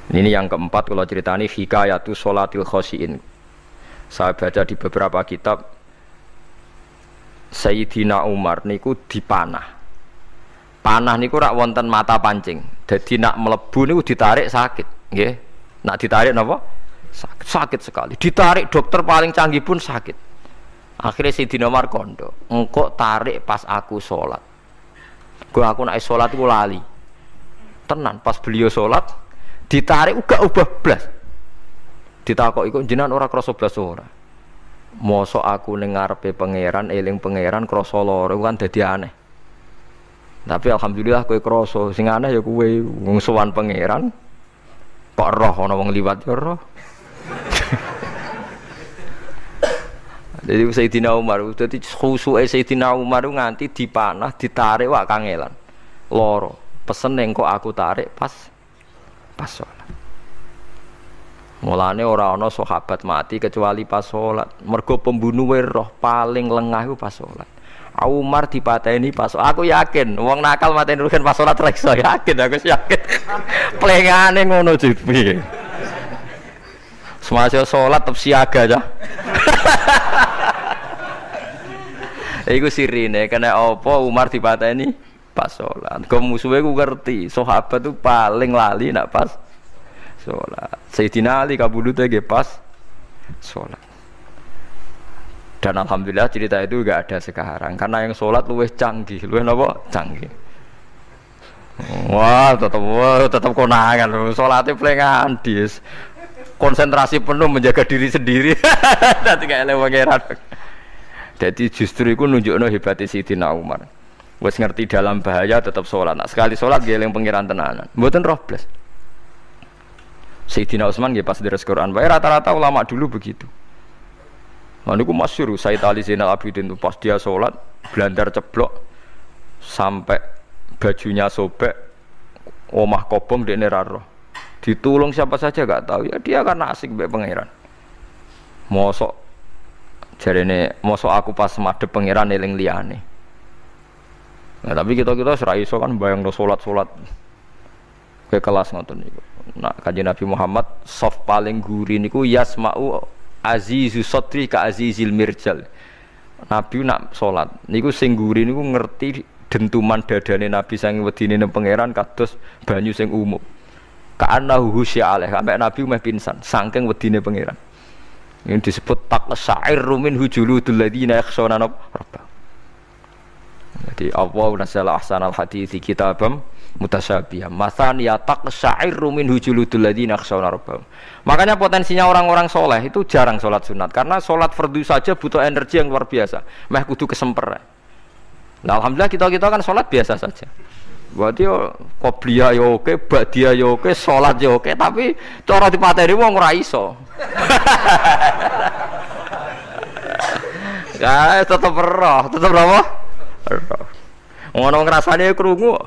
Ini yang keempat kalau ceritani hikayatu sholatil khosyiin. Saya baca di beberapa kitab Sayyidina Umar niku dipanah. Panah niku rak wonten mata pancing. Jadi nak melebu niku ditarik sakit, nggih. Nak ditarik napa? Sakit, sakit sekali. Ditarik dokter paling canggih pun sakit. Akhirnya Sayyidina Umar kondo, engkau tarik pas aku sholat. Gua aku nak sholat iku lali. Tenan pas beliau sholat ditarik uga ubah blas. Ditakoki kok jenengan ora krasa blas ora. Mosok aku ning ngarepe pangeran eling pangeran krasa lara kan dadi aneh. Tapi alhamdulillah kowe krasa sing aneh ya kowe wong sowan pangeran kok roh ana wong liwat ya roh. Jadi Sayyidina Umar dadi khusuke Sayyidina Umar nganti dipanah ditarik wak kangelan. Lara. Pesen engko aku tarik pas sholat. Mulane ora ana sahabat mati kecuali pas sholat. Mergo pembunuhe roh paling lengah iku pas sholat. Umar dipateni pas aku yakin wong nakal mateni rugen pas sholat ra iso yakin aku yakin. Plengane ngono jipi. Semasa sholat tetep siaga aja. Iku sirine kena apa Umar dipateni pas sholat. Kau musuhnya ku ngerti sahabat tu paling lali nak pas sholat. Sayyidina Ali kabudutnya ge pas sholat. Dan alhamdulillah cerita itu enggak ada sekarang karena yang sholat luwih canggih, luwih napa canggih. Wah tetap konangan sholatnya pelengan dis konsentrasi penuh menjaga diri sendiri. Nanti kayak lewat pangeran. Jadi justru itu nunjukno hebatnya Sayyidina Umar. Wes ngerti dalam bahaya tetap sholat. Nah, sekali sholat geleng pangeran tenanan. Mboten roh blas. Sayyidina Utsman nggih pas deres Quran. Bae rata-rata ulama dulu begitu. Nah niku masyhur Sayyid Ali Zainal Abidin itu pas dia sholat blandar ceblok sampai bajunya sobek, omah kobong dekne ra roh. Ditulung siapa saja enggak tahu. Ya dia kan asik mbek pangeran. Mosok jarene mosok aku pas madhep pangeran eling liyane. Nah, tapi kita serai iso kan bayangno salat ke kelas ngoten niku. Nah, Kanjeng Nabi Muhammad soft paling guri niku yasma'u azizu sotri ka azizil mirjal. Nabi nak salat niku sing guri niku ngerti dentuman dadane Nabi sang wedine nang pangeran kados banyu sing umum. Ka'annahu husya alaih sampai Nabi meh pingsan saking wedine pangeran. Ini disebut taqsa'irru min hujuludul ladzina yakhshawna rabbahum. Jadi Allah nazzala ahsanal hadithi kitabam mutasyabihan. Matsaniya taqsa'irru min hujuludul ladzina yakhshawna rabbahum. Makanya potensinya orang-orang soleh itu jarang sholat sunat karena sholat fardu saja butuh energi yang luar biasa. Meh kudu kesemper. Nah, alhamdulillah kita kan sholat biasa saja. Berarti qobliyah yo oke, ba'diyah yo oke, sholat yo oke, tapi cara dipateni wong ora iso. Ya tetep roh, tetep apa? Roh. Ngono ngrasane krungu.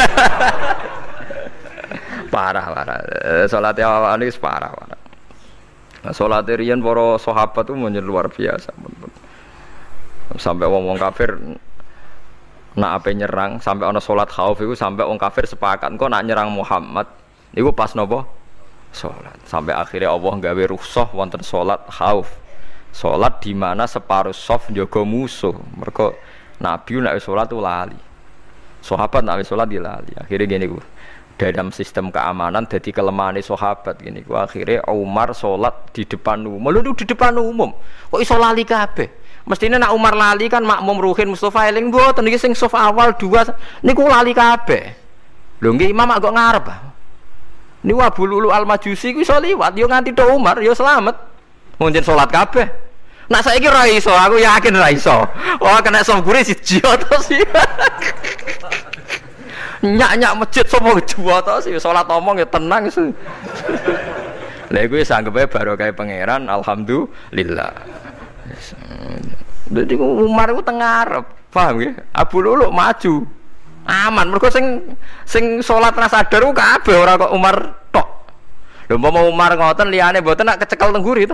Parah. Salate awake wis parah. Nah, salate riyen para sahabat itu luar biasa. Sampai wong kafir nak ape nyerang sampai ana salat khauf iku sampai wong kafir sepakat engko nak nyerang Muhammad niku pas napa salat. Sampai akhirnya Allah gawe rukhsah wonten salat khauf. Salat di mana separuh shaf njaga musuh. Mergo Nabi nek salat lali. Sahabat nek salat dilali. Akhirnya gini ku. Dalam sistem keamanan jadi kelemahan sahabat gini ku. Akhirnya Umar salat di depan umum. Lho di depan umum. Kok iso lali kabeh? Mestinya nak Umar lali kan makmum Ruhin Mustafa eling mboten iki sing shaf awal 2 niku lali kabeh. Lho nggih imam kok ngarep. Niku Abu Lulu Al-Majusi ku iso liwat yo nganti tok Umar yo slamet. Munjen salat kabeh. Nak saiki ra iso, aku yakin ra iso. Wah kena shaf gure siji to sih. Nyak masjid sapa juwa to sih salat omong ya tenang sih. Lha iku wis anggepe barokah pangeran alhamdulillah. Jadi Umar itu tengah arep, paham ya? Abu Lulu maju, aman. Mereka sing sholat rasa sadar ku kabeh ora kok Umar tok. Lho mau Umar ngoten liyane mboten nak kecekel tengguri to.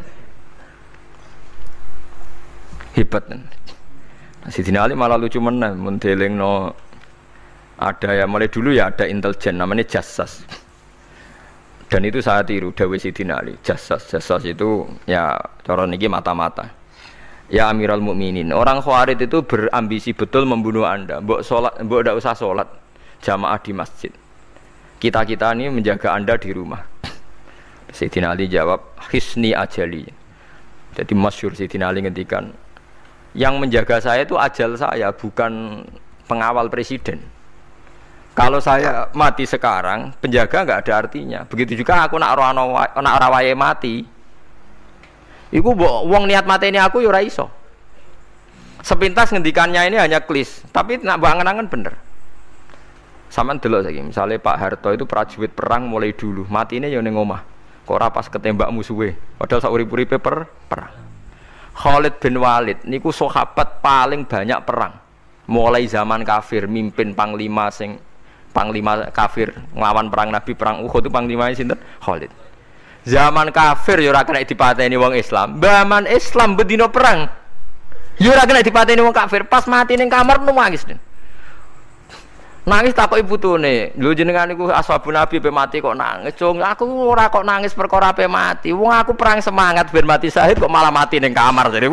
Hebat kan. Sayyidina Ali malah lucu meneh mun delingno ada ya mulai dulu ya ada intelijen namanya jassas. Dan itu saya tiru dawuh Sidina Ali. Jassas itu ya cara niki mata-mata. Ya Amirul Mukminin, orang Khawarij itu berambisi betul membunuh Anda. Mbok ndak usah salat jamaah di masjid. Kita-kita ini menjaga Anda di rumah. Sayyidina Ali jawab, "Hisni ajali." Jadi masyhur Sayyidina Ali ngendikan, yang menjaga saya itu ajal saya, bukan pengawal presiden. Kalau saya mati sekarang, penjaga enggak ada artinya. Begitu juga aku nak ora wayahe mati. Iku wong niat mateni aku ya ora iso. Sepintas ngendikannya ini hanya klis, tapi nak bangen-angen bener. Sampeyan delok saiki, misale Pak Harto itu prajurit perang mulai dulu, matine ya ning omah. Kok ora pas ketembak musuhe, padahal sak urip-uripe perang. Khalid bin Walid niku sahabat paling banyak perang. Mulai zaman kafir mimpin panglima kafir nglawan perang Nabi perang Uhud itu panglimane sinten? Khalid. Zaman kafir ya ora kena dipateni wong Islam. Zaman Islam bedino perang ya ora kena dipateni wong kafir. Pas mati ning kamar nangis. Nangis takoki putune, "Lho jenengan niku ashabun Nabi pe mati kok nangis?" "Cung, aku ora kok nangis perkara pe mati. Wong aku perang semangat ben mati syahid kok malah mati ning kamar." Jadi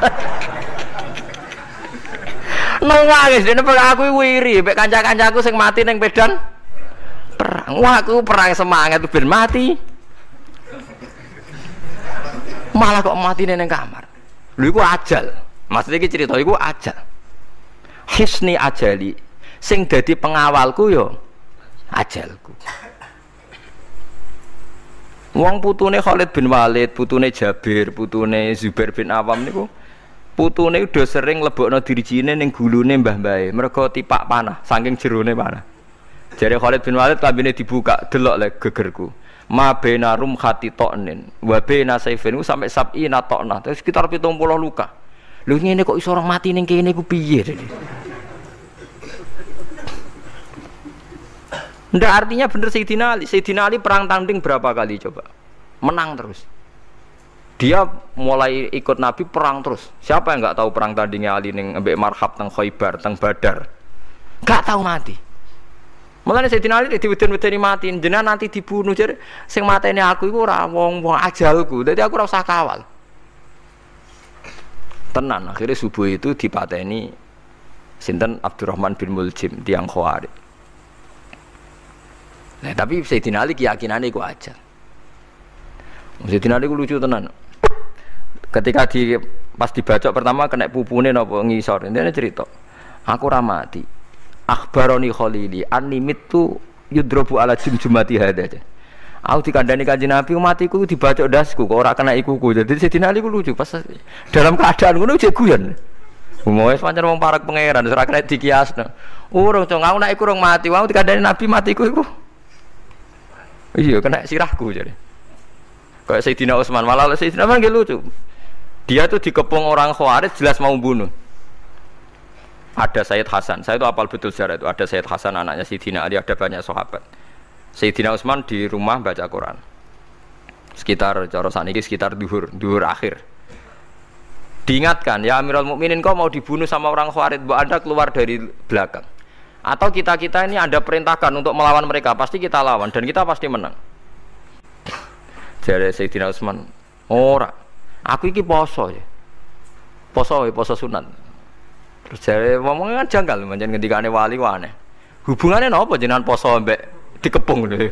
nangis dene aku wiri mek kanca-kancaku sing mati ning medan perang. Wah, aku perang semangat ben mati. Malah kok mati neng kamar. Lho iku ajal. Maksudnya iki cerita iku ajal. Hisni ajali. Sing dadi pengawalku yo ajalku. Wong putune Khalid bin Walid, putune Jabir, putune Zubair bin Awam niku putune udah sering lebokno dirijine ning gulune mbah-mbahe. Mergo tipak panah, saking jerone panah. Jare Khalid bin Walid kabine dibuka, delok le gegerku. Ma baina rumhati to'nin wa baina saifin sampai sab'ina to'nah, terus sekitar 70 luka. Lho ngene kok iso orang mati ning kene ku piye? Ndak artinya bener Sayyidina Ali. Sayyidina Ali perang tanding berapa kali coba? Menang terus. Dia mulai ikut Nabi perang terus. Siapa yang enggak tahu perang tandingnya Ali ning ambek Marhab teng Khaibar, teng Badar? Enggak tahu mati. Mulane Sayyidina Ali diweden-wedeni mati, jenengan nanti dibunuh jare sing mateni aku iku ora wong ajalku. Dadi aku ora usah kawal. Tenan akhirnya subuh itu dipateni sinten Abdurrahman bin Muljim tiang Khawarij. Nah, tapi Sayyidina Ali keyakinane iku ajal. Sayyidina Ali ku lucu tenan. Ketika pas dibacok pertama kena pupune napa ngisor. Intine cerita. Aku ora mati. Akhbaroni Khalili annimitu yudrobu ala jumjumati hada. Aku dikandani Kanjeng Nabi matiku dibacok dasku kok ora kena ikuku. Jadi Sayyidina Ali ku lucu pas dalam keadaan ngono jek guyon. Wis pancen wong parek pangeran ora kena dikiasno. Urung cong aku nek iku urung mati, aku dikandani Nabi matiku iku. Iya kena sirahku jadi. Kayak Sayyidina Utsman malah Sayyidina Utsman nggih lucu. Dia tuh dikepung orang Khawarij jelas mau bunuh. Ada Sayyid Hasan, saya itu apal betul sejarah itu. Ada Sayyid Hasan anaknya Sayyidina Ali, ada banyak sahabat. Sayyidina Utsman di rumah baca Quran. Sekitar cara saniki sekitar duhur akhir. Diingatkan, ya Amirul Mukminin kau mau dibunuh sama orang Khawarij, Mbok Anda keluar dari belakang. Atau kita-kita ini Anda perintahkan untuk melawan mereka, pasti kita lawan dan kita pasti menang. Jadi Sayyidina Utsman, ora. Aku iki poso ya. Poso sunat. Terus jare ngomongnya kan janggal, pancen ngendikane wali ku aneh. Hubungannya napa jenengan poso mbek dikepung lho.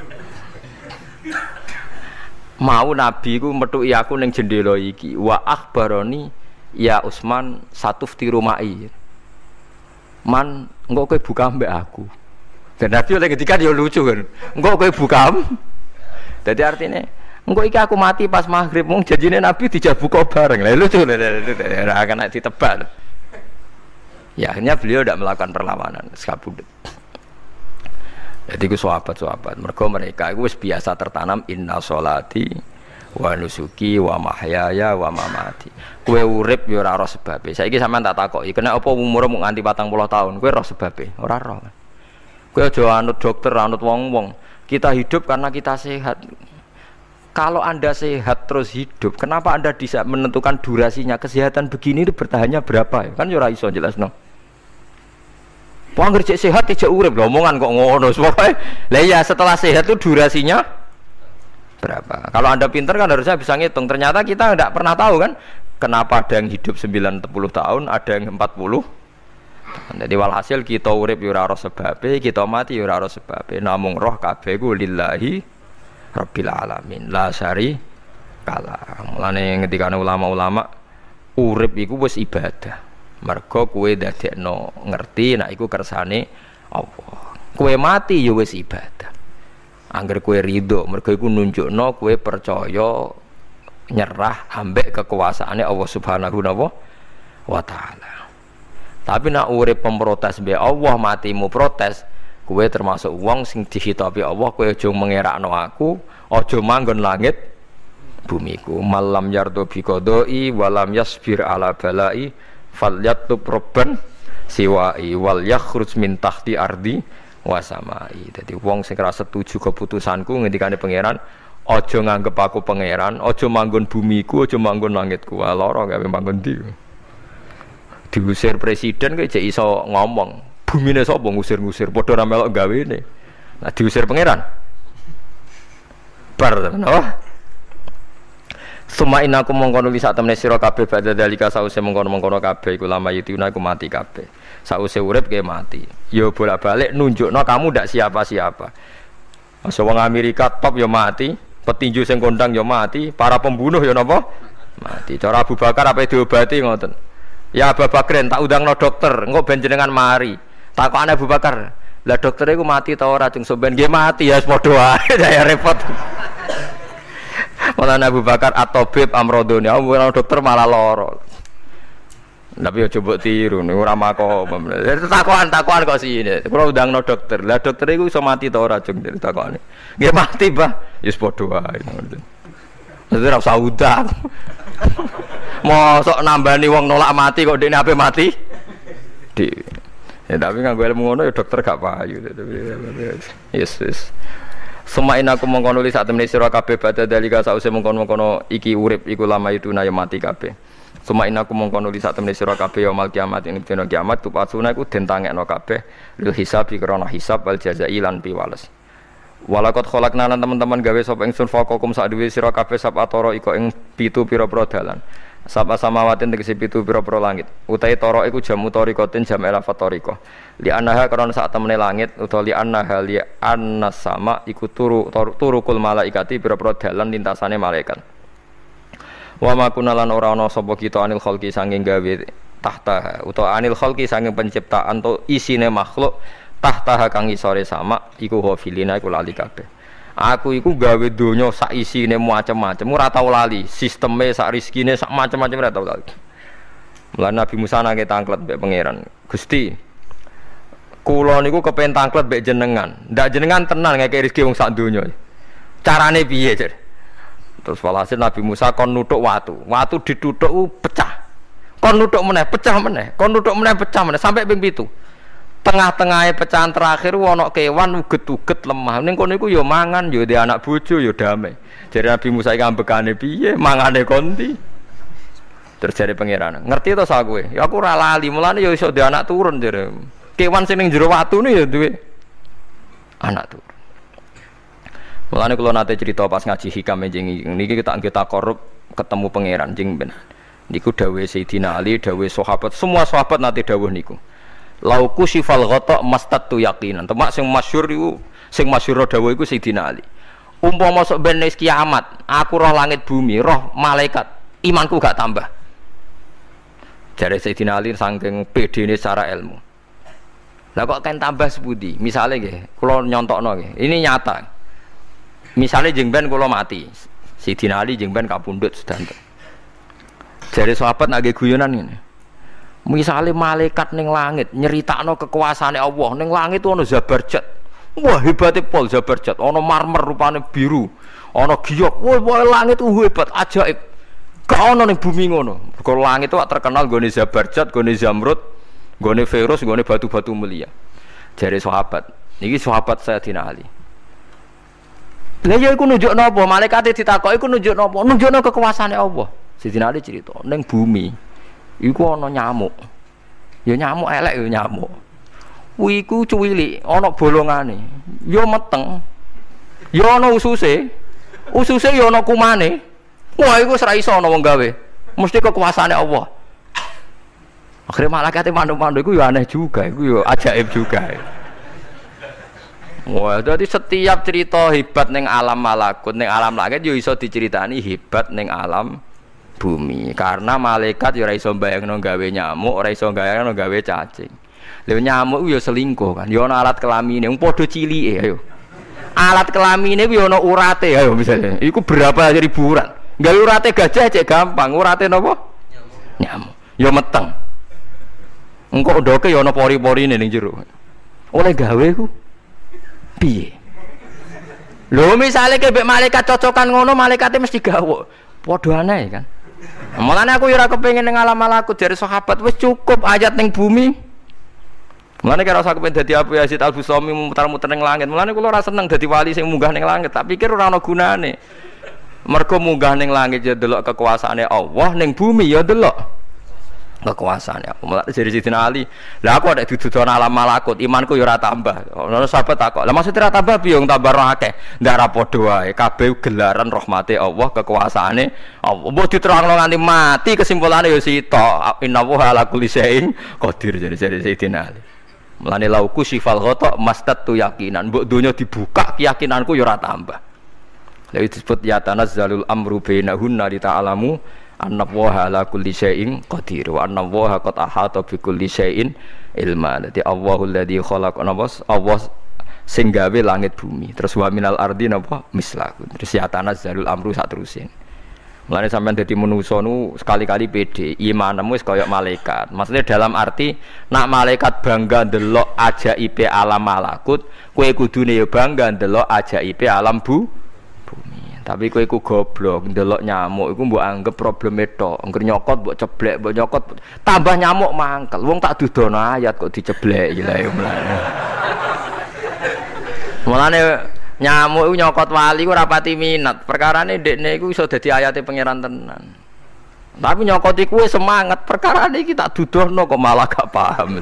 Mau Nabi ku metuki aku ning jendela iki, wa akhbaroni ya Utsman satufti rumai. Man, engko kowe buka mbek aku. Dan Nabi oleh ngendikan ya lucu kan. Engko kowe buka. Dadi artine engko iki aku mati pas maghrib, mung janjine Nabi dijak buka bareng. Lah lucu ora akan ditebak. Ya akhirnya beliau tidak melakukan perlawanan sekabudut. Jadi itu sahabat-sahabat mereka itu biasa tertanam inna sholati wa nusuki wa mahyaya wa mamati. Kue urip ya ora roh sebabe. Saiki sampean tak takoki, kena apa umurmu nganti 40 tahun? Kue roh sebabe? Ora roh. Kue aja anut dokter, anut wong-wong. Kita hidup karena kita sehat. Kalau Anda sehat terus hidup, kenapa Anda bisa menentukan durasinya? Kesehatan begini itu bertahannya berapa? Kan ya ora iso jelasno. Wong kerja sehat tidak urip lho, omongan kok ngono. Pokoke lah ya setelah sehat itu durasinya berapa. Kalau Anda pinter kan harusnya bisa ngitung. Ternyata kita tidak pernah tahu kan kenapa ada yang hidup 90 tahun, ada yang 40. Jadi walhasil kita urip yo ora ora sebabe, kita mati yo ora ora sebabe. Namung roh kabeh ku lillahi rabbil alamin. La syari kala. Mulane ngendikane ulama-ulama urip iku wis ibadah. Mergo kowe dadekno ngerti nek iku kersane Allah. Kowe mati ya wis ibadah. Angger kowe ridho, mergo iku nunjukno kowe percaya nyerah ambek kekuasaane Allah Subhanahu wa taala. Tapi nak urip pemprotes be Allah, matimu protes, kowe termasuk wong sing dihitabi Allah, kowe aja mengerakno aku, aja manggon langit bumiku. Malam yardo bi qadai walam yasbir ala balai falyatub robban siwai wal yakhruj min tahti ardi wasamai. Jadi wong sing ora setuju keputusanku ngendikane pangeran, aja nganggep aku pangeran, aja manggon bumiku, aja manggon langitku. Lara gawe manggon ndi. Diusir presiden kok jek iso ngomong. Bumine sapa ngusir-ngusir padha ra melok gawene. Nah diusir pangeran. Bar napa? Suma inaku mongkono li sak temene sira kabeh badha dalika sause mongkono-mongkono kabeh iku lama yutuna iku mati kabeh. Sause urip ke mati. Ya bolak-balik nunjukno kamu ndak siapa-siapa. Masa wong Amerika top ya mati, petinju sing kondang ya mati, para pembunuh ya napa? Mati. Cara Abu Bakar apa diobati ngoten. Ya Abu Bakrin tak undangno dokter, engko ben jenengan mari. Takokane Abu Bakar, lah dokter iku mati ta ora cung sampean nggih mati ya padha wae ya repot. Malah Abu Bakar at-tabib amrodone, ora dokter malah lara. Tapi yo coba tiru niku ora makom. Takokan kok sine. Kula undangno dokter. Lah dokter iku iso mati ta ora cung takokane. Nggih mati, Mbah. Ya padha wae ngoten. Dadi ora usah udang. Mosok nambani wong nolak mati kok dekne ape mati? Ya tapi nganggo ilmu ngono ya dokter gak payu. Yes. Semain aku mongkon nulis sak temene sira kabeh badha dalika sause mongkon-mongkon iki urip iku lama itu na ya mati kabeh. Semain aku mongkon nulis sak temene sira kabeh ya mal kiamat ing dina kiamat tupasuna iku den tangekno kabeh lil hisab krana hisab wal jazai lan piwales. Walakot kholakna lan teman-teman gawe sapa ingsun faqakum sak duwe sira kabeh sab atara iko ing 7 pira-pira dalan. Sapa samawatin tegese 7 pira-pira langit. Utahe tara iku jam utarikotin jam elafat tarika. Li anaha karena sak temene langit utawa li anaha li annas sama iku turukul malaikati pira-pira dalan lintasane malaikat. Wa ma kunalan ora ana sapa kita anil khalqi sanging gawe tahta utawa anil khalqi sanging penciptaan to isine makhluk tahta kang isore sama iku hafilina iku lali kabeh. Aku iku gawe donya sak isine macam-macam ora tau lali, sisteme sak rezekine sak macam-macam ora tau lali. Mulane Nabi Musa nangke tanglet mbek pangeran. Gusti, kula niku kepen tanglet mbek jenengan. Ndak jenengan tenan ngeke rezeki wong sak donya. Carane piye, Jar? Terus walhasil Nabi Musa kon nuthuk watu. Watu dituthuk pecah. Kon nuthuk meneh, pecah meneh. Kon nuthuk meneh, pecah meneh sampai ping 7. Tengah-tengahnya pecahan terakhir ana kewan uget-uget lemah. Ning kono iku ya mangan, ya di anak bojo ya damai. Jare Nabi Musa iki ambekane piye? Mangane konti. Terus jare pangeran, "Ngerti to sak kowe? Ya aku ora lali, mulane ya iso di anak turun jare. Kewan sing ning jero watune ya duwe anak turun." Mulane kula nate cerita pas ngaji hikam jeneng niki kita korup ketemu pangeran jeng ben. Niku dawuhe Sayyidina Ali, dawuhe sahabat, semua sahabat nate dawuh niku. Lauku sifal ghata mastatu yaqinan. Temak sing masyhur iku, sing masyhur dawuh iku Sayyidina Ali. Umpama sok ben wis kiamat, aku roh langit bumi, roh malaikat, imanku gak tambah. Jare Sayyidina Ali saking pedene secara ilmu. Lah kok kan tambah sepundi? Misale nggih, kula nyontokno nggih. Ini nyata. Misale jeng ben kula mati. Sayyidina Ali jeng ben kapundhut sedanten. Jare sahabat nggih guyonan ngene. Misalnya malaikat ning langit nyeritakno kekuasaane Allah ning langit itu ana Zabarjat. Wah hebate pol Zabarjat, ana marmer rupane biru, ana giok. Wah langit itu hebat, ajaib. Gak ana ning bumi ngono. Mergo langit itu terkenal gone Zabarjat, gone Zamrud, gone Firus, gone batu-batu mulia. Jare sahabat, niki sahabat Sayyidina Ali. Lah ya iku nunjukno apa? Malaikate ditakoki iku nunjukno apa? Nunjukno kekuasaane Allah. Sayyidina Ali cerita ning bumi iku ana nyamuk. Ya nyamuk elek ya nyamuk. Kuwi iku cuwilik, ana bolongane. Ya meteng. Ya ana ususe. Ususe ya ana kumane. Wah iku ora iso ana wong gawe. Mesti kekuasaane Allah. Akhirnya malaikate mandu-mandu iku ya aneh juga, iku ya ajaib juga. Wah, jadi setiap cerita hebat ning alam malakut, ning alam langit yo iso diceritani hebat ning alam bumi. Karena malaikat yo ora iso bayangno gawe nyamuk, ora iso bayangno gawe cacing. Lha nyamuk yo selingkuh kan, yo ana alat kelamine, wong padha cilike ayo. Alat kelamine yo ana urate ayo misalnya. Iku berapa ribuan. Gawe urate gajah cek gampang, urate napa? Nyamuk. Yo meteng. Engko ndoke yo ana pori-porine ning jero. Oleh gawe ku piye? Lho misale kebek malaikat cocokan ngono, malaikate mesti gawe. Padha aneh kan. Mulane aku ora kepengin ning alam malakut dari sahabat wis cukup ayat ning bumi. Mulane kira usah kepengin dadi Abu Yazid Al-Bustami muter-muter ning langit. Mulane kula ora seneng dadi wali sing munggah ning langit, tak pikir ora ana gunane. Mergo munggah ning langit ya delok kekuasaane Allah, ning bumi ya delok kekuasaane aku. Mulane dari Sidina Ali, lah aku ada dududan alam malakut, imanku ya ora tambah. Ono sahabat takok, lah maksud ora tambah piye wong tambah ora akeh. Ndak ora padha wae, kabeh gelaran rahmate Allah, kekuasaane Allah. Mbok diterangno nganti mati kesimpulane ya sitok. Innallaha ala kulli syai'in qadir dari Sidina Ali. Mulane lauku sifal ghata mastatu yakinan, mbok donya dibuka keyakinanku ya ora tambah. Lha disebut ya tanazzalul amru bainahunna li ta'lamu annallaha ala kulli syai'in qadir wa annallaha qad ahata bi kulli syai'in ilma. Dadi Allahul ladzi khalaqa nabas Allah sing gawe langit bumi. Terus wa minal ardi napa mislahu. Terus ya tanazzalul amru sak terusin. Mulane sampean dadi manusa nu sekali-kali pede, imanmu wis kaya malaikat. Maksudnya dalam arti nak malaikat bangga ndelok ajaibe alam malakut, kowe kudune ya bangga ndelok ajaibe alam bumi. Tapi kowe iku goblok, ndelok nyamuk iku mbok anggap probleme tok. Engger nyokot mbok ceblek, mbok nyokot tambah nyamuk mangkel. Wong tak dudono ayat kok diceblek iki lha mulane. Mulane nyamuk iku nyokot wali ku ora pati minat. Perkarane ndekne iku iso dadi ayate pangeran tenan. Tapi nyokot iku semangat, perkarane iki tak dudono kok malah gak paham.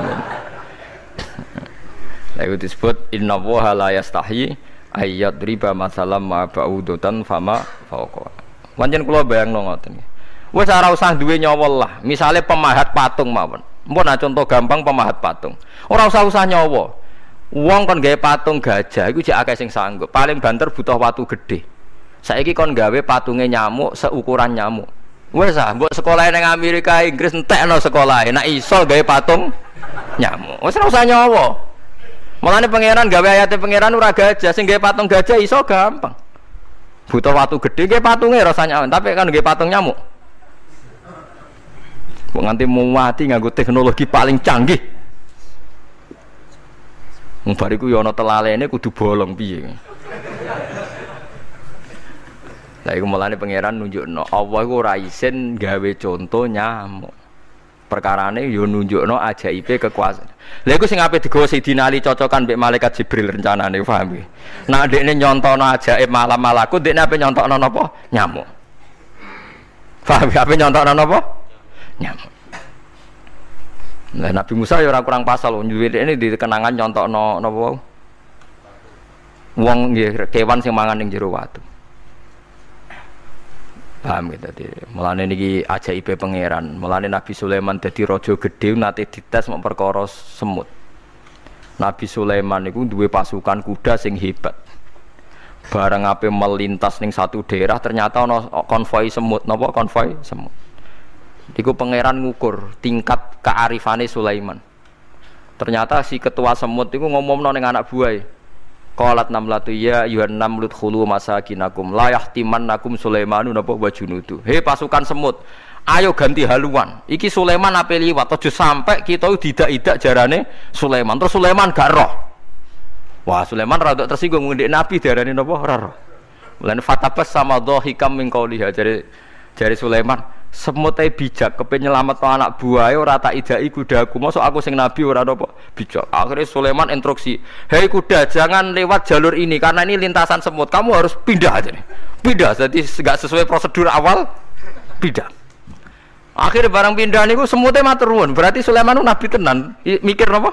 Lha iku disebut innallaha la yastahi ayat riba masalah ma ba'udutan fama fauqa. Pancen kula bayangno ngoten. Wis ora usah duwe nyawa lah. Misale pemahat patung mawon. Mpun contoh gampang pemahat patung. Ora usah nyawa. Wong kon gawe patung gajah iku jek akeh sing sanggup. Paling banter butuh watu gede. Saiki kon gawe patunge nyamuk seukuran nyamuk. Wis ah mbok sekolah ning Amerika Inggris entekno sekolah. Nek iso gawe patung nyamuk. Wis ora usah nyawa. Mulane pangeran gawe ayate pangeran ora gajah, sing gawe patung gajah iso gampang. Butuh watu gede gawe patunge rasanya, tapi kan gawe patung nyamuk. Kok nganti mati nganggo teknologi paling canggih. Wong bariku ya ana telalene kudu bolong piye. Lah iku mulane pangeran nunjukno Allah iku ora isin gawe conto nyamuk. Perkarane yo nunjukno ajaibe kekuasaan. Lha iku sing ape digawa Sidina Ali cocokan mbek malaikat Jibril rencanane paham iki. Nek dekne nyontono ajaib malam malakut, dekne ape nyontokno napa? Nyamuk. Paham ape nyontokno napa? Nyamuk. Lah Nabi Musa ya ora kurang pasal duwe dekne di kenangan nyontokno napa wae. Wong nggih kewan sing mangan ning jero watu. Paham gitu tadi. Mulane niki ajaibe pangeran. Mulane Nabi Sulaiman dadi raja gedhe nate dites mok perkara semut. Nabi Sulaiman niku duwe pasukan kuda sing hebat. Bareng ape melintas ning satu daerah ternyata ana konvoi semut. Napa konvoi semut? Iku pangeran ngukur tingkat kearifane Sulaiman. Ternyata si ketua semut iku ngomongno ning anak buahe. Qalat namlatu ya ayuhan namlut khulu masakinakum la yahtimannakum Sulaimanu napa wa junudu. He pasukan semut, ayo ganti haluan. Iki Sulaiman ape liwat aja sampai kita didak-idak jarane Sulaiman. Terus Sulaiman gak roh. Wah, Sulaiman rada tersinggung ngendek Nabi diarani napa ora roh. Mulane fatabas sama dhahikam min qauliha jare Sulaiman, semut ae bijak kepen nyelametno anak buahe ora tak idaki kudaku. Mosok aku sing nabi ora napa bijak. Akhirnya Sulaiman instruksi, "Hei kuda, jangan lewat jalur ini karena ini lintasan semut. Kamu harus pindah aja nih." Pindah, jadi enggak sesuai prosedur awal, pindah. Akhirnya barang pindah niku semutnya matur nuwun. Berarti Sulaiman nabi tenan. Mikir napa?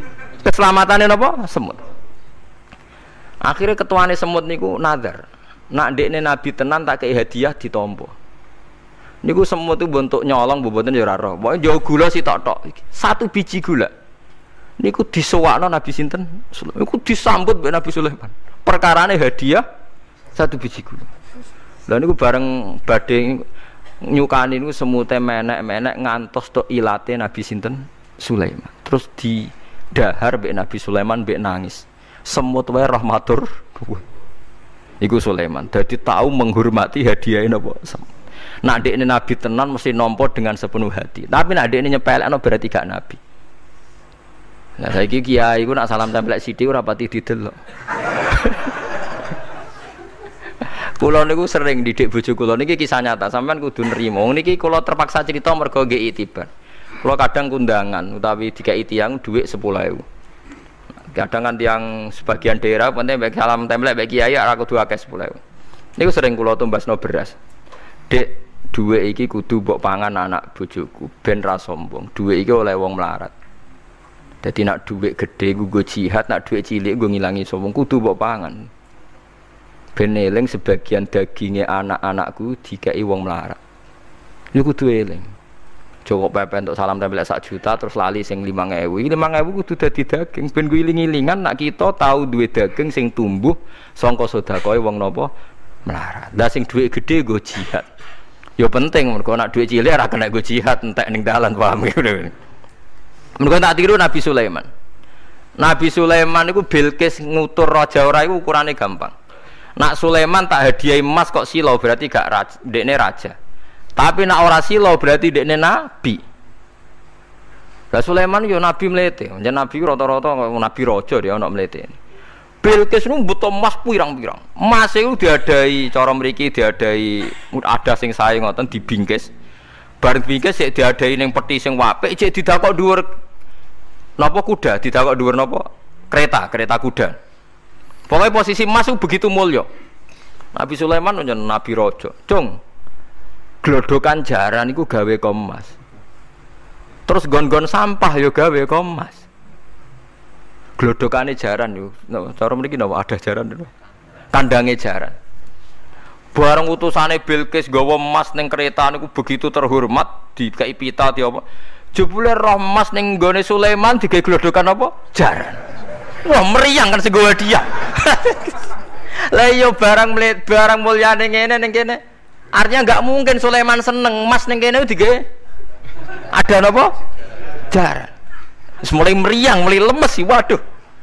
Keselamatannya napa? Semut. Akhirnya ketuane semut niku nazar. nak ndekne nabi tenan tak kei hadiah ditampa. Niku semut itu bentuk nyolong mboten ya ora roh. Pokoke njawa gula sitok-tok iki. 1 biji gula. Niku disewakno Nabi sinten? Niku disambut mbek Nabi Sulaiman. Perkarane hadiah 1 biji gula. Lah niku bareng badhe nyukani niku semute menek-menek ngantos tok ilate Nabi sinten? Sulaiman. Terus didahar mbek Nabi Sulaiman mbek nangis. Semut wae rahmatur. Iku Sulaiman. Dadi tahu menghormati hadiah napa? Nak ndekne nabi tenan mesti nampa dengan sepenuh hati. Tapi nak ndekne nyepelekno berarti gak nabi. Lah saiki kiai iku nak salam tempel sithik ora pati didelok. Kula niku sering didik bojo kula niki kisah nyata, sampean kudu nrimo. Niki kula terpaksa cerita mergo nggih itibar. Kula kadang kundangan utawi dikai tiyang dhuwit 10.000. Kadang kan tiyang sebagian daerah penting baik salam tempel baik kiai ora kudu akeh 10.000. Niku sering kula tumbasno beras. Dek dhuwit iki kudu mbok pangan anak bojoku ben ra sombong. Dhuwit iki oleh wong melarat. Dadi nak dhuwit gedhe nggo jihad, nak dhuwit cilik nggo ngilangi sombong kudu mbok pangan. Ben eling sebagian daginge anak-anakku dikei wong melarat. Niku kudu eling. Joko pepe untuk salam tempel 1 juta terus lali sing 5.000. 5.000 kudu dadi daging ben ku iling-ilingan nak kita tahu duwe daging sing tumbuh saka sedekahe wong napa melarat. Lah sing dhuwit gedhe nggo jihad. Ya penting mergo nek dhuwit cilik ora kena nggo jihad entek ning dalan paham ngono. Mergo tak tiru Nabi Sulaiman. Nabi Sulaiman iku Bilqis ngutur raja ora iku ukurane gampang. Nak Sulaiman tak hadiahi emas kok sila berarti gak ndekne raja. Tapi nak ora sila berarti ndekne nabi. Lah Sulaiman yo nabi mlete. Jan nabi rata-rata nabi raja dia ana mlete. Bilqis nu butuh emas pirang-pirang. Emas itu diadai cara mriki diadai ada sing sae ngoten dibingkis. Bareng bingkis sik diadai ning peti sing apik cek didakok dhuwur napa kuda, didakok dhuwur napa kereta kuda. Pokoknya posisi emas itu begitu mulya. Nabi Sulaiman njen nabi raja. Cung. Glodokan jaran iku gawe emas. Terus gon-gon sampah yo gawe emas. Glodokane jaran yo. Cara mriki napa ada jaran lho. Kandange jaran. Bareng utusane Bilqis nggawa emas ning kereta niku begitu terhormat, dikai pita di apa. Jebule roh emas ning nggone Sulaiman digawe glodokan apa? Jaran. Wah, meriang kan sing gawe dia. Lah yo barang mulyane ngene ning kene. Artinya enggak mungkin Sulaiman seneng emas ning kene digawe ada napa? Jaran. Wis mulai meriang, mulai lemes sih, waduh.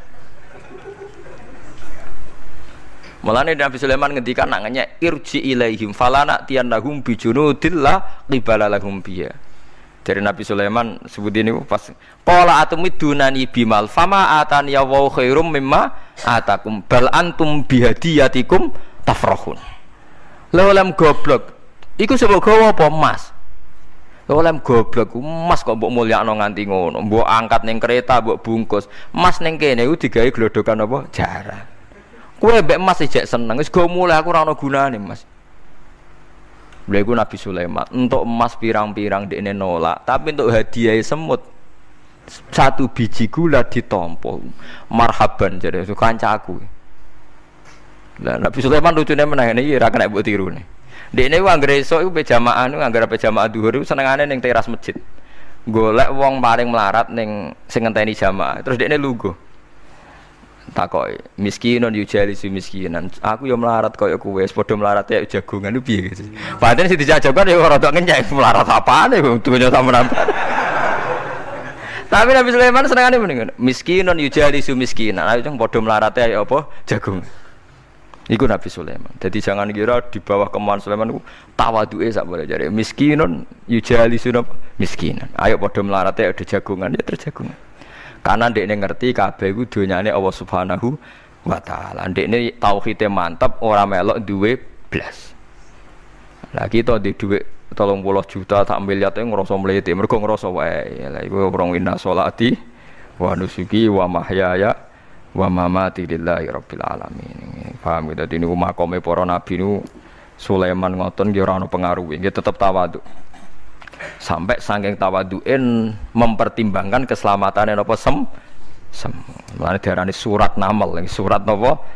Mulane Nabi Sulaiman ngendikan nak ngenyek irji ilaihim falana tiyannahum bijunudillah qibala lahum biya. Dari Nabi Sulaiman sebut ini pas qala atumidunani bimal fama atani ya wa khairum mimma atakum bal antum bihadiyatikum tafrahun. Lha goblok. Iku sebab gawa apa emas? Oleh goblok emas kok mbok mulyakno nganti ngono, mbok angkat ning kereta, mbok bungkus. Emas ning kene iku digawe glodokan apa? Jaran. Kowe mbek emas ijek seneng, wis go mulai aku ora ono gunane, Mas. Lha iku Nabi Sulaiman, entuk emas pirang-pirang dekne nolak, tapi untuk hadiah semut 1 biji gula ditampa. Marhaban jare kancaku. Lah Nabi Sulaiman lucune meneh iki ora kena mbok tirune. Dekne ku anggere esuk iku pejamaah niku anggere pejamaah dhuwur iku senengane ning teras masjid. Golek wong paling melarat ning sing ngenteni jamaah. Terus dekne lungguh. Takoki, miskinun yujalisu miskinan. Aku yo melarat koyo kowe, padha melarat ya jagongan ku piye gitu. Padahal sing dijajokan yo rada ngenyek melarat apane dunya sampean. Tapi Nabi Sulaiman senengane mendingan miskinun yujalisu miskinan. Ayo padha melarat ya apa jagongan. Iku Nabi Sulaiman. Jadi jangan kira di bawah kemauan Sulaiman itu tawaduke sak boleh jare. Miskinun yujalisun miskinan. Ayo padha melarate ada jagongan ya terjagongan. Karena ndekne ngerti kabeh iku donyane Allah Subhanahu wa taala. Ndekne tauhide mantap ora melok duwe blas. Lah kita di dhuwit 30 juta tak miliar e ngrasa mlete. Mergo ngrasa wae. Lah iku wong inna sholati wa nusuki wa mahyaya wa mamati lillahi rabbil alamin. Paham gitu. Dene makome para nabi niku Sulaiman ngoten nggih ora ana pengaruhe, nggih tetep tawadhu. Sampai saking tawadhuin mempertimbangkan keselamatan napa sem. Mulane diarani surat Naml, surat napa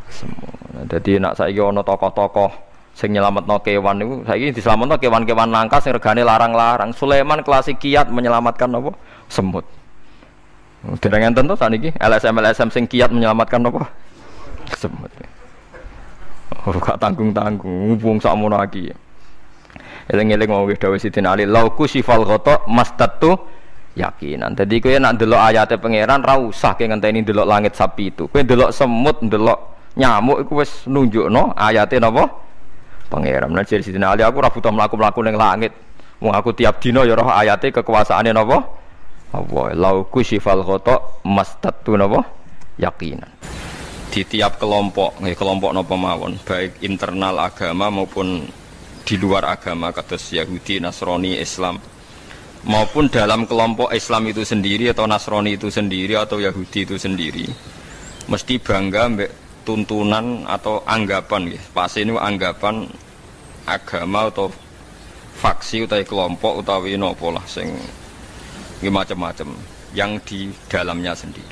Semut. Jadi nak saiki ana tokoh-tokoh sing nyelametno kewan niku saiki diselametno kewan-kewan langka sing regane larang-larang. Sulaiman klasik kiat menyelamatkan apa? Semut. Dereng enten to saniki LSM sing kiat menyelamatkan apa? Semut. Ora gak tanggung-tanggung wong sakmono iki. Eling-eling wong wis dawuh Sidin Ali, "Lauku sifal ghata mastatu yakinan." Dadi kowe nek ndelok ayate pangeran ra usah ke ngenteni ndelok langit sapi itu. Kowe ndelok semut, ndelok nyamuk iku wis nunjukno ayate napa? Pangeran. Nek jare Sidin Ali aku ora butuh mlaku-mlaku ning langit. Wong aku tiap dina ya roh ayate kekuasaane napa? Allah. Lauku sifal ghata mastatu napa? Yakinan. Di tiap kelompok, kelompok napa mawon, baik internal agama maupun di luar agama kados Yahudi, Nasrani, Islam maupun dalam kelompok Islam itu sendiri atau Nasrani itu sendiri atau Yahudi itu sendiri mesti bangga mbek tuntunan atau anggapan pasti ini anggapan agama atau faksi utawi kelompok utawi napa lah sing macam-macam yang di dalamnya sendiri.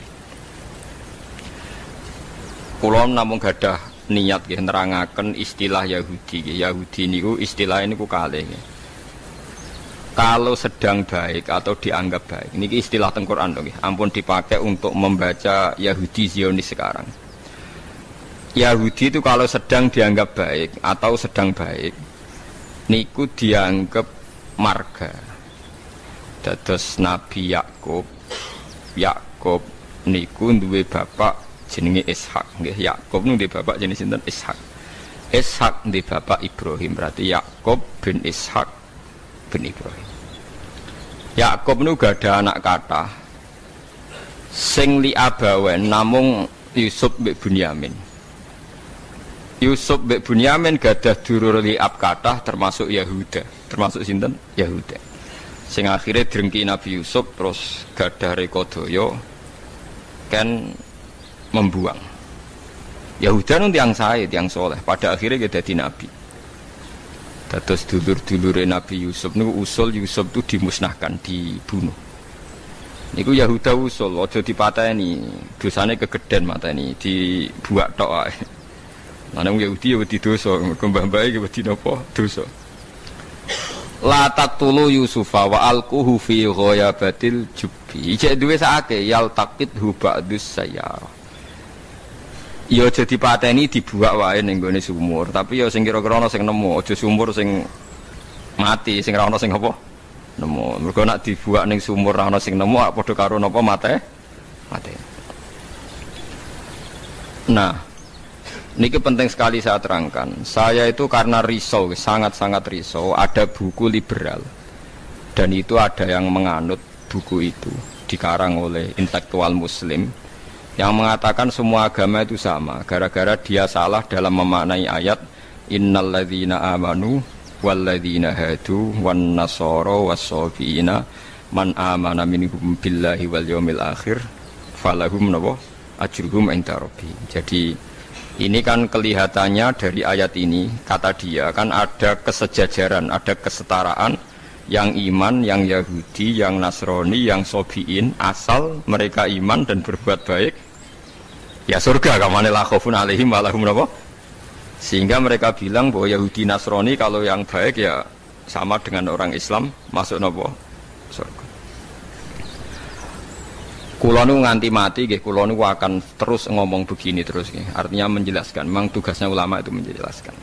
Kula namung gadah niat nggih nerangaken istilah Yahudi. Yahudi niku istilah niku kalih. Kalau sedang baik atau dianggap baik. Niki istilah teng Quran nggih. Ampun dipakai untuk membaca Yahudi Zionis sekarang. Yahudi itu kalau sedang dianggap baik atau sedang baik niku dianggap marga. Dados Nabi Yakub niku duwe bapak jenenge Ishak nggih. Yakub niku bapak jenenge sinten? Ishak. Ishak ndek bapak Ibrahim, berarti Yakub bin Ishak bin Ibrahim. Yakub niku gada anak kathah sing li abawen namung Yusuf mbek Bunyamin. Yusuf mbek Bunyamin gadah dulur li ab kathah termasuk Yahuda, termasuk sinten? Yahuda. Sing akhirnya drengki Nabi Yusuf terus gadah rekodaya kan membuang. Yahuda nun tiang sae, tiang soleh. Pada akhirnya dia jadi nabi. Dados dulur-dulure Nabi Yusuf niku usul Yusuf itu dimusnahkan, dibunuh. Niku Yahuda usul, aja dipateni, dosane kegeden mateni, dibuak tok ae. Lah nang Yahudi ya wedi dosa, mergo mbah-mbahe iki wedi napa? Dosa. La taqtulu Yusufa wa alquhu fi ghayabatil jubbi. Ijek duwe sakake yal taqithu ba'dus sayyarah. Ya aja dipateni dibuak wae ning gone sumur, tapi ya sing kira-kira ana sing nemu, aja sumur sing mati, sing ra ana sing apa? Nemu. Mergo nek dibuak ning sumur ra ana sing nemu, padha karo napa mate? Nah, niki penting sekali saya terangkan. Saya itu karena risau, sangat-sangat risau, ada buku liberal. Dan itu ada yang menganut buku itu, dikarang oleh intelektual muslim yang mengatakan semua agama itu sama gara-gara dia salah dalam memaknai ayat innalladzina amanu walladzina hadu wan nasara was-sabiina man amana minhum billahi wal yaumil akhir falahum nawa ajruhum inda rabbihim. Jadi ini kan kelihatannya dari ayat ini kata dia kan ada kesejajaran, ada kesetaraan yang iman, yang Yahudi, yang Nasrani, yang Sobiin asal mereka iman dan berbuat baik ya surga kamane la khaufun alaihim wa lahum napa. Sehingga mereka bilang bahwa Yahudi Nasrani kalau yang baik ya sama dengan orang Islam masuk napa surga. Kula nu nganti mati nggih kula nu akan terus ngomong begini terus nggih. Artinya menjelaskan, memang tugasnya ulama itu menjelaskan.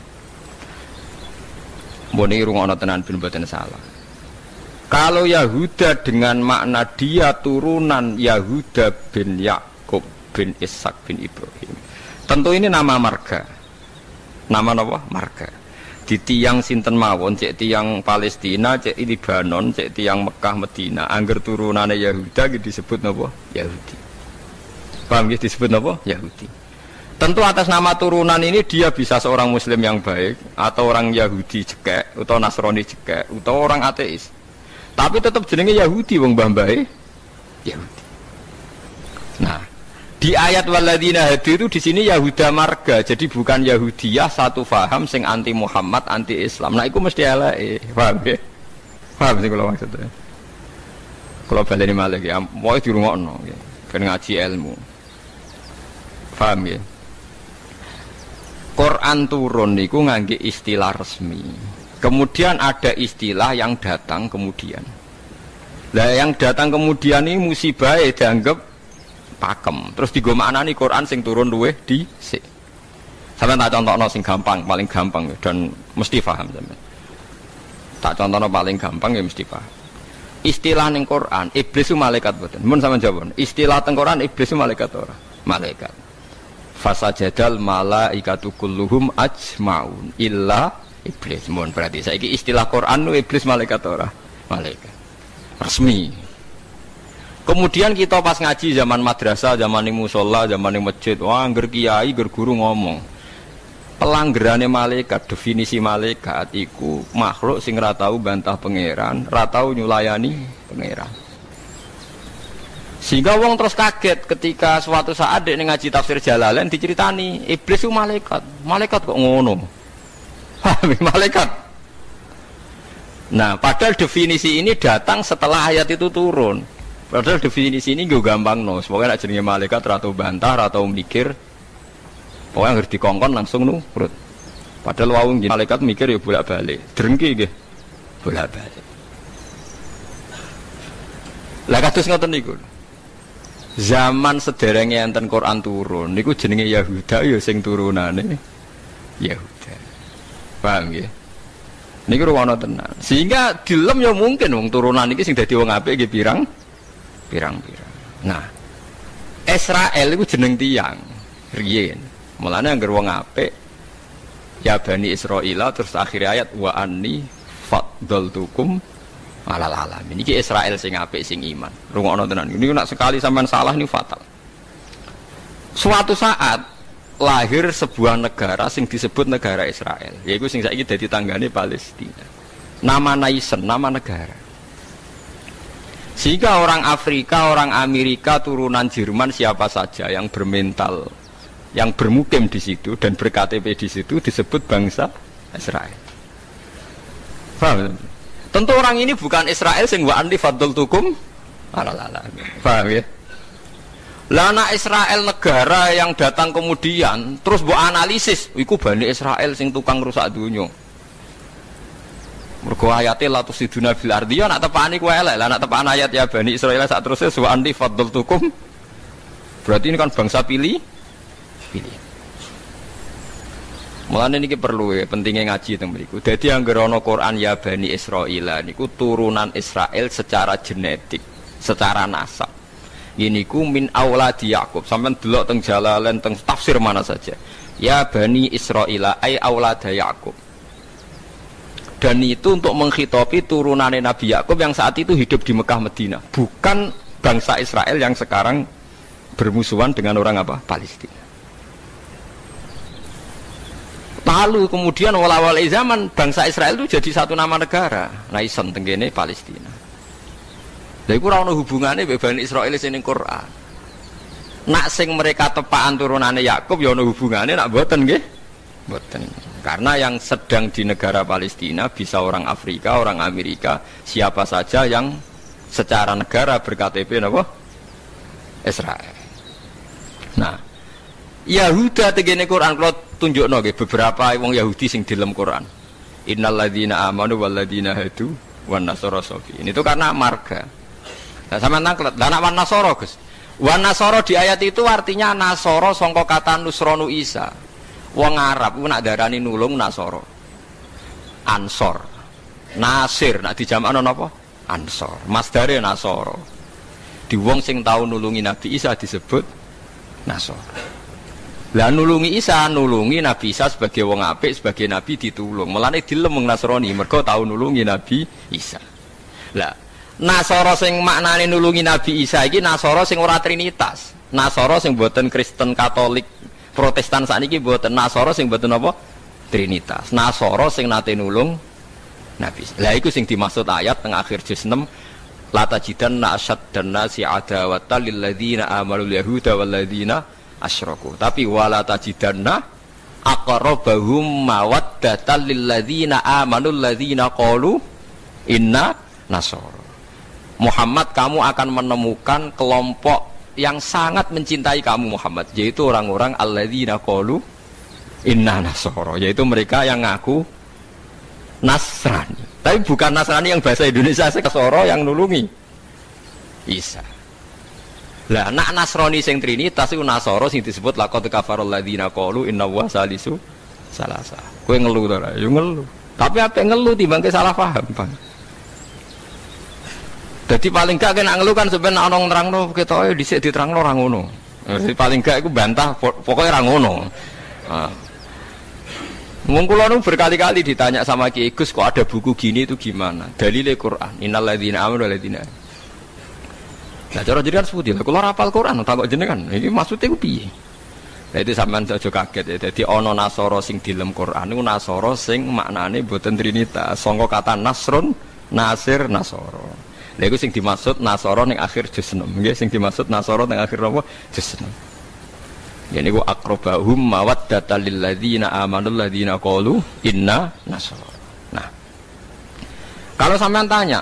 Mbone rungokno tenan ben mboten salah. Kalau Yahuda dengan makna dia turunan Yahuda bin Yakub bin Ishak bin Ibrahim, tentu ini nama marga. Nama apa? Marga. Di tiang sinten mawon, cek tiang Palestina, cek Libanon, cek tiang Mekah Medina, angger turunane Yahuda disebut napa? Yahudi. Paham ya disebut napa? Yahudi. Tentu atas nama turunan ini dia bisa seorang muslim yang baik atau orang Yahudi cekek atau Nasrani cekek atau orang ateis. Tapi tetap jenenge Yahudi wong mbah-mbahe Yahudi. Nah, di ayat waladina hadu itu di sini Yahuda marga, jadi bukan Yahudiyah satu faham sing anti Muhammad, anti Islam. Nah, itu mesti eleke, paham ya? Paham sih kalau maksudnya. Kalau baleni malih ya, mau dirungokno ya, ben ngaji ilmu. Paham ya? Quran turun niku ngangge istilah resmi. Kemudian ada istilah yang datang kemudian. Lah yang datang kemudian ini musibah dianggap pakem. Terus digo maknani Quran sing turun luweh dhisik. Sampeyan tak contohno sing gampang, paling gampang dan mesti paham sampeyan. Tak contohno paling gampang ya mesti paham. Istilah ning Quran, iblis itu malaikat mboten. Mun sampeyan jawab. Istilah teng Quran iblis itu malaikat ora? Malaikat. Fasajadal malaikatu kulluhum ajmaun illa iblis. Mun berarti saiki istilah Quran nu iblis malaikat ora? Malaikat. Resmi. Kemudian kita pas ngaji zaman madrasah, zaman ning musala, zaman ning masjid, wah ngger kiai, ngger guru ngomong. Pelanggerane malaikat, definisi malaikat iku makhluk sing ora tau bantah pangeran, ora tau nyulayani pangeran. Sehingga wong terus kaget ketika suatu saat dek ngaji tafsir Jalalain diceritani iblis itu malaikat. Malaikat kok ngono? Malaikat. Nah, padahal definisi ini datang setelah ayat itu turun. Padahal definisi ini gue gampang no. Pokoknya nak jenenge malaikat atau bantah atau mikir. Pokoknya harus dikongkon langsung nurut. Padahal wawung malaikat mikir ya bolak-balik. Drengki nggih. Bolak-balik. Lah kados ngoten niku. Zaman sederenge enten Quran turun niku jenenge Yahuda ya sing turunane Yahuda. Paham nggih? Niku ruwono tenan. Sehingga dilem ya mungkin wong turunan iki sing dadi wong apik nggih pirang-pirang. Nah, Israel iku jeneng tiyang riyen. Mulane anggere wong apik ya Bani Israil terus akhir ayat wa anni faddaltukum alal alamin. Iki Israel sing apik sing iman. Rungokno tenan. Niku nek sekali sampean salah niku fatal. Suatu saat lahir sebuah negara sing disebut negara Israel. Yaiku sing saiki dadi tanggane Palestina. Nama naisen, nama negara. Sehingga orang Afrika, orang Amerika, turunan Jerman siapa saja yang bermental, yang bermukim di situ dan ber-KTP di situ disebut bangsa Israel. Paham? Tentu orang ini bukan Israel sing wa anni faddaltukum alal. Paham ya? Lah anak Israel negara yang datang kemudian terus mbok analisis, iku Bani Israel sing tukang rusak dunya. Mergo ayate la tusiduna fil ardi ya nak tepani ku elek. Lah nak tepan ayat ya Bani Israel sak terusé wa anni faddaltukum. Berarti ini kan bangsa pilih. Mulane niki perlu ya, pentingnya ngaji teng mriku. Dadi anggere ana Quran ya Bani Israil niku turunan Israel secara genetik, secara nasab. Niku min auladi Yakub. Sampeyan delok teng Jalalain teng tafsir mana saja. Ya Bani Israil ai aulada Yakub. Dan itu untuk menghitopi turunane Nabi Yakub yang saat itu hidup di Mekah Madinah, bukan bangsa Israel yang sekarang bermusuhan dengan orang apa? Palestina. Lalu kemudian awal-awal zaman bangsa Israel itu jadi satu nama negara, naisen tenggene Palestina. Lha iku ora ono hubungane mbek Bani Israil sing ning Quran. Nak sing mereka tepaan turunane Yakub ya ono hubungane, nak mboten nggih? Mboten. Karena yang sedang di negara Palestina bisa orang Afrika, orang Amerika, siapa saja yang secara negara ber-KTP napa? Israel. Nah, Yahuda tegene Quran kalau tunjukno nggih beberapa wong Yahudi sing di dalam Quran. Innal ladzina amanu wal ladzina hadu wan nasara safi. Ini itu karena marga. Nah, sama nangklet. Lah wan nasara, Gus. Wan nasara di ayat itu artinya nasara sangka kata nusronu Isa. Wong Arab ku nak darani nulung nasara. Ansor. Nasir nak dijamakno napa? Ansor. Masdare nasara. Di wong sing tau nulungi Nabi Isa disebut nasara. Lah nulungi Isa, nulungi Nabi Isa sebagai wong apik, sebagai nabi ditulung. Mulane dilem wong Nasrani mergo tau nulungi Nabi Isa. Lah Nasara sing maknane nulungi Nabi Isa iki Nasara sing ora trinitas. Nasara sing boten Kristen Katolik Protestan sakniki boten. Nasara sing boten apa? Trinitas. Nasara sing nate nulung Nabi Isa. Lah iku sing dimaksud ayat teng akhir juz 6 la tajidanna asyaddan nasi adawatan lil ladzina amanu yahuda wal ladzina asyraku. Tapi wala tajidanna aqrabahum mawaddatan lil ladzina amanu ladzina qalu inna nasara. Muhammad, kamu akan menemukan kelompok yang sangat mencintai kamu Muhammad, yaitu orang-orang alladzina qalu Inna Nasoro, yaitu mereka yang ngaku Nasrani. Tapi bukan Nasrani yang bahasa Indonesia, Nasoro yang nulungi Isa. Lah nak Nasrani sing Trinitas iku Nasoro sing disebut laqad kafarul ladzina qalu inna wa salisu salasa. Kowe ngelu to ra? Yo ngelu. Tapi apa ngelu timbang salah paham, Bang. Jadi paling gak kena ngelu kan sebenarnya ana nerangno ketoke dhisik diterangno ora ngono. Jadi paling gak iku bantah pokoknya ora ngono. Wong kula nu berkali-kali ditanya sama Ki Gus kok ada buku gini itu gimana? Dalile Quran. Innal ladzina amanu wal ladzina. Nah cara jenengan seputi lha kula hafal Quran takok jenengan. Iki maksude ku piye? Lah itu sampean aja kaget ya. Dadi ana Nasara sing dilem Quran niku Nasara sing maknane boten trinitas. Sangka kata Nasrun, Nasir, Nasara. Lha iku sing dimaksud Nasara ning akhir juz 6. Nggih sing dimaksud Nasara ning akhir apa? Juz 6. Yani ku akrobahum mawaddatal lil ladzina amanul ladzina qalu inna nasara. Nah. Kalau sampean tanya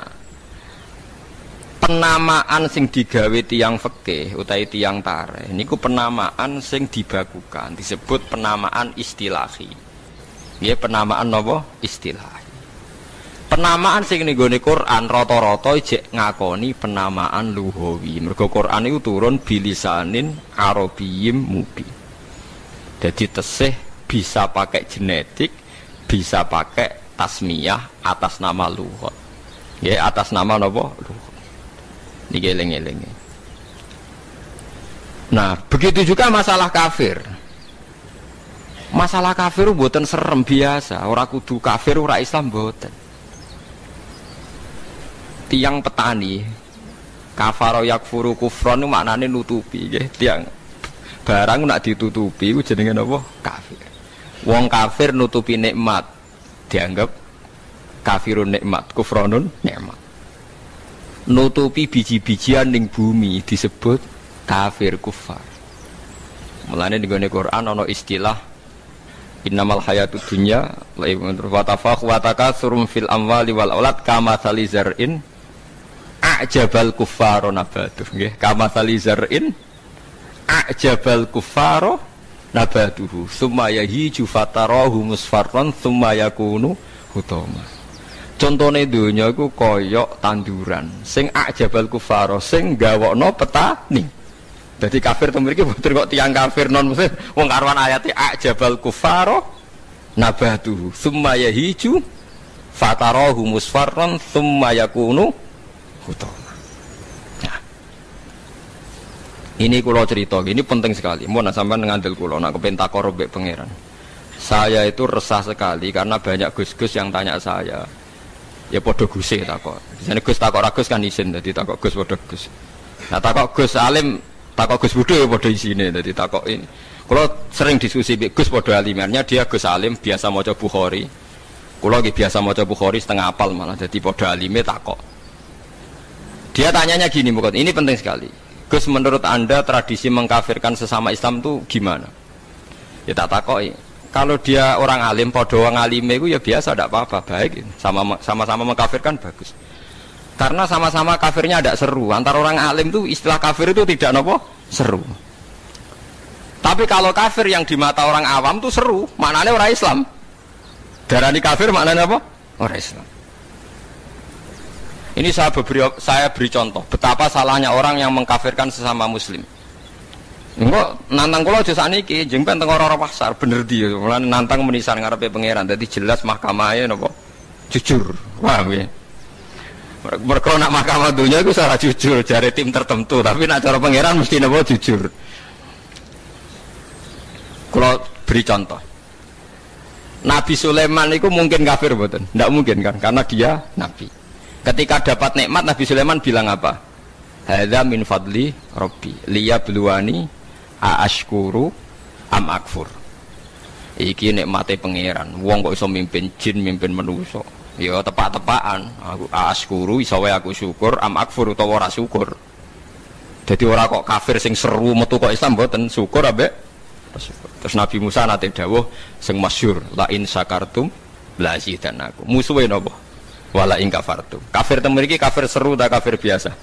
penamaan sing digawe tiyang fikih utawi tiyang tarikh niku penamaan sing dibakukan disebut penamaan istilahi. Nggih penamaan napa? Istilahi. Penamaan sing ning gone Quran rata-rata jek ngakoni penamaan lughawi. Mergo Quran iku turun bilisanin arabiyyin mubin. Jadi tesih bisa pakai genetik, bisa pakai tasmiyah atas nama lughat. Nggih atas nama napa? Lughat. Niki eling-eling. Nah, begitu juga masalah kafir. Masalah kafir mboten serem biasa, ora kudu kafir ora Islam mboten. Tiang petani kafaro yakfuru kufron itu maknanya nutupi ya. Tiang barang nak ditutupi itu jenenge apa? Kafir. Wong kafir nutupi nikmat dianggap kafirun nikmat, kufronun nikmat. Nutupi biji-bijian ning bumi disebut kafir kufar. Mulane ning Quran ana istilah innamal hayatud dunya wa tafakhurum fil amwali wal aulad kama salizar'in a'jabal kuffaro nabatuh nggih kama salizar'in a'jabal kuffaro nabatuhu summa yahiju fatarahu musfarran summa yakunu hutama. Contone donya iku kaya tanduran sing a'jabal kuffaro sing gawokno petani. Dadi kafir to mriki boten kok tiyang kafir non muslim wong karuan ayate a'jabal kuffaro nabatuhu summa yahiju fatarahu musfarran summa yakunu utama. Nah, ini kulo cerita, ini penting sekali. Mau nak sampai ngandel kulo, nak kepen takor mbek pangeran. Saya itu resah sekali karena banyak gus-gus yang tanya saya. Ya podo guse takor. Di sana gus takor agus kan isin, jadi takor gus podo gus. Nah takor gus alim, takor gus budo ya podo isine, jadi takor ini. Kulo sering diskusi mbek gus podo alimannya, dia gus alim biasa maca Bukhari. Kulo biasa maca Bukhari setengah apal malah, jadi podo alime takor. Dia tanyanya gini, bukan ini penting sekali. Gus, menurut Anda tradisi mengkafirkan sesama Islam itu gimana? Ya tak takoi. Kalau dia orang alim, podo wong alime itu ya biasa, tidak apa-apa, baik. Sama-sama mengkafirkan bagus. Karena sama-sama kafirnya tidak seru. Antara orang alim itu istilah kafir itu tidak nopo seru. Tapi kalau kafir yang di mata orang awam itu seru, maknanya orang Islam. Darani kafir maknanya apa? Orang Islam. Ini saya beri contoh betapa salahnya orang yang mengkafirkan sesama muslim. Enggak nantang kula aja sakniki jengpen teng ora pasar bener dia. Mulane nantang menisan ngarepe pangeran. Dadi jelas mahkamahe napa jujur. Paham ya? Mergo nak mahkamah dunia iku salah jujur jare tim tertentu, tapi nak cara pangeran mesti napa jujur. Kula beri contoh. Nabi Sulaiman itu mungkin kafir mboten? Tidak mungkin kan karena dia nabi. Ketika dapat nikmat Nabi Sulaiman bilang apa? Hadza min fadli Rabbi liyabluwani aashkuru am akfur. Iki nikmate pangeran. Wong kok iso mimpin jin, mimpin manusa. Ya tepak-tepakan. Aku aashkuru iso wae aku syukur, am akfur utawa ora syukur. Jadi ora kok kafir sing seru metu kok Islam mboten syukur ambek syukur. Terus Nabi Musa nate dawuh sing masyhur la in syakartum la zidanakum. Musuhe napa? Wala ing kafartum. Kafir teng mriki kafir seru ta kafir biasa?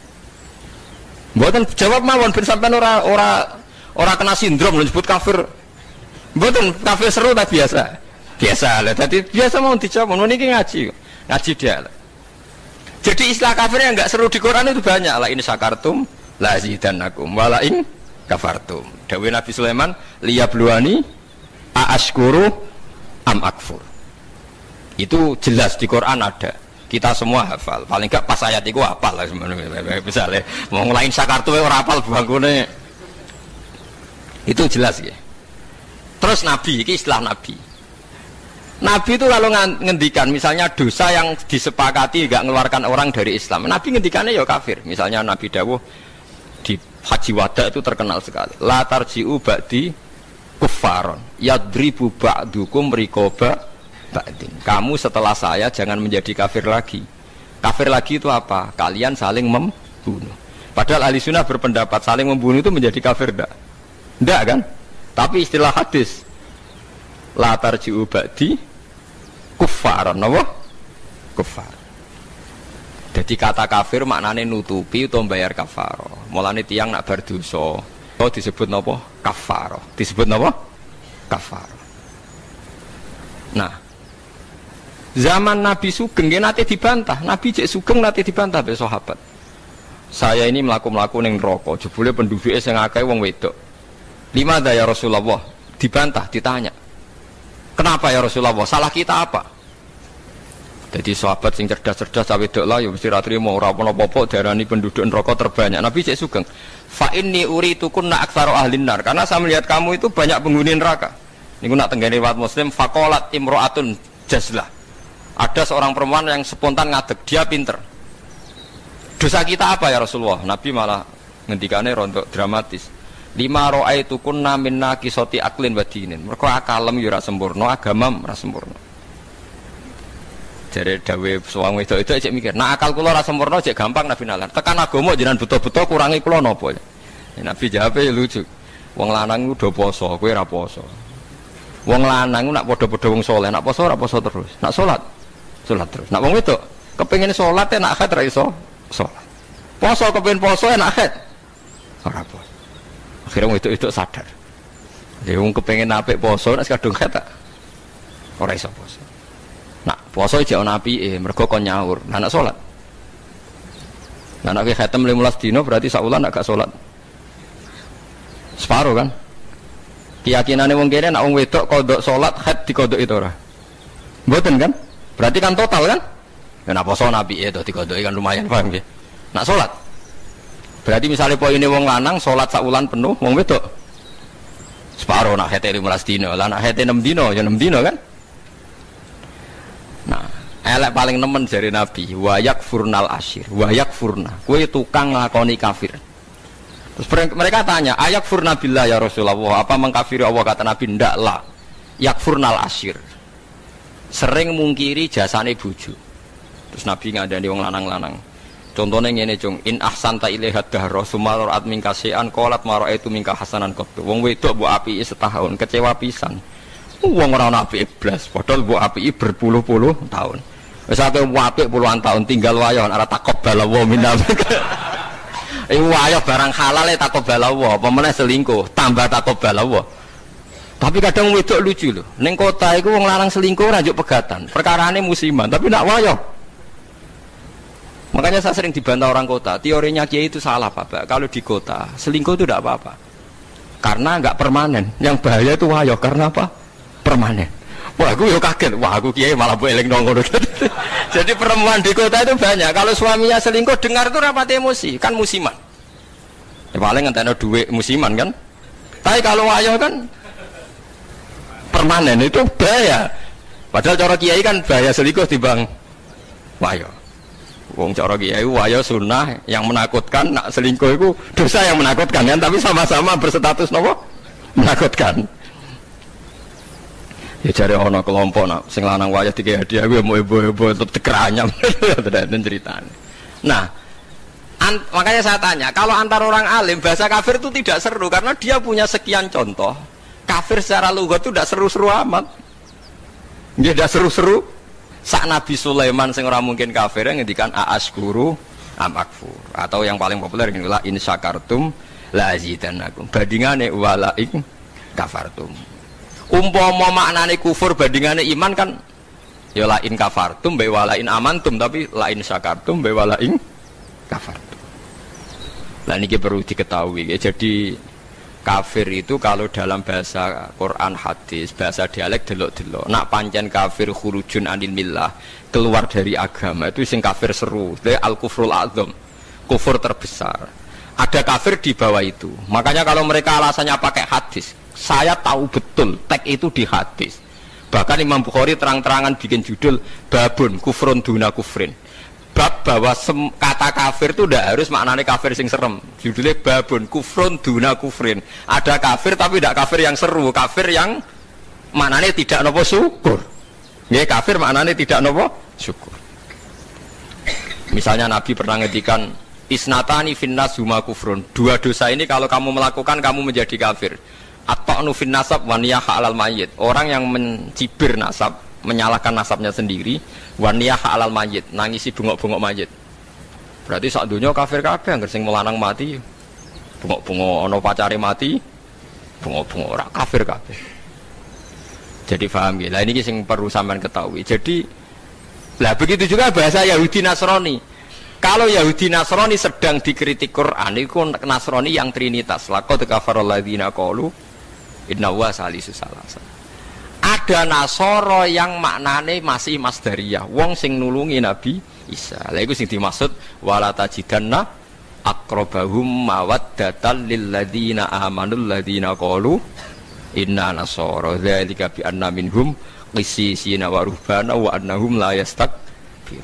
Mboten jawab mawon ben sampean ora kena sindrom lho disebut kafir. Mboten kafir seru tak biasa. Biasa lah. Tadi biasa mau dijawab, mau niki ngaji dia. Jadi istilah kafir yang enggak seru di Quran itu banyak. La in syakartum la azidannakum wa la in kafartum. Dawuh Nabi Sulaiman, liyabluwani a'askuru am akfur. Itu jelas di Quran ada. Kita semua hafal. Paling enggak pas ayat itu hafal lah sebenarnya. Misalnya mau ngelain syakartum ora hafal bangkune. Itu jelas ya. Terus Nabi, ini istilah Nabi. Nabi itu kalau ngendikan misalnya dosa yang disepakati gak mengeluarkan orang dari Islam, Nabi ngendikannya ya kafir. Misalnya Nabi dawuh di Haji Wada itu terkenal sekali. La tarji'u ba'di kuffaron yadribu ba'dukum riqaba ba'din. Kamu setelah saya jangan menjadi kafir lagi. Kafir lagi itu apa? Kalian saling membunuh. Padahal ahli sunnah berpendapat saling membunuh itu menjadi kafir enggak? Enggak kan? Tapi istilah hadis la tarji'u ba'di kufar, apa? Kufar. Jadi kata kafir maknanya nutupi atau bayar kafaro. Mulane tiang nak berdosa, oh disebut napa? Kafaro. Disebut napa? Kafaro. Nah, zaman Nabi Sugeng nanti dibantah. Nabi cek Sugeng nanti dibantah oleh sahabat. Saya ini melaku ning neraka, jebule penduduknya sing akeh wong wedok. Lima ya Rasulullah, dibantah, ditanya. Kenapa ya Rasulullah? Salah kita apa? Jadi sahabat sing cerdas-cerdas wedok lah ya mesti ra trimo ora apa-apa darani penduduk neraka terbanyak. Nabi cek sugeng. Fa inni uritukunna aktsaru ahlin nar. Karena saya melihat kamu itu banyak penghuni neraka. Niku nak tenggene riwayat Muslim faqalat imra'atun jazlah. Ada seorang perempuan yang spontan ngadeg, dia pinter. Dosa kita apa ya Rasulullah? Nabi malah ngendikane rontok dramatis. Lima ra'aitukunna minna qisati aqlin wa dinin. Mergo akalem yo ora sempurna, agamam ora sempurna. Jare dawuh suwang wedok itu cek mikir, nah akal kula ora sempurna cek gampang Nabi nalar. Tekan agama jenengan betul-betul kurangi kula napa ya? Nabi jawabe lucu. Wong lanang ku do poso, kowe ora poso. Wong lanang ku nak padha-padha wong saleh, nak poso ora poso terus. Nak salat terus. Nak wong wedok kepengin salat nak akad ra iso salat. Poso kepengin poso nak akad ora poso. Akhirnya itu sadar. Dia wong kepengen apik poso nek kadung kata ora iso poso. Nak poso jek ana apike, mergo kon nyaur. Lah nak salat. Lah nek khatam 15 dina berarti sak wulan nak gak salat. Separo kan? Keyakinane wong kene nak wong wedok kodok salat khat dikodok itu ora. Mboten kan? Berarti kan total kan? Nek poso apike to dikodoki kan lumayan paham nggih. Nak salat berarti misalnya poinnya wong lanang sholat sakulan penuh, wong wedok separuh nak hete 15 dino, lah nak hete 6 dino, ya 6 dino kan. Nah, elek paling nemen dari Nabi, wayak furnal asyir, wayak furna, kue tukang ngelakoni kafir. Terus mereka tanya, ayak furna billah ya Rasulullah, apa mengkafiri Allah? Kata Nabi, ndak lah, yak furnal asyir, sering mungkiri jasane bojo. Terus Nabi ngadani wong lanang-lanang. Contohnya ngene cung, in ahsanta ilaihat dahra summa ra'at min kasian qalat ma ra'aitu minka hasanan qattu. Wong wedok mbok apiki setahun kecewa pisan. Wong ora ana apike blas, padahal mbok apiki berpuluh-puluh tahun. Wis akeh apik puluhan tahun tinggal wayo ora takobal wa minna. Wayo barang halal takobal wa, apa meneh selingkuh tambah takobal wa. Tapi kadang wedok lucu lho. Ning kota iku wong lanang selingkuh ora njuk pegatan. Perkarane musiman, tapi nak wayo. Makanya saya sering dibantah orang kota, teorinya Kiai itu salah Pak. Kalau di kota, selingkuh itu tidak apa-apa. Karena nggak permanen. Yang bahaya itu wayo, karena apa? Permanen. Wah, aku yo kaget. Wah, aku Kiai malah boleh nongol. Jadi perempuan di kota itu banyak. Kalau suaminya selingkuh, dengar itu rapat emosi, kan musiman. Ya paling ngenteni duit musiman kan. Tapi kalau wayo kan permanen, itu bahaya. Padahal cara Kiai kan bahaya selingkuh dibang wayo. Wong cara kiai wayo sunnah yang menakutkan, nak selingkuh itu dosa yang menakutkan kan, tapi sama-sama berstatus nopo menakutkan. Ya cari ono kelompok nak sing lanang wayo tiga hadiah gue mau ibu-ibu tetep tekeranyam dan ceritanya. Nah, makanya saya tanya, kalau antar orang alim bahasa kafir itu tidak seru karena dia punya sekian contoh. Kafir secara lugat itu tidak seru-seru amat. Dia tidak seru-seru. Sak Nabi Sulaiman sing ora mungkin kafir ngendikan a'askuru am akfur, atau yang paling populer ini la in syakartum la azidannakum, bandingane wala in kafartum. Umpama maknane kufur bandingane iman kan ya lain kafartum be walain amantum, tapi lain syakartum be walain kafartum. Lah niki perlu diketahui ya. Jadi kafir itu kalau dalam bahasa Quran hadis, bahasa dialek delok-delok. Nak pancen kafir khurujun anil millah, keluar dari agama itu sing kafir seru. Itu al-kufrul a'dzam, kufur terbesar. Ada kafir di bawah itu. Makanya kalau mereka alasannya pakai hadis, saya tahu betul teks itu di hadis. Bahkan Imam Bukhari terang-terangan bikin judul babun kufrun duna kufrin. Bab bahwa kata kafir itu tidak harus maknanya kafir sing serem. Judulnya babun kufrun duna kufrin. Ada kafir tapi tidak kafir yang seru, kafir yang maknanya tidak nopo syukur. Ya kafir maknanya tidak nopo syukur. Misalnya Nabi pernah ngedikan isnatani finnas huma kufrun. Dua dosa ini kalau kamu melakukan kamu menjadi kafir. At-ta'nu fin nasab wa niyah alal mayyit. Orang yang mencibir nasab, menyalahkan nasabnya sendiri, wa niyah alal mayyit, nangisi bungok-bungok mayit. Berarti sak donya kafir kabeh anggere sing melanang mati, bungok-bungok ana pacare mati, bungok-bungok ora kafir kabeh. Jadi paham ya. Lah ini sing perlu sampean ketahui. Jadi lah begitu juga bahasa Yahudi Nasrani. Kalau Yahudi Nasrani sedang dikritik Quran, itu Nasrani yang trinitas. Laqad kafara alladziina qalu inna huwa salisu salasa. Ada Nasoro yang maknane masih masdariyah, wong sing nulungi Nabi Isa. Lha iku sing dimaksud wala tajidanna aqrabahum mawaddatan lil ladzina amanul ladzina qalu inna nasara dzalika bi anna minhum qissisina wa ruhbana wa annahum la yastakbir.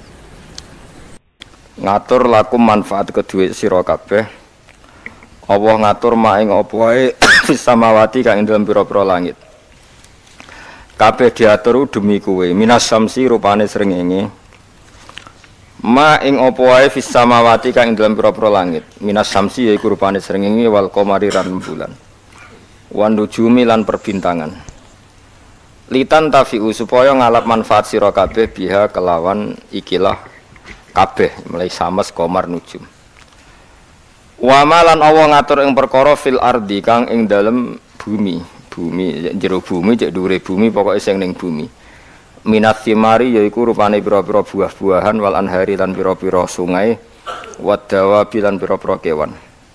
Ngatur lakum manfaat kedue sira kabeh. Allah ngatur maing apa wae fis samawati kang ing dalem pira-pira langit. Kabeh diatur demi kowe. Minas samsi rupane srengenge. Ma ing apa wae fis samawati kang ing dalem pira-pira langit. Minas samsi yaiku rupane srengenge wal qamari lan bulan. Wan nujumi lan perbintangan. Litan tafiu supaya ngalap manfaat sira kabeh biha kelawan ikilah kabeh mulai sames qamar nujum. Wa malan Allah ngatur ing perkara fil ardi kang ing dalem bumi jero bumi cek dhuwure bumi pokoke sing ning bumi. Minat thimari yaiku rupane pira-pira buah-buahan wal anhari lan pira-pira sungai wadawa bilan pira-pira kewan.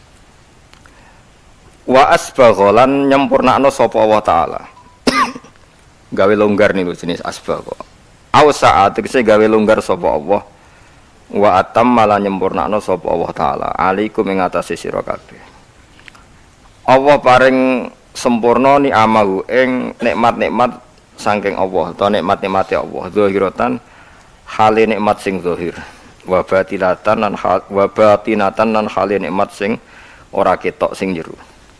Wa asbaghalan nyempurnakno sapa Allah taala. Gawe longgar niku jenis asbagha. Ausa tegese gawe longgar sapa Allah. Wa atamma lan nyempurnakno sapa Allah taala alaikum ing atase sira kabeh. Allah paring sempurna ni amahu ing nikmat-nikmat saking Allah atau nikmat-nikmate Allah zahiratan hale nikmat sing zahir wa batinatan lan hale nikmat sing ora ketok sing jero.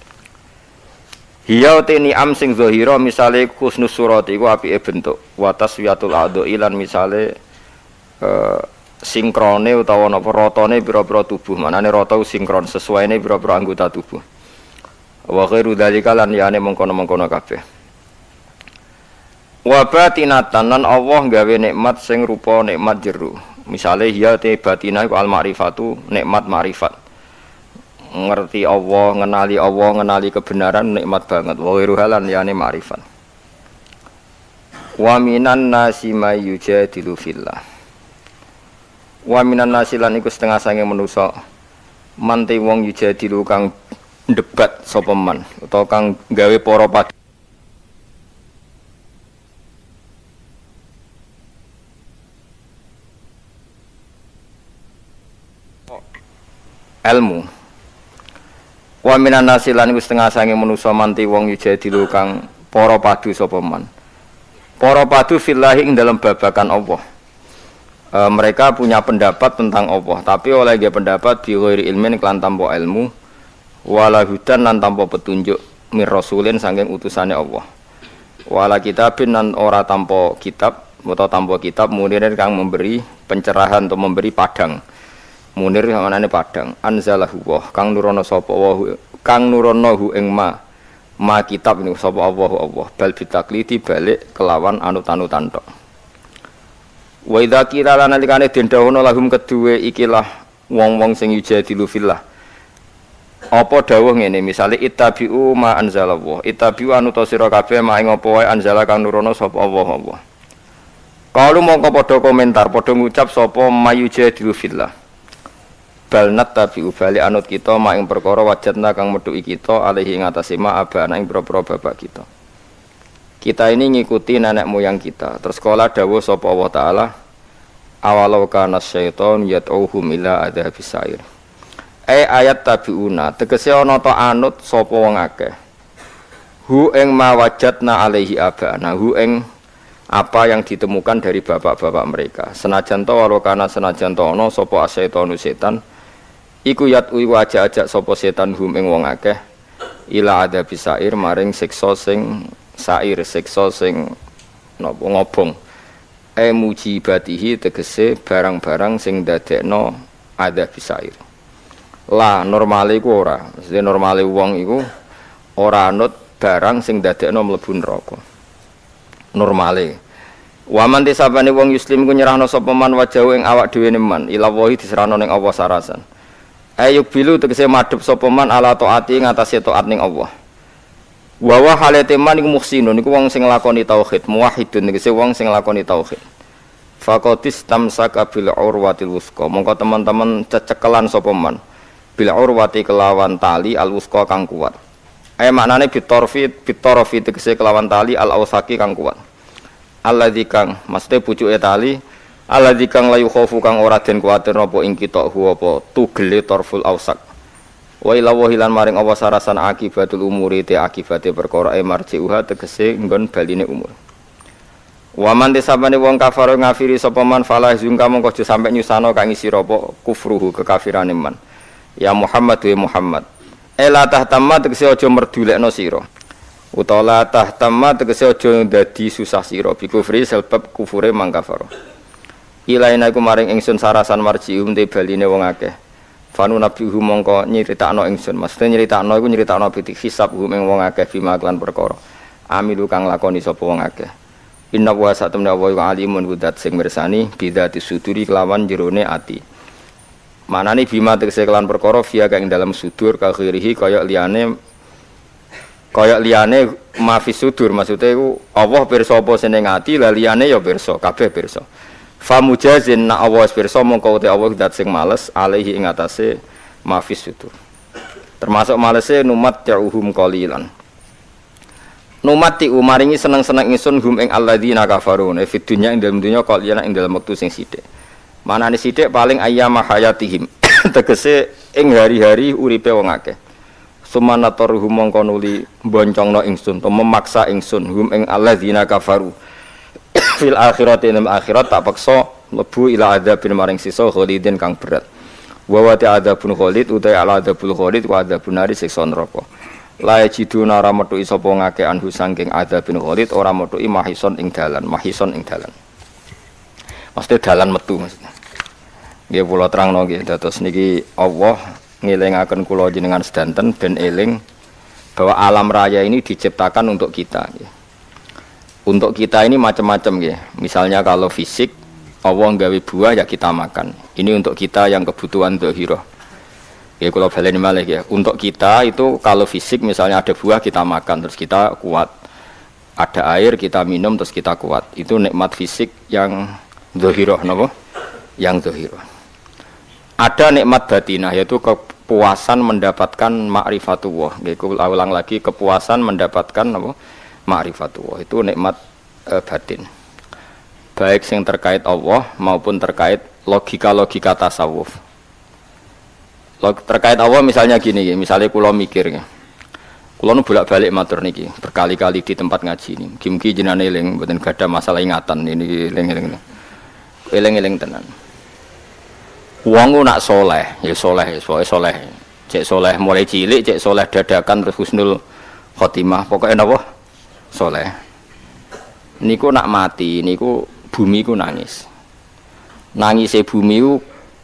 Hiya te ni'am sing zahira misale husnus surati iku apike bentuk wa taswiyatul a'dha'i lan misale sinkrone utawa napa ratane pira-pira tubuh. Manane rata sinkron sesuaine pira-pira anggota tubuh. Wa khairu dzalika lan yane mengkono-mengkono kabeh. Wa batinatan lan Allah gawe nikmat sing rupa nikmat jero. Misale hiya te batinah iku al ma'rifatu nikmat ma'rifat. Ngerti Allah, ngenali kebenaran nikmat banget. Wa khairu halan yane ma'rifat. Wa minan nasi may yujadilu fillah. Wa minan nasilan iku setengah sange manusa mante wong yujadilu kang debat sapa man utawa kang gawe para padu ilmu. Wa minan nasilan iku setengah sange manusa mante wong yujadilu kang para padu sapa man. Para padu fillahi ing dalam babakan Allah. Mereka punya pendapat tentang Allah, tapi oleh dia pendapat bi ghairi ilmin kelan tanpa ilmu, wala hudan lan tanpa petunjuk mir rasulin saking utusane Allah. Wala kitabin lan ora tanpa kitab utawa tanpa kitab munirin kang memberi pencerahan atau memberi padang. Munir manane padang. Anzalahu wa kang nurono sapa wa kang nurono hu ing ma kitab niku sapa Allah bal bitakliti balik kelawan anut-anutan tok. Wa idza qila lana likane den dawono lahum kedue ikilah wong-wong sing yujadilu fillah. Apa dawuh ngene misale ittabi'u ma anzalallah. Ittabi'u anu ta sira kabeh ma ing apa wae anzala kang nurono sapa Allah. Kalu mongko padha komentar, padha ngucap sapa mayujadilu fillah. Bal nattabi'u bali anut kita ma ing perkara wajadna kang metuki kita alaihi ing atase ma abana ing propro bapak kita. Kita ini ngikuti nenek moyang kita. Terus kala dawuh sapa Allah taala awalau kana syaiton yad'uhum ila adzabis sa'ir. Ayat tabiuna tegese ana ta anut sapa wong akeh hu ing mawajadna alaihi abana hu ing apa yang ditemukan dari bapak-bapak mereka senajan to walokana senajan to ana sapa asyaitonu setan iku yatui wajah-ajak sapa setan hum ing wong akeh ila ada bisair maring siksa sing sair siksa sing napa ngobong mujibatihi tegese barang-barang sing dadekno ada bisair. Lah normale iku ora. Mesti normale wong iku ora anut barang sing dadekno mlebu neraka. Normale. Waman tisabane wong muslim iku nyerahno sapa man wajahu ing awak dhewe man ila wahi diserahno ning Allah sarasan. Ayub bilu tegese madhep sapa man ala taati ngatasé taat ning Allah. Wa wa halate man iku muhsinun iku wong sing nglakoni tauhid, muwahhidun tegese wong sing nglakoni tauhid. Faqatis tamsaka bil urwatil wusqa. Mongko teman-teman cecekelan sapa man bil urwati kelawan tali al wusqa kang kuat. Maknane bitorfi tegese kelawan tali al ausaki kang kuat. Alladzi kang mesti pucuke tali alladzi kang layu khofu kang ora den kuwatir apa ing kita apa tugele torful ausak. Wa ila wahilan maring apa sarasan akibatul umuri te akibate perkara marji'uha tegese nggon baline umur. Wa man tisabane wong kafir ngafiri sapa man falah zungka mongko aja sampe nyusano kang isi apa kufruhu kekafirane man. Ya Muhammad wa Muhammad. La tahtamma tegese aja merdulekno sira. Utawa la tahtamma tegese aja dadi susah sira bi kufri sebab kufure mangkafaro. Ilaina iku maring ingsun sarasan marjium te baline wong akeh. Fanu nabihu mongko nyritakno ingsun. Maksudnya nyritakno iku nyritakno pitik hisab ing wong akeh bima lan perkara. Amilu kang lakoni sapa wong akeh. Inna wa satamna wa alimun kudat sing mirsani bidzati suduri kelawan jerone ati. Manane bima tegese kelan perkara via kang dalam sudur ka khirihi kaya liyane mafis sudur maksude iku Allah pirsa apa sing ning ati la liyane ya pirsa kabeh pirsa. Fa mujazin na Allah pirsa mongko te Allah dat sing males alaihi ing atase mafis sudur. Termasuk malese numat ta'uhum qalilan. Numati umaringi seneng-seneng ingsun hum ing alladzina kafaru ne fid dunya ing dalem dunya qalilan ing dalem wektu sing sithik. Manane sithik paling ayyama hayatihim tegese ing hari-hari uripe wong akeh. Sumanatorhum mongko nuli boncongno ingsun to memaksa ingsun hum ing alladzina kafaru fil akhirati ing akhirat tak paksa mlebu ila adzabin maring sisa khalidin kang berat. Wa wa ta'adzabun khalid uta ala adzabul khalid wa adzabun nari siksa neraka. La yajiduna ora metuki sapa ngake anhu saking adzabin khalid ora metuki mahison ing dalan mesti dalan metu maksudnya. Nggih kula terangno nggih dados niki Allah ngelingaken kula jenengan sedanten ben eling bahwa alam raya ini diciptakan untuk kita nggih. Untuk kita ini macam-macam nggih. Misalnya kalau fisik Allah nggawe buah ya kita makan. Ini untuk kita yang kebutuhan dzahirah. Ya kalau baleni malih ya. Untuk kita itu kalau fisik misalnya ada buah kita makan terus kita kuat. Ada air kita minum terus kita kuat. Itu nikmat fisik yang dzahirah napa? Yang dzahirah. Ada nikmat batinah yaitu kepuasan mendapatkan ma'rifatullah. Nggih kula ulang lagi kepuasan mendapatkan napa? Ma'rifatullah. Itu nikmat batin. Baik yang terkait Allah maupun terkait logika-logika tasawuf. Terkait Allah misalnya gini, misalnya kula mikir ya. Kula nu bolak-balik matur niki, berkali-kali di tempat ngaji ini. Mugi-mugi jenengan eling mboten gadah masalah ingatan ini eling-eling. Eling-eling tenan. Wong nak soleh, ya soleh, soleh. Cek soleh mulai cilik, cek soleh dadakan terus husnul khotimah. Pokoknya napa? Soleh. Niku nak mati, niku bumi ku nangis. Nangise bumi ku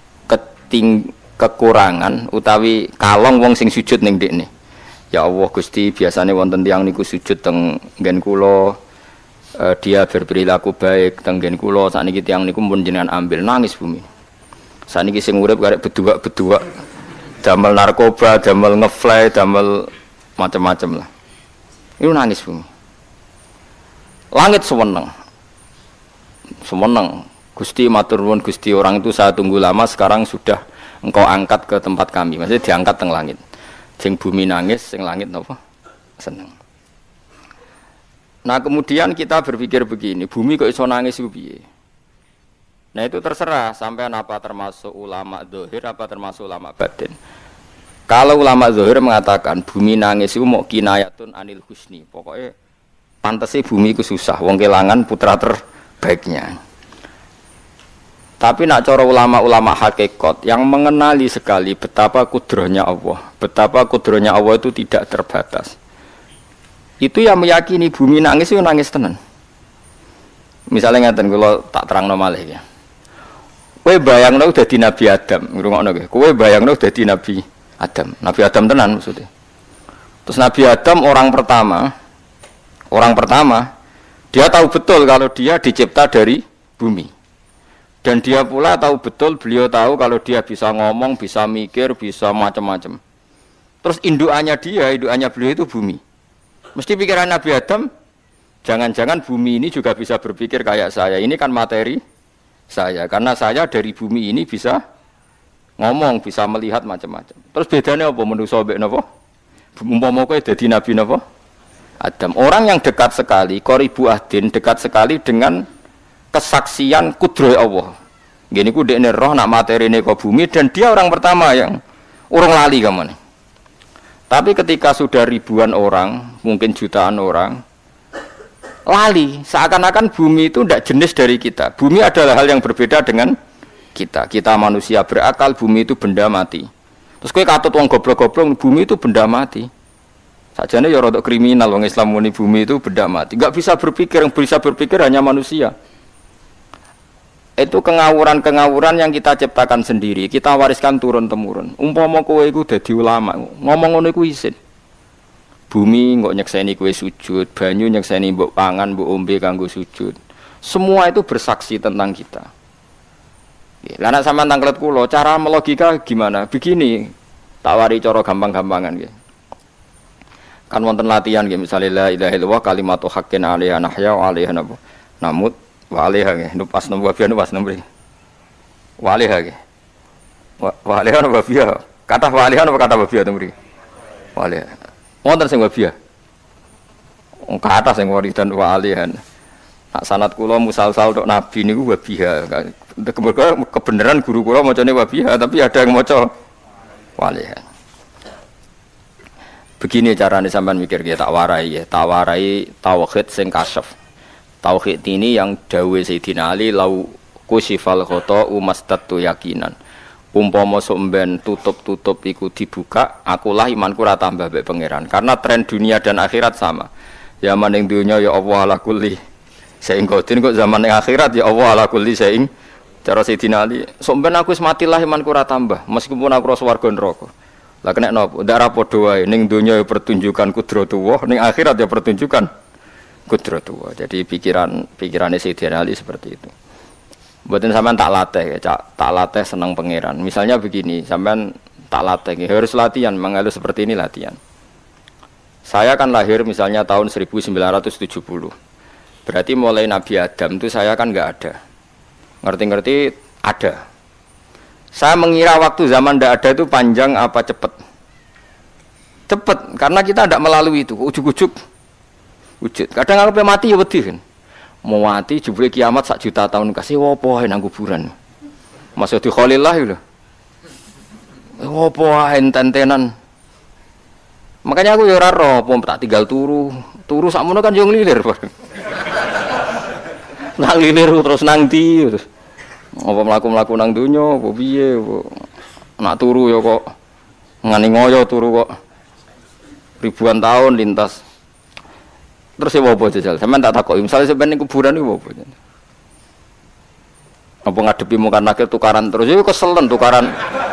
kekurangan utawi kalong wong sing sujud ning ndekne. Ya Allah Gusti, biasane wonten tiyang niku sujud teng nggen kula dia berperilaku baik teng nggen kula sakniki tiyang niku pun jenengan ambil nangis bumi. Sakniki sing urip karek beduak-beduak damel narkoba, damel ngefly, damel macam-macam lah. Itu nangis bumi. Langit sewenang. Sewenang. Gusti matur nuwun Gusti, orang itu saya tunggu lama, sekarang sudah engkau angkat ke tempat kami. Maksudnya diangkat teng langit. Sing bumi nangis, sing langit napa? Seneng. Nah, kemudian kita berpikir begini, bumi kok iso nangis ku piye? Nah, itu terserah sampean apa termasuk ulama zahir apa termasuk ulama batin. Kalau ulama zahir mengatakan bumi nangis itu mau kinayatun anil husni. Pokoknya pantese bumi ku susah, wong kelangan putra terbaiknya. Tapi nak cara ulama-ulama hakikat yang mengenali sekali betapa kudrohnya Allah, betapa kudrohnya Allah itu tidak terbatas. Itu yang meyakini bumi nangis itu nangis tenan. Misalnya ngeten kalau tak terangno malih ya. Kowe bayangno dadi Nabi Adam, ngrungokno kowe. Kowe bayangno dadi Nabi Adam. Nabi Adam tenan maksudnya. Terus Nabi Adam orang pertama dia tahu betul kalau dia dicipta dari bumi. Dan dia pula tahu betul, beliau tahu kalau dia bisa ngomong, bisa mikir, bisa macam-macam. Terus indukannya beliau itu bumi. Mesti pikiran Nabi Adam, jangan-jangan bumi ini juga bisa berpikir kayak saya. Ini kan materi saya, karena saya dari bumi ini bisa ngomong, bisa melihat macam-macam. Terus bedanya apa manusa mbek napa? Umpama kowe dadi Nabi napa? Adam. Orang yang dekat sekali, qoribu ahdin, dekat sekali dengan kesaksian kudroh Allah. Gini ku dekne roh nak materi ini ke bumi dan dia orang pertama yang orang lali kamu nih. Tapi ketika sudah ribuan orang, mungkin jutaan orang, lali. Seakan-akan bumi itu tidak jenis dari kita. Bumi adalah hal yang berbeda dengan kita. Kita manusia berakal, bumi itu benda mati. Terus kowe katut wong goblok-goblok, bumi itu benda mati. Sajane ya rada kriminal wong Islam muni bumi itu benda mati. Enggak bisa berpikir, yang bisa berpikir hanya manusia. Itu kengawuran-kengawuran yang kita ciptakan sendiri, kita wariskan turun-temurun. Umpama kowe iku dadi ulama, ngomong ngono iku isin. Bumi kok nyekseni kowe sujud, banyu nyekseni mbok pangan, mbok ombe kanggo sujud. Semua itu bersaksi tentang kita. Lah nek sampean tanglet kula, cara melogika gimana? Begini, tak wari cara gampang-gampangan nggih. Kan wonten latihan nggih, misale la ilaha illallah kalimatu haqqin 'alaiha nahya wa 'alaiha namut. Waliha nggih, pas nomor babia pas nomor. Waliha nggih. Waliha nomor babia. Kata waliha apa kata babia to mriki? Waliha. Wonten sing babia. Kata sing waridan walihan. Nak sanad kula musal-sal tok nabi niku babia. Kebenaran guru kula macane babia, tapi ada yang maca waliha. Begini carane sampean mikir tak warai ya, tak warai tauhid sing kasyaf. Tauhid ini yang dawuh Sayyidina Ali lau kusifal khata umastatu yakinan. Umpama somben tutup-tutup iku dibuka, akulah imanku ora tambah mbek pangeran. Karena tren dunia dan akhirat sama. Zaman ning dunya ya Allah ala kulli saing qadir, kok zaman ning akhirat ya Allah ala kulli saing. Cara Sayyidina Ali, somben aku wis matilah imanku ora tambah, meskipun aku ora swarga neraka. Lah kena napa? Ndak ra padha wae, ning dunya ya pertunjukan kudratullah, ning akhirat ya pertunjukan kudratullah. Jadi pikirannya Sayyidina Ali seperti itu. Mboten sampean tak latih, tak latih senang pangeran. Misalnya begini, sampean tak latih, harus latihan, mengalir seperti ini latihan. Saya kan lahir misalnya tahun 1970. Berarti mulai Nabi Adam itu saya kan nggak ada. Ngerti-ngerti ada. Saya mengira waktu zaman ndak ada itu panjang apa cepat? Cepat, karena kita tidak melalui itu. Ujuk-ujuk wujud. Kadang aku mati ya wedi kan. Mau mati jebule kiamat 1 juta tahun kasih opo ae nang kuburan. Masuk di Khalillah lho. Opo ae enten-tenan. Makanya aku ya ora ro, tak tinggal turu sakmono kan yo nglilir. Nang lilir terus nang ndi terus. Apa mlaku-mlaku nang donya apa piye nak turu ya kok ngani ngoyo turu kok ribuan tahun lintas. Terus ya apa jajal? Sampeyan tak takoki, misale sampeyan ning kuburan iku apa? Apa ngadepi mungkar nakir tukaran terus iku keselen tukaran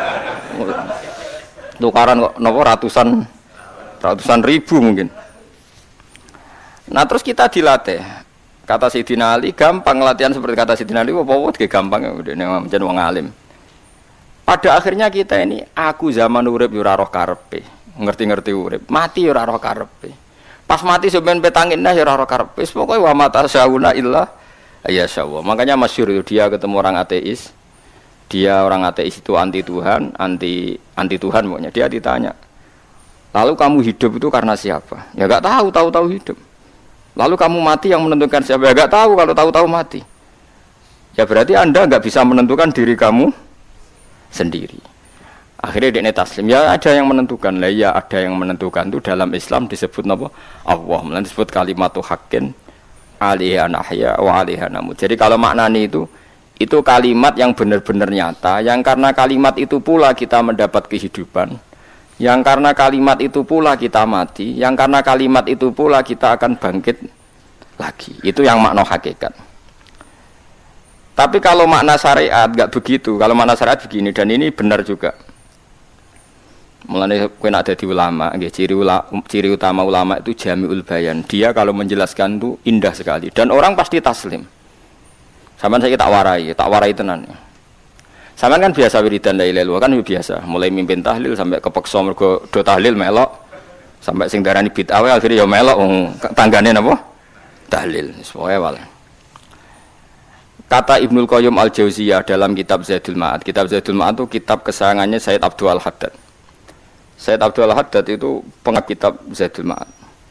kok napa ratusan ribu mungkin. Nah, terus kita dilatih. Kata Sayyidina Ali gampang latihan seperti kata Sayyidina Ali apa-apa ge gampang udah nek wong alim. Pada akhirnya kita ini aku zaman urip yo ora roh karepe, ngerti-ngerti urip, mati yo ora roh karepe. Pas mati sampean petangin nah yo ora roh karepe. Pokoke wa mata sauna illa ya syawah. Makanya masyhur dia ketemu orang ateis. Dia orang ateis itu anti Tuhan, anti Tuhan pokoknya. Dia ditanya, lalu kamu hidup itu karena siapa? Ya enggak tahu, tahu hidup. Lalu kamu mati yang menentukan siapa? Ya enggak tahu, kalau tahu mati. Ya berarti Anda enggak bisa menentukan diri kamu sendiri. Akhirnya dia taslim. Ya ada yang menentukan. Lah ya ada yang menentukan itu dalam Islam disebut apa? Allah. Mulane disebut kalimatu haqqin 'alaiha nahya wa 'alaiha namut. Jadi kalau maknanya itu kalimat yang benar-benar nyata, yang karena kalimat itu pula kita mendapat kehidupan, yang karena kalimat itu pula kita mati, yang karena kalimat itu pula kita akan bangkit lagi. Itu yang makna hakikat. Tapi kalau makna syariat enggak begitu. Kalau makna syariat begini, dan ini benar juga. Mulane kowe nek dadi ulama, nggih ciri utama ulama itu jami'ul bayan. Dia kalau menjelaskan itu indah sekali dan orang pasti taslim. Sampeyan saya tak warai tenan. Sampeyan kan biasa wiridan la ilaha illallah kan biasa, mulai mimpin tahlil sampai kepeksa mergo do tahlil melok, sampai sing darani bid'ah akhirnya ya melok tanggane napa? Tahlil. Pokoke wae. Kata Ibnul Qayyim Al-Jauziyah dalam kitab Zadul Ma'ad. Kitab Zadul Ma'ad itu kitab kesayangannya Sayyid Abdul Al-Haddad. Sayyid Abdul Al-Haddad itu pengarang kitab Zadul Ma'ad.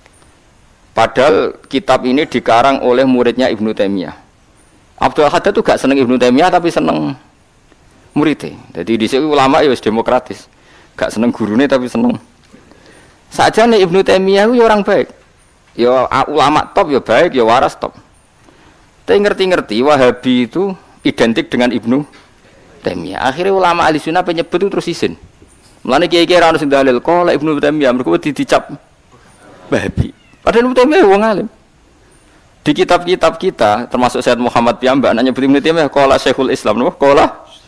Padahal kitab ini dikarang oleh muridnya Ibnu Taimiyah. Abdul Al-Haddad itu gak seneng Ibnu Taimiyah tapi seneng muridnya. Jadi di sini ulama ya demokratis. Gak seneng gurune tapi seneng. Sajane Ibnu Taimiyah itu orang baik. Ya ulama top ya baik, ya waras top. Tapi ngerti-ngerti Wahabi itu identik dengan Ibnu Taimiyah. Akhirnya ulama ahli sunnah penyebut itu terus izin. Mulane kiai-kiai ra ono sing dalil kok lek Ibnu Taimiyah mergo dicap Wahabi. Padahal Ibnu Taimiyah wong alim. Di kitab-kitab kita termasuk Syekh Muhammad piyambak nyebut Ibnu Taimiyah qala Syekhul Islam napa qala.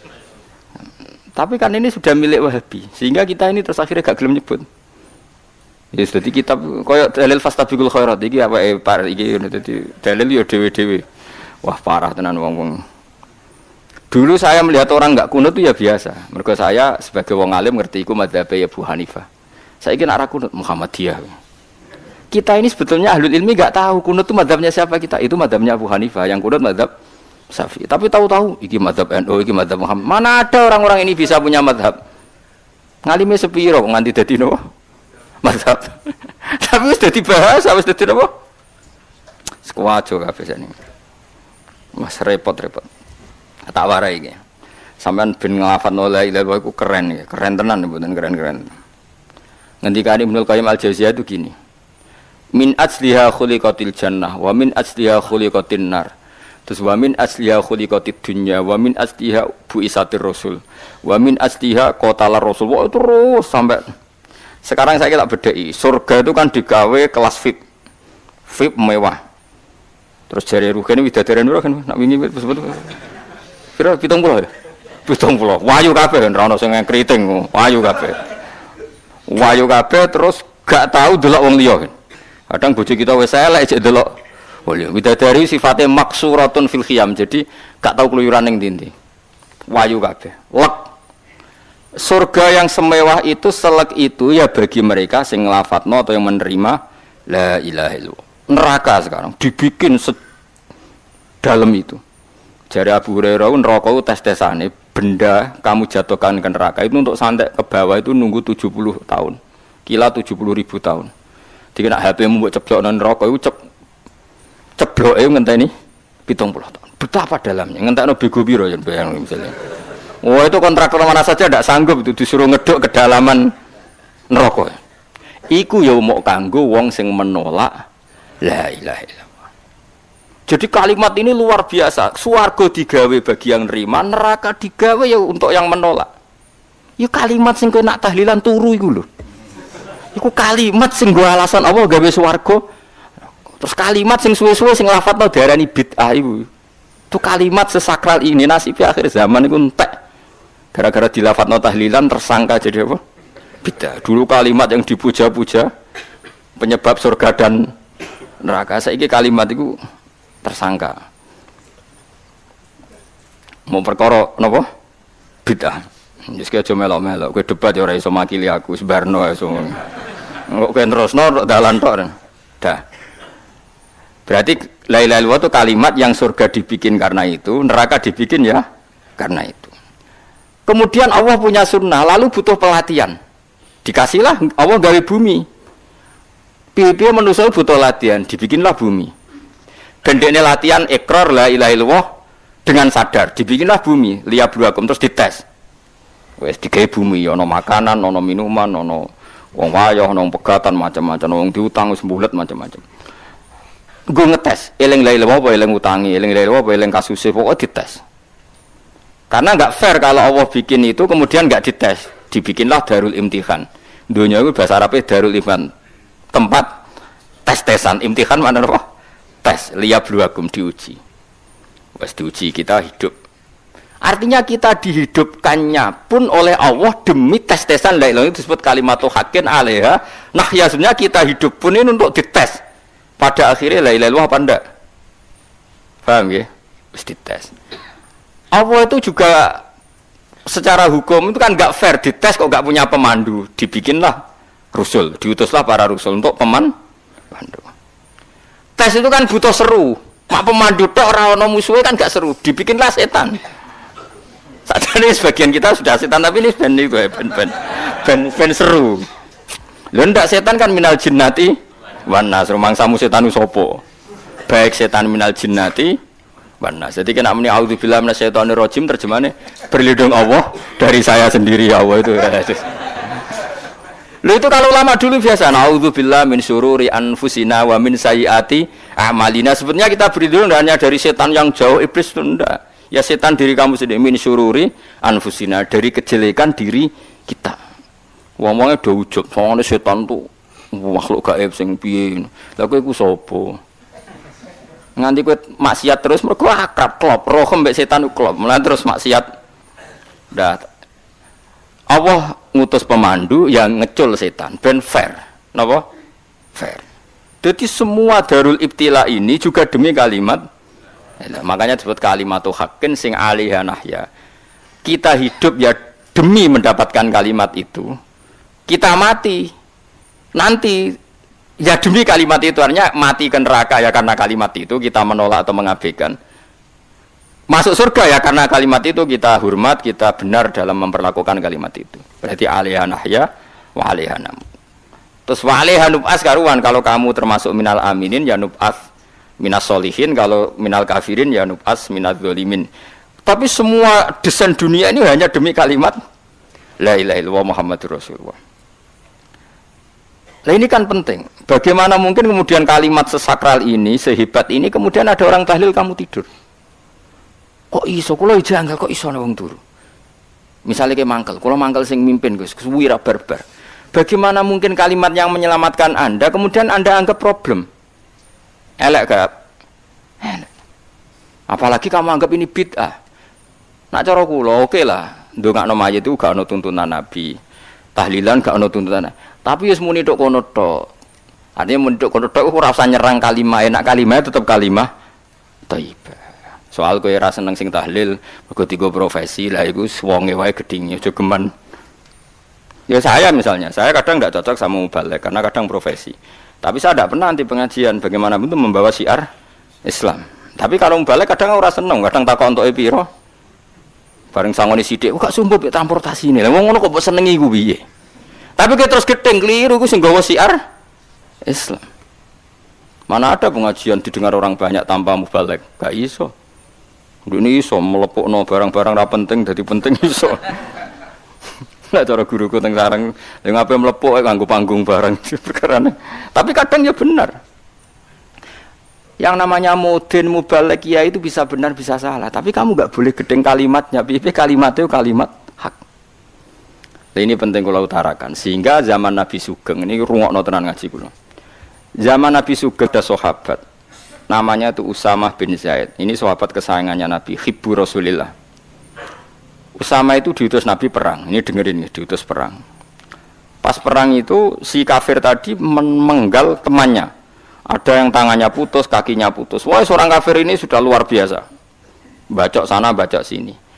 Tapi kan ini sudah milik Wahabi sehingga kita ini terus akhirnya gak gelem nyebut. Ya dadi kitab koyo dalil fastabiqul khairat iki apa par iki dadi dalil yo dhewe-dhewe. Wah parah tenan wong-wong. Dulu saya melihat orang enggak kunut itu ya biasa. Mergo saya sebagai wong alim ngerti iku madzhab Abu Hanifah. Saiki nek ra kunut Muhammadiyah. Kita ini sebetulnya ahlul ilmi enggak tahu kunut itu madzhabnya siapa kita. Itu madzhabnya Abu Hanifah, yang kunut madzhab Syafi'i. Tapi tahu-tahu iki madzhab NU, iki madzhab Muhammad. Mana ada orang-orang ini bisa punya madzhab. Ngalime sepiro nganti dadi no madzhab. Tapi wis dadi bahasa, wis dadi apa? Sekuajo kabeh jane. Mas repot-repot. Tak warai iki. Sampeyan ben nglafadzno la ilaha illallah iku keren ya, keren tenan mboten keren-keren. Ngendikane Ibnu Qayyim Al-Jauziyah itu gini. Min asliha khuliqatil jannah wa min asliha khuliqatin nar. Terus wa min asliha khuliqatid dunya wa min asliha buisatir rasul. Wa min asliha qatalar rasul. Wah, terus sampai sekarang saya tak bedai. Surga itu kan digawe kelas VIP. VIP mewah. Terus jari rugane widadari nura kan nak wingi sebut. Pira 70 ya? 70. Wayu kabeh ora ono sing kriting, wayu kabeh. Wayu kabeh terus gak tahu delok wong liya kan. Kadang bojo kita wis elek jek delok. Oh iya, widadari sifatnya maksuratun fil khiyam. Jadi gak tahu keluyuran ning ndi. Wayu kabeh. Lek surga yang semewah itu selek itu ya bagi mereka sing nglafatno atau yang menerima la ilaha illallah. Neraka sekarang dibikin dalam itu. Jari Abu Hurairah neraka itu tes-tesane benda kamu jatuhkan ke neraka itu untuk sampai ke bawah itu nunggu 70 tahun. Kila 70.000 tahun. Jadi nak HP mu mbok ceblokno neraka itu cebloke ngenteni 70 tahun. Betapa dalamnya. Ngentekno bego piro yen bayang misalnya. Oh itu kontraktor mana saja tidak sanggup itu disuruh ngeduk kedalaman neraka. Iku ya mau kanggo wong sing menolak la ilaha illallah. Jadi kalimat ini luar biasa. Swarga digawe bagi yang nerima, neraka digawe ya untuk yang menolak. Ya kalimat sing kowe nak tahlilan turu iku lho. Iku kalimat sing nggo alasan apa gawe swarga. Terus kalimat sing suwe-suwe sing lafadzno diarani bid'ah iku. Itu kalimat sesakral ini nasibnya akhir zaman iku entek. Gara-gara dilafadzno tahlilan tersangka jadi apa? Bid'ah. Dulu kalimat yang dipuja-puja penyebab surga dan neraka, saiki kalimat itu tersangka. Mau perkara napa? Bid'ah. Wis ki aja melok-melok, kowe debat ya ora iso makili aku, sebarno iso. Kok kowe terusno dalan tok. Dah. Berarti la ilaha illallah itu kalimat yang surga dibikin karena itu, neraka dibikin ya karena itu. Kemudian Allah punya sunnah, lalu butuh pelatihan. Dikasihlah Allah gawe bumi. Piye-piye manusia butuh latihan, dibikinlah bumi. Dan dekne latihan ikrar la ilaha illallah dengan sadar, dibikinlah bumi, liyabluwakum terus dites. Wes digawe bumi, ono makanan, ono minuman, ono wong wayah, ono pegatan macam-macam, wong diutang wis mbulet macam-macam. Gue ngetes, eling la ilaha apa eling utangi, eling la ilaha apa eling kasuse, pokoknya dites. Karena enggak fair kalau Allah bikin itu kemudian enggak dites, dibikinlah darul imtihan. Dunia itu bahasa Arabnya darul imtihan, tempat tes-tesan, imtihan mana apa? Tes, liyabluwakum diuji. Wes diuji kita hidup. Artinya kita dihidupkannya pun oleh Allah demi tes-tesan la ilaha, itu disebut kalimatu haqqin alaiha. Nah ya sebenarnya kita hidup pun ini untuk dites. Pada akhirnya la ilaha illallah apa enggak? Paham ya? Wis dites. Allah itu juga secara hukum itu kan enggak fair, dites kok enggak punya pemandu, dibikinlah rusul, diutuslah para rusul untuk pemandu. Tes itu kan butuh seru. Mak pemandu tok ora ono musuhe kan enggak seru, dibikinlah setan. Sadane sebagian kita sudah setan tapi ini ben itu ben seru. Lho ndak setan kan minal jinnati wan nas, rumangsamu setan sapa? Baik setan minal jinnati wan nas. Jadi kena muni auzubillahi minasyaitonir rajim terjemahane berlindung Allah dari saya sendiri ya Allah itu. Lho itu kalau lama dulu biasa auzubillahi min syururi anfusina wa min sayyiati a'malina. Sebenarnya kita berlindung hanya dari setan yang jauh, iblis itu enggak. Ya setan diri kamu sendiri, min syururi anfusina, dari kejelekan diri kita. Wong-wonge do ujug, soalnya setan tuh makhluk gaib sing piye. Lah kowe iku sapa? Nganti kowe maksiat terus mergo akrab klop, roh mbek setan klop. Mulane terus maksiat. Dah. Allah ngutus pemandu yang ngecul setan, ben fair. Napa? Fair. Jadi semua darul ibtila ini juga demi kalimat. Makanya disebut kalimatu haqqin sing alaiha nahya. Kita hidup ya demi mendapatkan kalimat itu. Kita mati nanti ya demi kalimat itu, artinya mati ke neraka ya karena kalimat itu kita menolak atau mengabaikan. Masuk surga ya karena kalimat itu kita hormat, kita benar dalam memperlakukan kalimat itu. Berarti alaiha nahya wa alaiha nam. Terus wa alaiha nub'as karuan, kalau kamu termasuk minal aminin ya nub'as minas solihin, kalau minal kafirin ya nub'as minaz zolimin. Tapi semua desain dunia ini hanya demi kalimat la ilaha illallah Muhammadur Rasulullah. Nah ini kan penting. Bagaimana mungkin kemudian kalimat sesakral ini, sehebat ini, kemudian ada orang tahlil kamu tidur. Kok iso? Kula janggal kok iso wong turu. Misalnya kayak mangkel, kula mangkel sing mimpin Gus, suwira barbar. Bagaimana mungkin kalimat yang menyelamatkan Anda kemudian Anda anggap problem? Elek gak? Elek. Apalagi kamu anggap ini bid'ah. Nak cara kula oke lah, ndongakno mayit itu gak ono tuntunan Nabi. Tahlilan gak ono tuntunan. Tapi wis muni tok kono tok. Artinya muni tok kono tok ora usah nyerang kalimah, enak kalimah tetap kalimah thayyibah. Soal kowe ora seneng sing tahlil, mergo tiga profesi lah iku wonge wae gedhinge aja geman. Ya saya misalnya, saya kadang enggak cocok sama mubalek karena kadang profesi. Tapi saya tidak pernah anti pengajian, bagaimana itu membawa syiar Islam. Tapi kalau mubalek kadang ora seneng, kadang takok entuk piro. Bareng sangone sithik, kok sumpah mek transportasi ini. Lah wong ngono kok mbok senengi ku piye? Tapi kita terus gedeng keliru ku sing gawa syiar Islam. Mana ada pengajian didengar orang banyak tanpa mubalek? Gak iso. Ini iso melepukno barang-barang ra penting dadi penting iso. Lah cara guruku teng sareng yang ape melepuk nganggo panggung barang perkarane. Tapi kadang ya benar. Yang namanya mudin mubalek ya itu bisa benar bisa salah, tapi kamu enggak boleh gedeng kalimatnya. Piye kalimat itu kalimat hak. Nah, ini penting kula utarakan sehingga zaman Nabi Sugeng ini rungokno tenan ngaji kula. Zaman Nabi Sugeng ada sahabat namanya itu Usamah bin Zaid. Ini sahabat kesayangannya Nabi, hibbu Rasulillah. Usama itu diutus Nabi perang. Ini dengerin nih, diutus perang. Pas perang itu si kafir tadi menggal temannya. Ada yang tangannya putus, kakinya putus. Wah, seorang kafir ini sudah luar biasa. Bacok sana, bacok sini.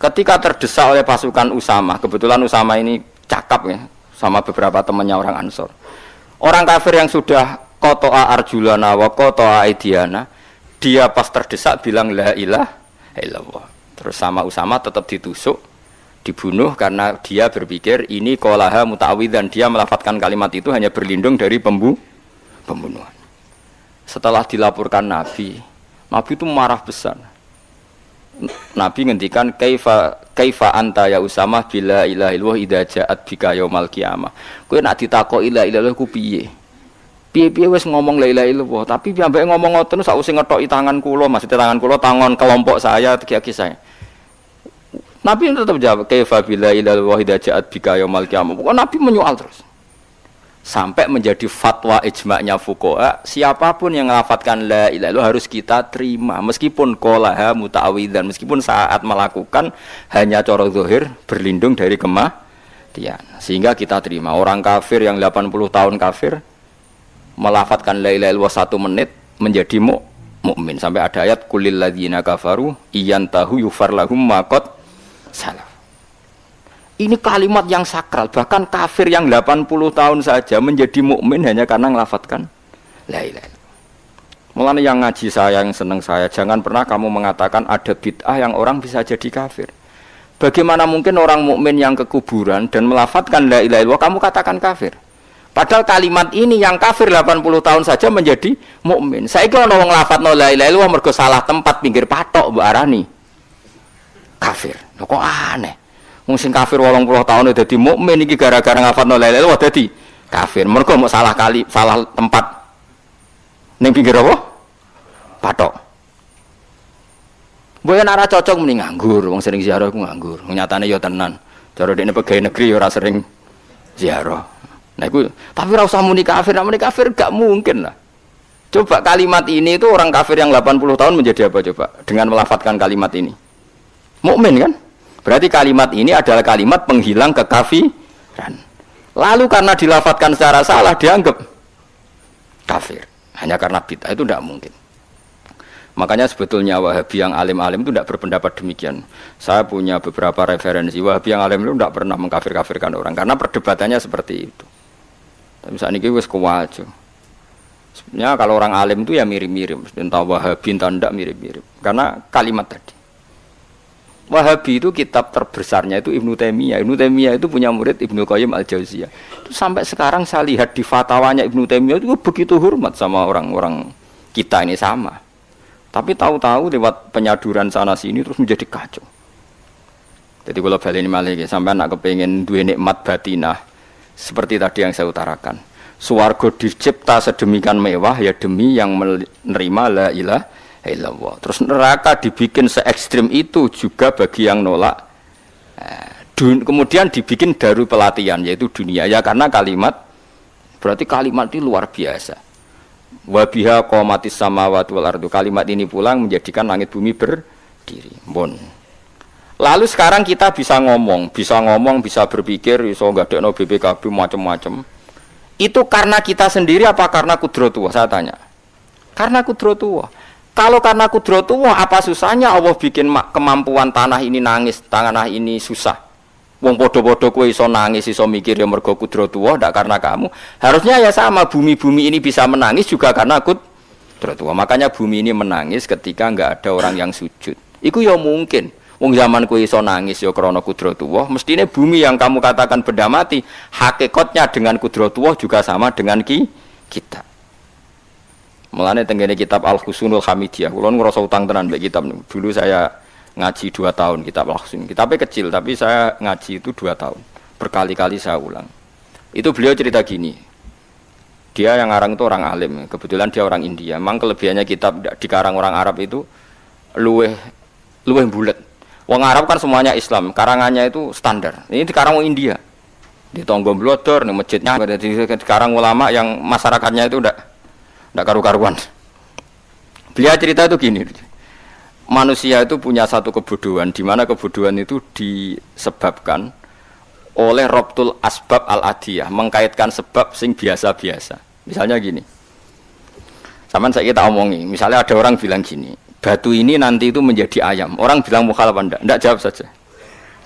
ketika terdesak oleh pasukan Usama, kebetulan Usama ini cakap ya, sama beberapa temannya orang Ansor. Orang kafir yang sudah qata'a arjulana wa qata'a aidiana, dia pas terdesak bilang la ilaha illallah. Terus sama Usama tetap ditusuk, dibunuh karena dia berpikir ini qolaha muta'awwidzan, dia melafadzkan kalimat itu hanya berlindung dari pembunuhan. Setelah dilaporkan Nabi itu marah besar. Nabi ngendikan kaifa anta ya Usama bila ilaha illallah idza ja'at bika yaumal qiyamah. Kowe nek ditakoki la ilaha illallah ku piye? Piye-piye wis ngomong la ilaha illallah, tapi piambake ngomong ngoten sakwise ngetoki tangan kula, maksudnya tangan kula tangan kelompok saya, tegaki saya. Nabi tetap jawab kaifa bila ilaha illallah idza ja'at bika yaumal qiyamah. Pokoknya Nabi menyoal terus. Sampai menjadi fatwa ijma'nya fuqaha, siapapun yang melafadzkan la ilaha illallah harus kita terima meskipun qolaha muta'awwidzan, meskipun saat melakukan hanya cara zahir berlindung dari kematian, sehingga kita terima. Orang kafir yang 80 tahun kafir melafadzkan la ilaha illallah 1 menit menjadi mukmin, sampai ada ayat qulil ladzina kafaru iyantahu yufar lahum ma qad salaf. Ini kalimat yang sakral, bahkan kafir yang 80 tahun saja menjadi mukmin hanya karena ngelafadzkan la ilaha illallah. Mulane yang ngaji saya, yang seneng saya, jangan pernah kamu mengatakan ada bid'ah yang orang bisa jadi kafir. Bagaimana mungkin orang mukmin yang ke kuburan dan melafadzkan la ilaha illallah kamu katakan kafir? Padahal kalimat ini yang kafir 80 tahun saja menjadi mukmin. Saiki ana wong nglafadzno la ilaha illallah mergo salah tempat pinggir patok mbok arani kafir. Lho kok aneh. Wong sing kafir 80 tahun dadi mukmin iki gara-gara ngafalno la ilaha illallah dadi kafir. Mergo mau salah tempat ning pinggir apa? Patok. Mbok yen ora cocok mending nganggur, wong sering ziarah ku nganggur. Nyatane ya tenan. Cara dekne pegawai negeri ya ora sering ziarah. Nah iku tapi ora usah muni kafir, nek muni kafir gak mungkin lah. Coba kalimat ini itu orang kafir yang 80 tahun menjadi apa coba dengan melafadzkan kalimat ini? Mukmin kan? Berarti kalimat ini adalah kalimat penghilang kekafiran. Lalu karena dilafadzkan secara salah dianggap kafir. Hanya karena bid'ah itu tidak mungkin. Makanya sebetulnya Wahabi yang alim-alim itu tidak berpendapat demikian. Saya punya beberapa referensi Wahabi yang alim itu tidak pernah mengkafir-kafirkan orang karena perdebatannya seperti itu. Tapi saat ini wis kuwajo. Sebenarnya kalau orang alim itu ya mirip-mirip, entah Wahabi entah tidak mirip-mirip. Karena kalimat tadi. Wahabi itu kitab terbesarnya itu Ibnu Taimiyah. Ibnu Taimiyah itu punya murid Ibnu Qayyim Al-Jauziyah. Itu sampai sekarang saya lihat di fatwanya Ibnu Taimiyah itu begitu hormat sama orang-orang kita ini sama. Tapi tahu-tahu lewat penyaduran sana sini terus menjadi kacau. Jadi kalau baleni malih sampai nak kepengin duwe nikmat batinah seperti tadi yang saya utarakan. Swarga dicipta sedemikian mewah ya demi yang menerima la ilaha illallah. Terus neraka dibikin se ekstrim itu juga bagi yang nolak. Kemudian dibikin daru pelatihan yaitu dunia ya karena kalimat berarti kalimat ini luar biasa. Wa biha qamatis samawati wal ardu. Kalimat ini pulang menjadikan langit bumi berdiri. Bon. Lalu sekarang kita bisa ngomong, bisa berpikir, iso ngadekno BPKB macam-macam. Itu karena kita sendiri apa karena kudratullah? Saya tanya. Karena kudratullah. Kalau karena kudratullah, apa susahnya Allah bikin kemampuan tanah ini nangis, tanah ini susah. Wong podo-podo kowe iso nangis, iso mikir ya mergo kudratullah, ndak karena kamu. Harusnya ya sama, bumi-bumi ini bisa menangis juga karena kudratullah. Makanya bumi ini menangis ketika enggak ada orang yang sujud. Iku ya mungkin. Wong zaman kowe iso nangis ya krana kudratullah, mestine bumi yang kamu katakan benda mati, hakikatnya dengan kudratullah juga sama dengan kita. Mulane tenggene kitab Al-Husunul Hamidiyah, kula ngrasa utang tenan mbek kitab niku. Dulu saya ngaji 2 tahun kitab Al-Husun. Kitabnya kecil tapi saya ngaji itu 2 tahun. Berkali-kali saya ulang. Itu beliau cerita gini. Dia yang ngarang itu orang alim, kebetulan dia orang India. Memang kelebihannya kitab dikarang orang Arab itu luweh bulet. Wong Arab kan semuanya Islam, karangannya itu standar. Ini dikarang wong India. Di Tonggo Blodor, di masjidnya, dikarang ulama yang masyarakatnya itu tidak karu-karuan. Beliau cerita itu gini, manusia itu punya satu kebodohan, di mana kebodohan itu disebabkan oleh robtul asbab al-adiyah, mengkaitkan sebab sing biasa-biasa. Misalnya gini, sama saya kita omongi, misalnya ada orang bilang gini, batu ini nanti itu menjadi ayam. Orang bilang mukhalaf apa enggak jawab saja.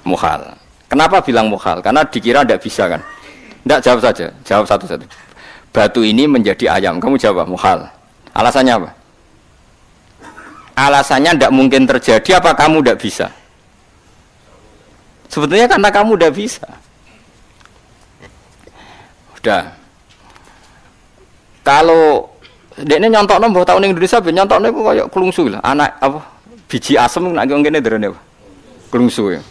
Muhal. Kenapa bilang muhal? Karena dikira tidak bisa kan? Tidak, jawab saja. Jawab satu-satu. Batu ini menjadi ayam. Kamu jawab muhal. Alasannya apa? Alasannya tidak mungkin terjadi. Apa kamu tidak bisa? Sebetulnya karena kamu tidak bisa. Udah. Kalau dekne nyontokno mbah taun ning Indonesia ben nyontokno iku koyo klungsu lah. Anak apa? Biji asem nek ngene derene apa? Klungsu ya.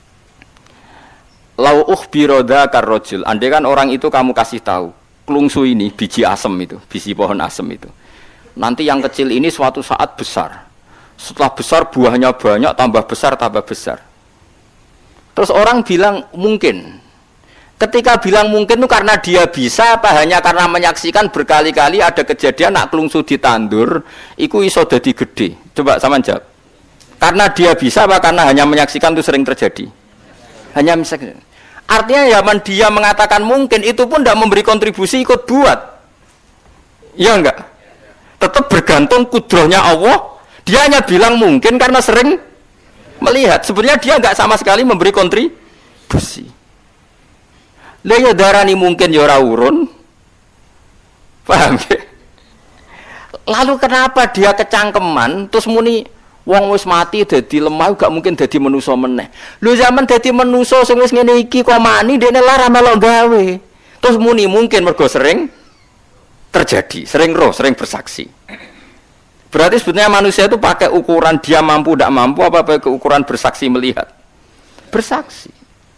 Lau ukhbiro dzakar rajul, andai kan orang itu kamu kasih tahu, klungsu ini biji asem itu, biji pohon asem itu. Nanti yang kecil ini suatu saat besar. Setelah besar buahnya banyak, tambah besar, tambah besar. Terus orang bilang mungkin. Ketika bilang mungkin itu karena dia bisa apa hanya karena menyaksikan berkali-kali ada kejadian nak klungsu ditandur, iku iso dadi gede. Coba sama jawab. Karena dia bisa apa karena hanya menyaksikan itu sering terjadi? Hanya misalnya, artinya zaman dia mengatakan mungkin itu pun tidak memberi kontribusi ikut buat, ya enggak? Tetap bergantung kudrohnya Allah. Dia hanya bilang mungkin karena sering melihat. Sebenarnya dia enggak sama sekali memberi kontribusi. Lah ya darani mungkin ya ora urun, paham ya? Lalu kenapa dia kecangkeman terus muni? Wong wis mati dadi lemah gak mungkin dadi manusa meneh. Lho zaman dadi manusa sing wis ngene iki kok mani dekne lara melok gawe. Terus muni mungkin mergo sering terjadi, sering roh, sering bersaksi. Berarti sebetulnya manusia itu pakai ukuran dia mampu tidak mampu apa pakai ukuran bersaksi melihat. Bersaksi.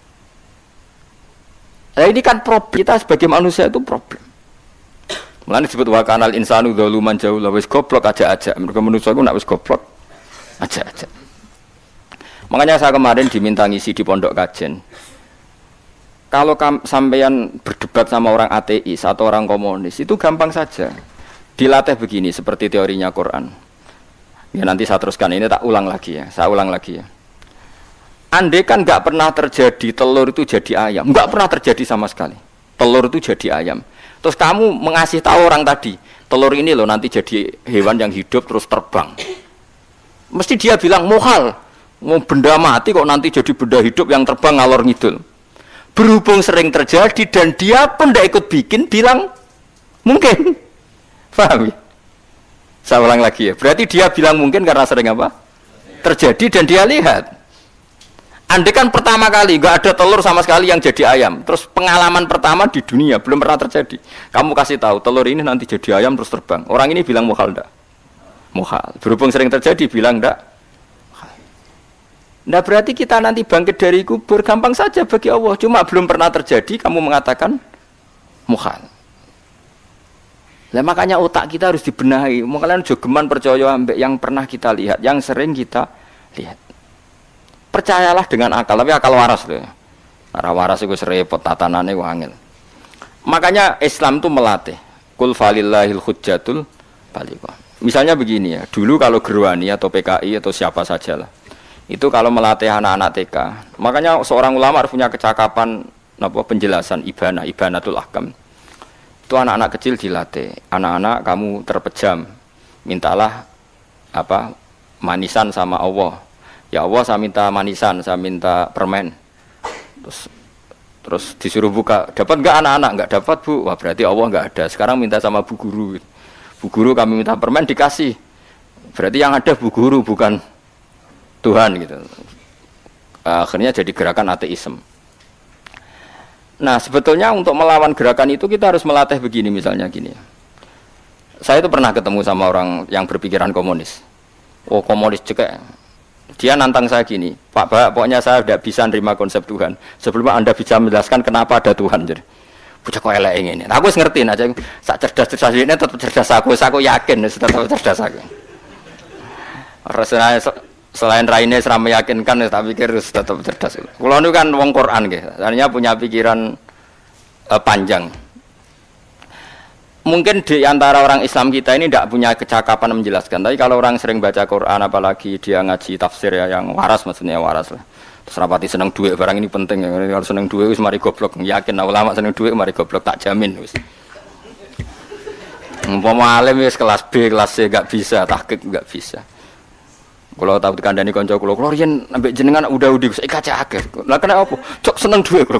Nah ini kan problem kita sebagai manusia itu problem. Mulane disebut wa kanal insanu dzaluman jahula wis goblok aja-aja. Mergo manusia iku nek wis goblok aja. Makanya saya kemarin diminta ngisi di pondok kajen. Kalau sampeyan berdebat sama orang ateis atau orang komunis itu gampang saja. Dilatih begini seperti teorinya Quran. Ya nanti saya teruskan ini tak ulang lagi ya. Saya ulang lagi ya. Andai kan nggak pernah terjadi telur itu jadi ayam, nggak pernah terjadi sama sekali. Telur itu jadi ayam. Terus kamu mengasih tahu orang tadi, telur ini loh nanti jadi hewan yang hidup terus terbang. Mesti dia bilang muhal, mau benda mati kok nanti jadi benda hidup yang terbang ngalor ngidul. Berhubung sering terjadi dan dia pun tidak ikut bikin, bilang mungkin. Paham ya? Saya ulang lagi ya. Berarti dia bilang mungkin karena sering apa? Terjadi dan dia lihat. Andai kan pertama kali nggak ada telur sama sekali yang jadi ayam, terus pengalaman pertama di dunia belum pernah terjadi. Kamu kasih tahu telur ini nanti jadi ayam terus terbang. Orang ini bilang muhal enggak? Muhal. Berhubung sering terjadi bilang enggak. Nah berarti kita nanti bangkit dari kubur gampang saja bagi Allah. Cuma belum pernah terjadi kamu mengatakan muhal. Nah makanya otak kita harus dibenahi. Makanya jogeman percaya ambek yang pernah kita lihat, yang sering kita lihat. Percayalah dengan akal, tapi akal waras loh. Arah waras itu serempet tatanannya wangil. Makanya Islam itu melatih. Kul falillahil hujjatul balighah. Misalnya begini ya, dulu kalau Gerwani atau PKI atau siapa sajalah, itu kalau melatih anak-anak TK, makanya seorang ulama harus punya kecakapan penjelasan ibanatul ahkam. Itu anak-anak kecil dilatih, anak-anak kamu terpejam, mintalah manisan sama Allah. Ya Allah saya minta manisan, saya minta permen. Terus disuruh buka, dapat enggak anak-anak? Enggak dapat Bu. Wah berarti Allah enggak ada. Sekarang minta sama Bu Guru. Bu Guru kami minta permen dikasih. Berarti yang ada Bu Guru bukan Tuhan gitu. Akhirnya jadi gerakan ateisme. Nah sebetulnya untuk melawan gerakan itu kita harus melatih begini misalnya gini. Saya itu pernah ketemu sama orang yang berpikiran komunis. Oh komunis cekek. Dia nantang saya gini, Pak, pokoknya saya tidak bisa nerima konsep Tuhan sebelum Anda bisa menjelaskan kenapa ada Tuhan. Jadi, bocah kok elek ini. Nah, aku ngerti aja, sak cerdas ini tetap cerdas aku yakin tetap cerdas aku. Rasanya selain raine seram meyakinkan, tapi pikir tetap cerdas. Kulo itu kan wong Quran nggih, artinya punya pikiran panjang. Mungkin di antara orang Islam kita ini tidak punya kecakapan menjelaskan. Tapi kalau orang sering baca Quran, apalagi dia ngaji tafsir ya, yang waras maksudnya waras lah. Terus rapati seneng duit barang ini penting. Kalau seneng duit wis mari goblok. Yakin ulama seneng duit mari goblok tak jamin wis. Umpama alim wis kelas B, kelas C enggak bisa, tahqiq enggak bisa. Kalau tahu dikandani kanca kula riyen ambek jenengan udah saya kaca akeh. Lah kena apa? Cok seneng duwe kula.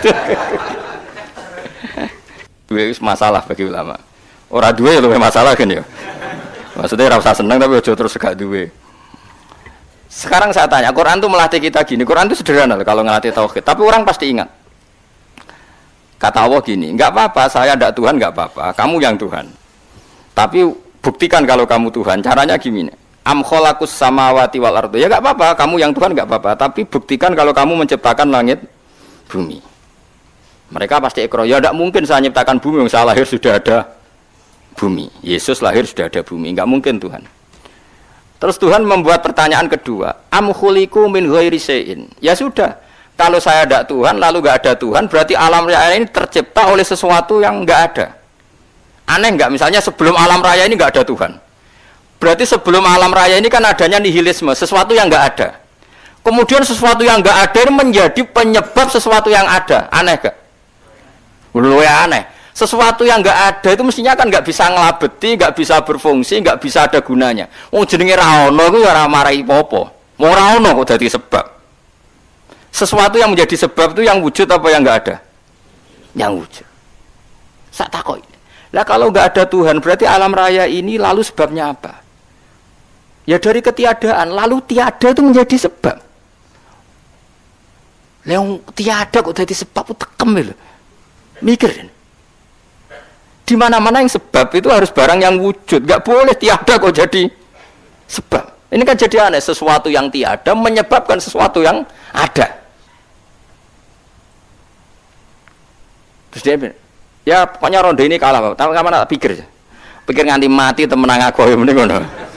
Duwe masalah bagi ulama. Ora duwe ya luwih masalah kan ya. Maksudnya ora usah seneng tapi aja terus gak duwe. Sekarang saya tanya, Quran itu melatih kita gini. Quran itu sederhana kalau ngelatih tauhid, tapi orang pasti ingat. Kata Allah gini, enggak apa-apa, saya ndak Tuhan enggak apa-apa, kamu yang Tuhan. Tapi buktikan kalau kamu Tuhan. Caranya gimana? Am khalaqus samawati wal ardi. Ya enggak apa-apa, kamu yang Tuhan enggak apa-apa, tapi buktikan kalau kamu menciptakan langit bumi. Mereka pasti ikrar, ya enggak mungkin saya menciptakan bumi, yang saya lahir sudah ada bumi. Yesus lahir sudah ada bumi, enggak mungkin Tuhan. Terus Tuhan membuat pertanyaan kedua, am khuliqu min ghairi syai'in. Ya sudah, kalau saya enggak Tuhan lalu enggak ada Tuhan, berarti alam raya ini tercipta oleh sesuatu yang enggak ada. Aneh enggak? Misalnya sebelum alam raya ini enggak ada Tuhan. Berarti sebelum alam raya ini kan adanya nihilisme, sesuatu yang enggak ada. Kemudian sesuatu yang enggak ada ini menjadi penyebab sesuatu yang ada. Aneh enggak? Luwih aneh. Sesuatu yang enggak ada itu mestinya kan enggak bisa ngelabeti, enggak bisa berfungsi, enggak bisa ada gunanya. Wong jenenge ra ono iku ya ora marai apa-apa. Wong ra ono kok dadi sebab. Sesuatu yang menjadi sebab itu yang wujud apa yang enggak ada? Yang wujud. Sak takoki. Lah kalau enggak ada Tuhan berarti alam raya ini lalu sebabnya apa? Ya dari ketiadaan, lalu tiada itu menjadi sebab. Yang tiada kok jadi sebab itu tekem lho. Mikir. Di mana-mana yang sebab itu harus barang yang wujud, enggak boleh tiada kok jadi sebab. Ini kan jadi aneh, sesuatu yang tiada menyebabkan sesuatu yang ada. Terus dia bilang, ya pokoknya ronde ini kalah, Pak. Tapi kamu tak pikir aja. Pikir nganti mati temenang aku mending ngono.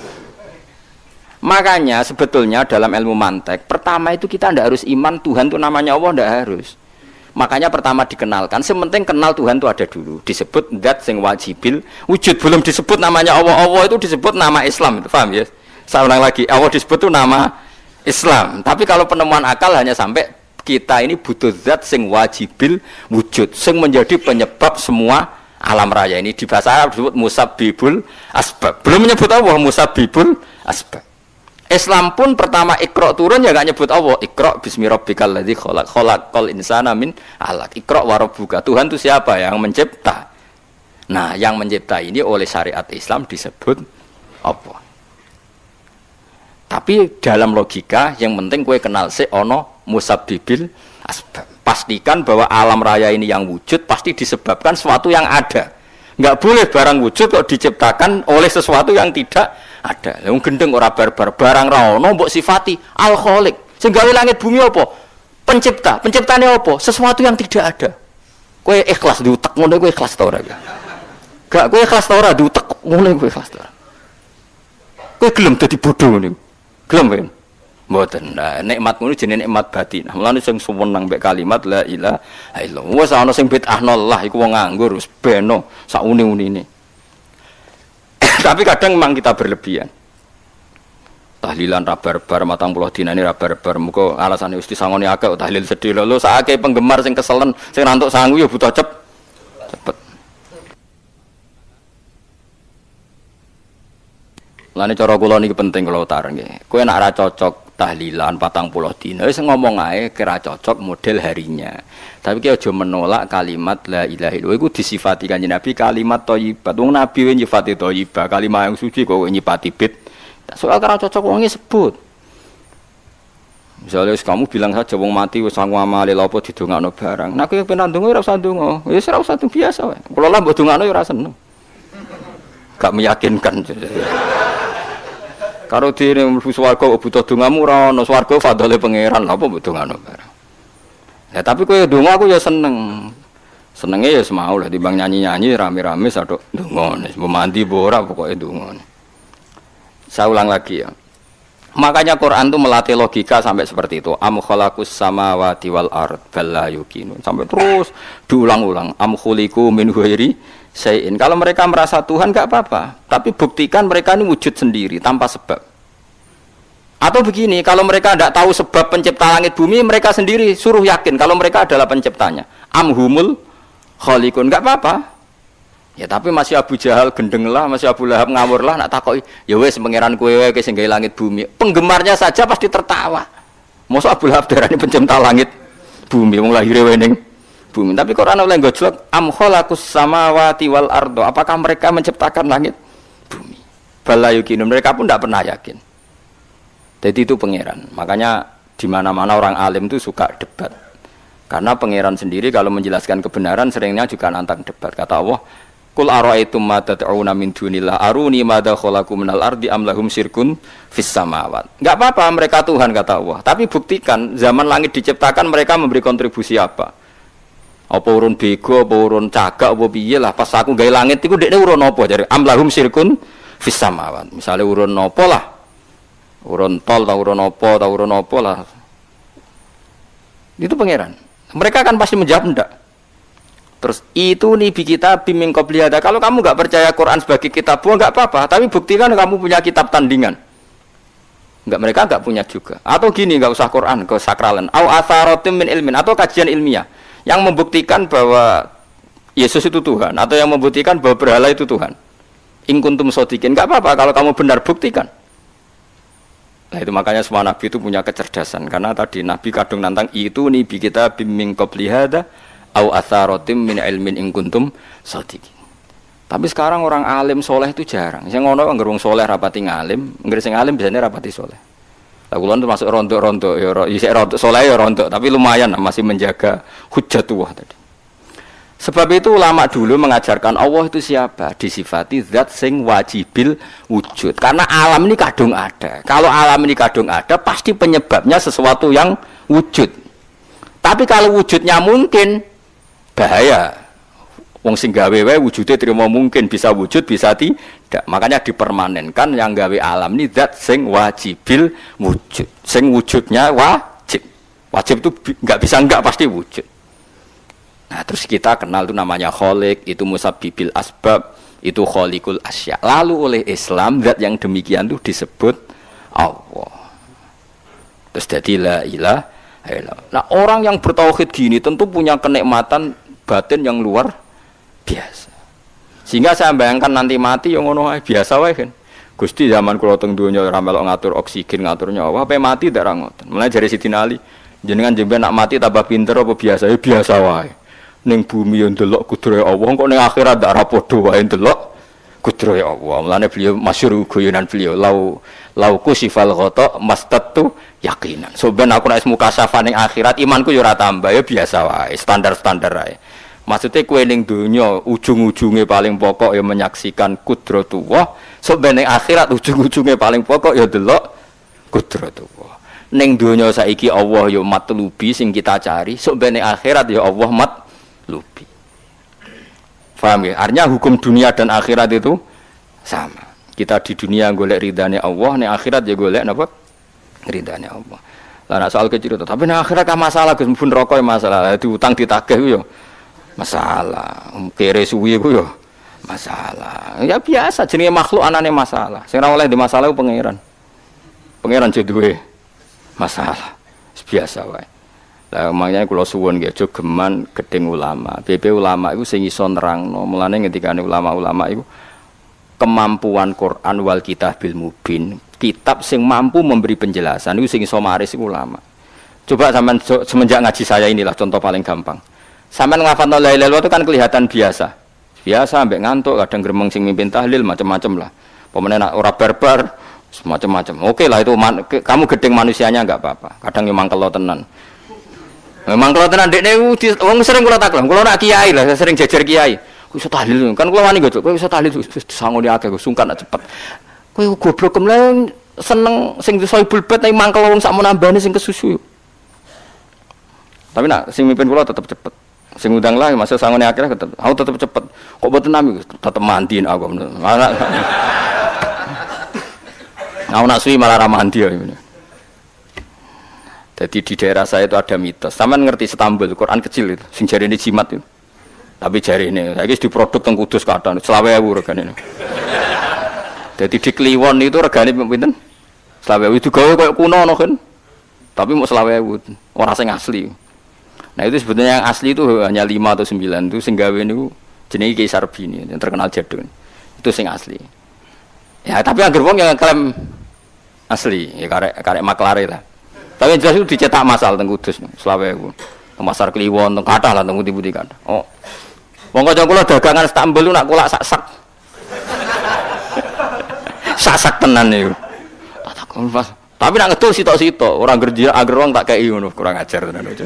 Makanya sebetulnya dalam ilmu mantek, pertama itu kita tidak harus iman Tuhan itu namanya Allah, tidak harus. Makanya pertama dikenalkan, sementing kenal Tuhan itu ada dulu. Disebut zat sing wajibil wujud, belum disebut namanya Allah. Allah itu disebut nama Islam, itu paham ya? Saya ulang lagi, Allah disebut itu nama Islam. Tapi kalau penemuan akal hanya sampai kita ini butuh zat sing wajibil wujud, sing menjadi penyebab semua alam raya ini. Di bahasa Arab disebut musabbibul asbab. Belum menyebut Allah musabbibul asbab. Islam pun pertama Iqra turun ya enggak nyebut Allah. Iqra bismi rabbikal ladzi khalaq. Khalaqal insana min 'alaq. Iqra wa rabbuka. Tuhan itu siapa? Yang mencipta. Nah, yang mencipta ini oleh syariat Islam disebut apa? Tapi dalam logika yang penting kowe kenal sik ana musabbibil asbab. Pastikan bahwa alam raya ini yang wujud pasti disebabkan sesuatu yang ada. Enggak boleh barang wujud kok diciptakan oleh sesuatu yang tidak ada. Wong gendeng ora barbar, barang ra ono mbok sifati al-khaliq. Sing gawe langit bumi apa? Pencipta. Penciptane apa? Sesuatu yang tidak ada. Kowe ikhlas diutek ngono kowe ikhlas ta ora? Gak kowe ikhlas ta ora diutek ngono kowe ikhlas ta. Kowe gelem dadi bodho ngene. Gelem kan? Mboten. Nah, nikmat ngono jenenge nikmat batin. Mulane sing suwenang mbek kalimat la ilaha illallah. Wes ana sing bid'ahnallah iku wong nganggur wis beno sak uni-unine. Tapi kadang memang kita berlebihan. Tahlilan rabar-bar matang puluh dina ini rabar-bar. Muka alasannya mesti sangoni akeh tahlil sedih lho. Saake penggemar sing keselen, sing rantuk sangu ya butuh cepet. Lane cara kula niki penting kula utara nggih. Kowe nek ora cocok tahlilan 40 dina wis ngomong ae kira cocok model harinya. Tapi ki aja menolak kalimat la ilaha illallah iku disifati Kanjeng Nabi kalimat thayyibat. Wong Nabi wis nyifati thayyibah, kalimat yang suci kok nyifati bid. Soal kira cocok wong sebut. Misalnya kamu bilang saja wong mati wis sangu amale lha apa didongakno barang. Nek kowe pengen ndonga ora usah ndonga. Wis ora usah biasa wae. Kula lah mbok dongakno ya ora seneng. Gak meyakinkan. Karo dene mlebu swarga butuh dongamu ora ono swarga fadhole pangeran apa mbok dongakno barang. Ya tapi kowe donga aku ya seneng. Senenge ya semau lah timbang nyanyi-nyanyi rame-rame sadok donga. Wis mandi apa ora pokoke donga. Saya ulang lagi ya. Makanya Quran itu melatih logika sampai seperti itu. Am khalaqus samawati wal ard bal la yuqinun. Sampai terus diulang-ulang. Am khuliqu min ghairi syai'in. Kalau mereka merasa Tuhan enggak apa-apa, tapi buktikan mereka ini wujud sendiri tanpa sebab. Atau begini, kalau mereka tidak tahu sebab pencipta langit bumi, mereka sendiri suruh yakin kalau mereka adalah penciptanya. Am humul khaliqun, enggak apa-apa. Ya tapi masih Abu Jahal gendeng lah, masih Abu Lahab ngawur lah, nak takoki, ya wes pangeran kowe wae sing gawe langit bumi. Penggemarnya saja pasti tertawa. Mosok Abu Lahab darani pencipta langit bumi, wong lahir wening bumi. Tapi Quran oleh gojlok am khalaqus samawati wal ardo. Apakah mereka menciptakan langit bumi? Bala yuqinun, mereka pun tidak pernah yakin. Jadi itu pangeran. Makanya di mana-mana orang alim itu suka debat. Karena pangeran sendiri kalau menjelaskan kebenaran seringnya juga nantang debat. Kata Allah, Qul ara'aytum ma tad'una min dunillah aruni madza khalaqu minal ardi am lahum syirkun fis samawat. Enggak apa-apa mereka Tuhan kata Allah, tapi buktikan zaman langit diciptakan mereka memberi kontribusi apa? Apa urun bego, apa urun cagak, apa piye lah pas aku gawe langit iku dekne urun apa jare am lahum syirkun fis samawat. Misale urun apa lah? Urun tol ta urun apa lah. Itu pangeran. Mereka kan pasti menjawab enggak. Terus itu nih kita bimbing qobliyada. Kalau kamu nggak percaya Quran sebagai kitab, nggak apa-apa. Tapi buktikan kamu punya kitab tandingan. Nggak, mereka nggak punya juga. Atau gini, nggak usah Quran, ke sakralan. Au atharatim min ilmin, atau kajian ilmiah yang membuktikan bahwa Yesus itu Tuhan, atau yang membuktikan bahwa berhala itu Tuhan. In kuntum shodiqin, nggak apa-apa. Kalau kamu benar buktikan. Nah itu makanya semua nabi itu punya kecerdasan. Karena tadi nabi kadung nantang itu nih kita bimbing qobliyada. Au atharatim min ilmin in kuntum shodiqin. Tapi sekarang orang alim soleh itu jarang. Sing ngono anggere wong soleh rapati ngalim, anggere sing alim biasanya rapati soleh. Lah kula termasuk rontok-rontok ya isih rontok soleh ya rontok, tapi lumayan masih menjaga hujjatullah tadi. Sebab itu ulama dulu mengajarkan Allah itu siapa? Disifati zat sing wajibil wujud. Karena alam ini kadung ada. Kalau alam ini kadung ada, pasti penyebabnya sesuatu yang wujud. Tapi kalau wujudnya mungkin bahaya. Wong sing gawe wae wujude terima mungkin bisa wujud bisa tidak. Makanya dipermanenkan yang gawe alam ini zat sing wajibil wujud. Sing wujudnya wajib. Wajib itu enggak bisa enggak pasti wujud. Nah, terus kita kenal itu namanya khaliq, itu musabbibil asbab, itu khaliqul asya. Lalu oleh Islam zat yang demikian itu disebut Allah. Terus jadi la ilaha illallah. Nah, orang yang bertauhid gini tentu punya kenikmatan batin yang luar biasa. Sehingga saya bayangkan nanti mati yang ngono biasa wae kan. Gusti zaman kula teng donya ora melok ngatur oksigen, ngatur nyawa, apa mati ndak ra ngoten. Mulane jare Sidin Ali, jenengan jemben nak mati tambah pinter apa biasa? Ya biasa wae. Ning bumi yo ndelok kudrohe Allah, kok ning akhirat ndak ra padha wae ndelok kudrohe Allah. Mulane beliau masyhur guyonan beliau, lau kusifal ghata mastatu yakinan. So ben aku nek mukasyafah ning akhirat imanku yo ora tambah, ya biasa wae, standar-standar wae. Maksudnya kue ning dunia ujung-ujungnya paling pokok ya menyaksikan kudratullah. Sebenarnya akhirat ujung-ujungnya paling pokok ya delok kudratullah. Ning dunia saiki Allah ya matlubi sing kita cari. Sebenarnya akhirat ya Allah matlubi. Paham ya? Artinya hukum dunia dan akhirat itu sama. Kita di dunia golek ridane Allah, ning akhirat ya golek napa? Ridane Allah. Lah nek soal kecil itu, tapi ning akhirat ka masalah Gus mun rokok masalah, diutang ditagih yo masalah, kere suwi ku yo masalah. Ya biasa jenenge makhluk anane masalah. Sing ora oleh di masalah ku pangeran. Pangeran duwe masalah. Biasa wae. Lah makanya kula suwun nggih aja geman gedeng ulama. BP ulama iku sing iso nerangno. Mulane ngendikane ulama-ulama iku kemampuan Quran wal kitabil mubin, kitab sing mampu memberi penjelasan iku sing iso maris iku ulama. Coba sampean semenjak ngaji saya inilah contoh paling gampang. Sampai ngelafadzno la ilaha illallah itu kan kelihatan biasa. Biasa ambek ngantuk, kadang gremeng sing mimpin tahlil macam-macam lah. Pemene nak ora barbar macam-macam. Oke lah itu kamu gedeng manusianya enggak apa-apa. Kadang memang kelo tenan. Memang kelo tenan dekne wong sering kula taklam. Kula nak kiai lah, sering jejer kiai. Ku iso tahlil. Kan kula wani gojok, kowe iso tahlil sangone akeh sungkan nak cepet. Kowe goblok kemlen seneng sing soibul bet nek mangkel wong sak menambane sing kesusu. Tapi nak sing mimpin kula tetep cepet. Sing udang lah masa sangone akhirnya aku tetep cepet. Kok boten nami tetep mandiin aku. Aku nak suwi malah ra mandi ya. Jadi di daerah saya itu ada mitos. Sampeyan ngerti Istanbul Quran kecil itu sing jarine jimat itu. Tapi jarine saiki diproduk teng Kudus kathah 20.000 regane. Jadi di Kliwon itu regane pinten? 20.000 digawe koyo kuno ngono kan. Tapi mau 20.000 ora sing asli. Nah itu sebetulnya yang asli itu hanya 5 atau 9 itu sing gawe niku jenenge Ki Sarbini yang terkenal jadul. Itu sing asli. Ya tapi anggere wong yang klaim asli, ya karek maklare lah. Tapi jelas itu dicetak masal teng Kudus, selawe aku. Teng Pasar Kliwon, teng kathah lah teng pundi-pundi kathah. Oh. Wong kanca kula dagangan Istanbul nak kulak sak-sak. Sak-sak tenan niku. Tak takon pas. Tapi nak ngedol sitok-sitok, orang kerja agar wong tak kei ngono, kurang ajar tenan itu.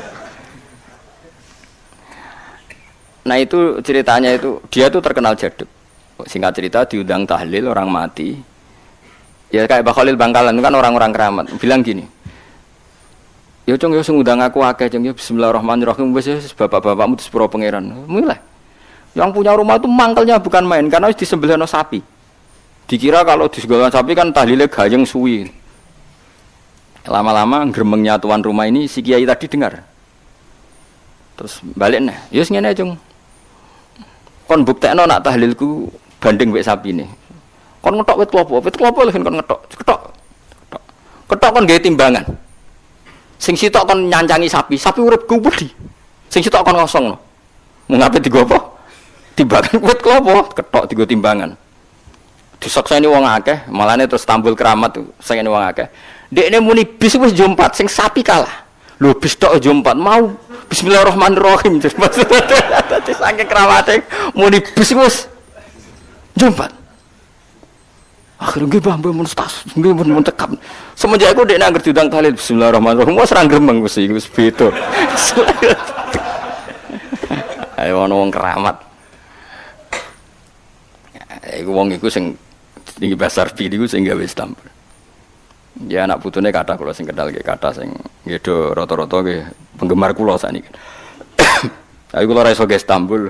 Nah itu ceritanya itu, dia tuh terkenal jaduk. Singkat cerita diundang tahlil orang mati. Ya kayak Pak Khalil Bangkalan itu kan orang-orang keramat. Bilang gini, ya cung ya ngundang aku akeh cung ya bismillahirrahmanirrahim wis bapak-bapakmu di sepuro pangeran. Mulai. Yang punya rumah itu mangkelnya bukan main karena wis disembelihno sapi. Dikira kalau disembelihno sapi kan tahlile gayeng suwi. Lama-lama gremengnya tuan rumah ini si kiai tadi dengar. Terus balik nah, ya ngene cung. Kon buktekno nak tahlilku banding wek sapine. Kon ngetok wit klopo lho kon ngetok. Ketok kon gawe timbangan. Sing sitok kon nyancangi sapi urip ku wedi. Sing sitok kon kosongno. Mung ngape digo apa? Timbangan wit klopo, ketok digo timbangan. Disakseni wong akeh, malane terus Tambul Keramat tuh, saking wong akeh. Dekne muni bis wis jompat, sing sapi kalah. Lho bis tok jompat mau bismillahirrahmanirrahim. Dadi saking keramate muni bis wis jompat. Akhirnya nggih Mbah mun tas, nggih mun tekap. Semenjak iku dekne anggere diundang tahlil bismillahirrahmanirrahim wis ra gremeng wis beda. Ayo ana wong keramat. Iku wong iku sing tinggi besar video sing gawe Istanbul. Ya anak putune kathah kula sing kenal nggih kathah sing nggih do rata-rata nggih penggemar kula sakniki. Tapi kula ra iso ke Istanbul.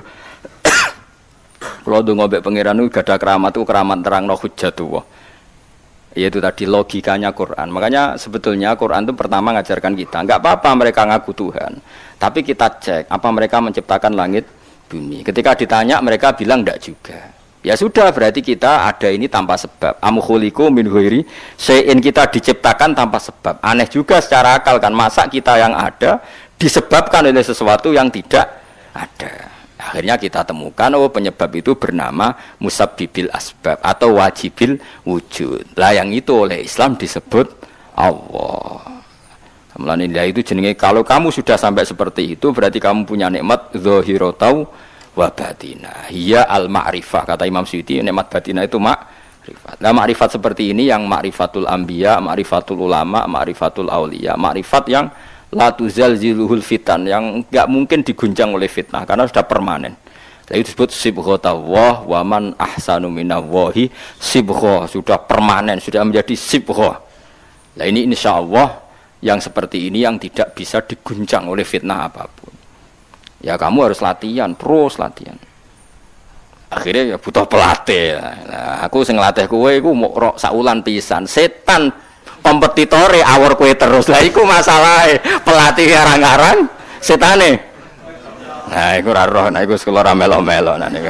Kula ndonga mbek pangeran niku gadah keramat itu keramat terangno hujjatullah. Yaitu tadi logikanya Quran. Makanya sebetulnya Quran itu pertama ngajarkan kita, enggak apa-apa mereka ngaku Tuhan. Tapi kita cek apa mereka menciptakan langit bumi. Ketika ditanya mereka bilang enggak juga. Ya sudah berarti kita ada ini tanpa sebab. Am khuliqu min ghairi syai'in, kita diciptakan tanpa sebab. Aneh juga secara akal kan, masa kita yang ada disebabkan oleh sesuatu yang tidak ada. Akhirnya kita temukan penyebab itu bernama musabbibil asbab atau wajibil wujud. Lah yang itu oleh Islam disebut Allah. Mulane itu jenenge kalau kamu sudah sampai seperti itu berarti kamu punya nikmat zahiratan wa batinah. Hiya al-ma'rifah, kata Imam Suyuti, nikmat batinah itu ma'rifat. Nah, ma'rifat seperti ini yang ma'rifatul anbiya, ma'rifatul ulama, ma'rifatul auliya, ma'rifat yang la tuzalziluhul fitan, yang enggak mungkin diguncang oleh fitnah karena sudah permanen. Jadi disebut sibghatullah wa man ahsanu minallahi sibghah, sudah permanen, sudah menjadi sibghah. Nah, ini insyaallah yang seperti ini yang tidak bisa diguncang oleh fitnah apapun. Ya kamu harus latihan, terus latihan. Akhirnya ya butuh pelatih. Nah, aku sing ngelatih kowe iku mok saulan pisan. Setan kompetitore awor kowe terus. Lah iku masalahe. Pelatih arang-arang setane. Nah, iku ora roh, nah iku sekolah ra melo-melo nah niku.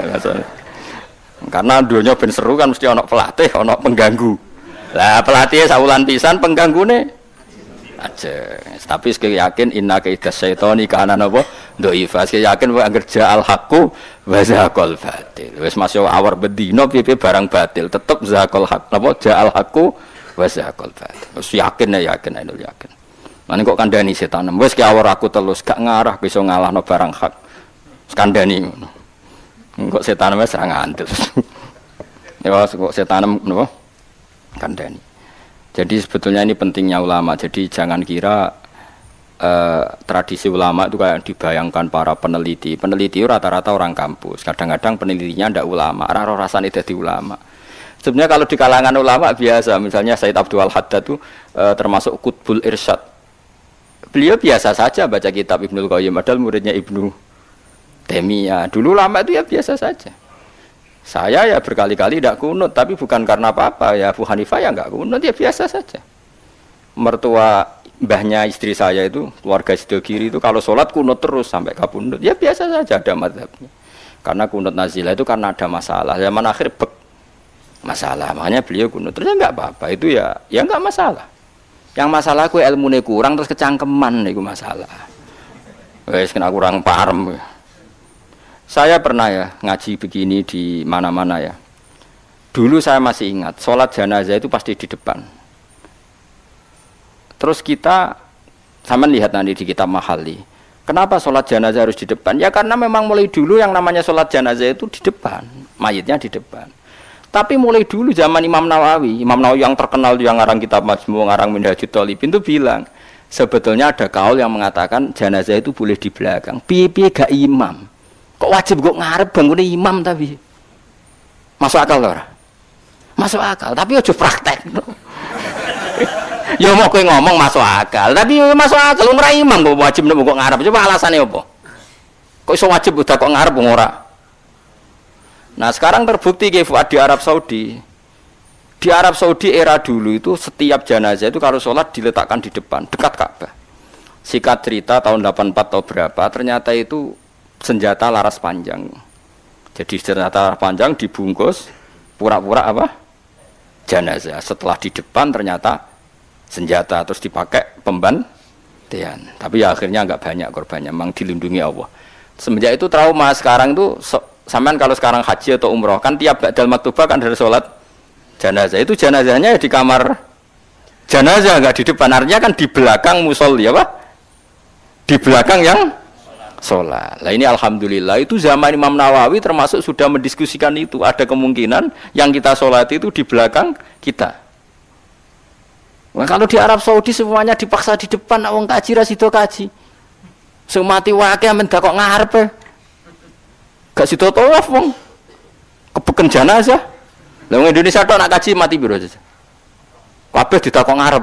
Karena dunia ben seru kan mesti ana pelatih, ana pengganggu. Lah pelatih saulan pisan penggangune aja. Tapi sekali yakin inna kaidas syaitani kana napa dhaifa. Sekali yakin wae angger ja'al haqqu wa zaqal batil. Wis masuk awar bedino piye barang batil tetep zaqal haqq napa ja'al haqqu wa zaqal batil. Wis yakin ya yakin ainul yakin. Lan kok kandhani setan. Wis ki awar aku telus gak ngarah bisa ngalahno barang hak. Kandhani ngono. Kok setan wis ra ngandel. Ya kok setan napa kandhani. Jadi sebetulnya ini pentingnya ulama. Jadi jangan kira tradisi ulama itu kayak dibayangkan para peneliti. Peneliti rata-rata orang kampus. Kadang-kadang penelitinya tidak ulama. Rasanya jadi ulama. Sebenarnya kalau di kalangan ulama biasa. Misalnya Said Abdul Haddad itu termasuk Qutbul Irsyad. Beliau biasa saja baca kitab Ibnul Qayyim. Padahal muridnya Ibnu Taimiyah. Dulu ulama itu ya biasa saja. Saya ya berkali-kali tidak kunut, tapi bukan karena apa-apa. Ya Abu Hanifah ya enggak kunut, ya biasa saja. Mertua mbahnya istri saya itu, keluarga Sidogiri itu kalau sholat kunut terus sampai kabundut. Ya biasa saja ada mazhabnya. Karena kunut nazilah itu karena ada masalah. Zaman akhir masalah, makanya beliau kunut. Terus ya enggak apa-apa, itu ya enggak masalah. Yang masalah aku ilmunya kurang terus kecangkeman itu masalah. Wes kena kurang paham. Saya pernah ya ngaji begini di mana-mana ya. Dulu saya masih ingat, sholat jenazah itu pasti di depan. Terus kita, sama lihat nanti di kitab Mahali, kenapa sholat jenazah harus di depan? Ya karena memang mulai dulu yang namanya sholat jenazah itu di depan, mayitnya di depan. Tapi mulai dulu zaman Imam Nawawi yang terkenal yang ngarang kitab Majmu', ngarang Minhajul Thalibin itu bilang, sebetulnya ada kaul yang mengatakan jenazah itu boleh di belakang. Piye-piye gak imam. Kok wajib kok ngarep bangunnya imam tapi? Masuk akal loh? Masuk akal, tapi aja praktek. Ya mau kowe ngomong masuk akal, tapi masuk akal ora imam kok wajib nek kok ngarep. Coba alasannya apa? Kok iso wajib udah kok ngarep ora? Nah, sekarang terbukti ke Fuad di Arab Saudi. Di Arab Saudi era dulu itu setiap jenazah itu kalau sholat diletakkan di depan, dekat Ka'bah. Sikat cerita tahun 84 atau berapa, ternyata itu senjata laras panjang. Jadi senjata laras panjang dibungkus pura-pura apa? Jenazah. Setelah di depan ternyata senjata, terus dipakai pembantian. Tapi ya akhirnya enggak banyak korbannya, memang dilindungi Allah. Semenjak itu trauma. Sekarang itu sampean kalau sekarang haji atau umroh kan tiap ba'dal maktubah kan dari sholat jenazah. Itu jenazahnya di kamar jenazah, enggak di depan. Artinya kan di belakang musolli apa? Di belakang yang sholat. Nah ini alhamdulillah itu zaman Imam Nawawi termasuk sudah mendiskusikan itu. Ada kemungkinan yang kita sholat itu di belakang kita. Nah, kalau di Arab Saudi semuanya dipaksa di depan, wong kaji rasido kaji. Sing mati wae men kok ngarep. Gak sido tawaf wong. Kebeken jenazah. Lah wong Indonesia tok nak kaji mati piro aja. Kabeh ditakok ngarep.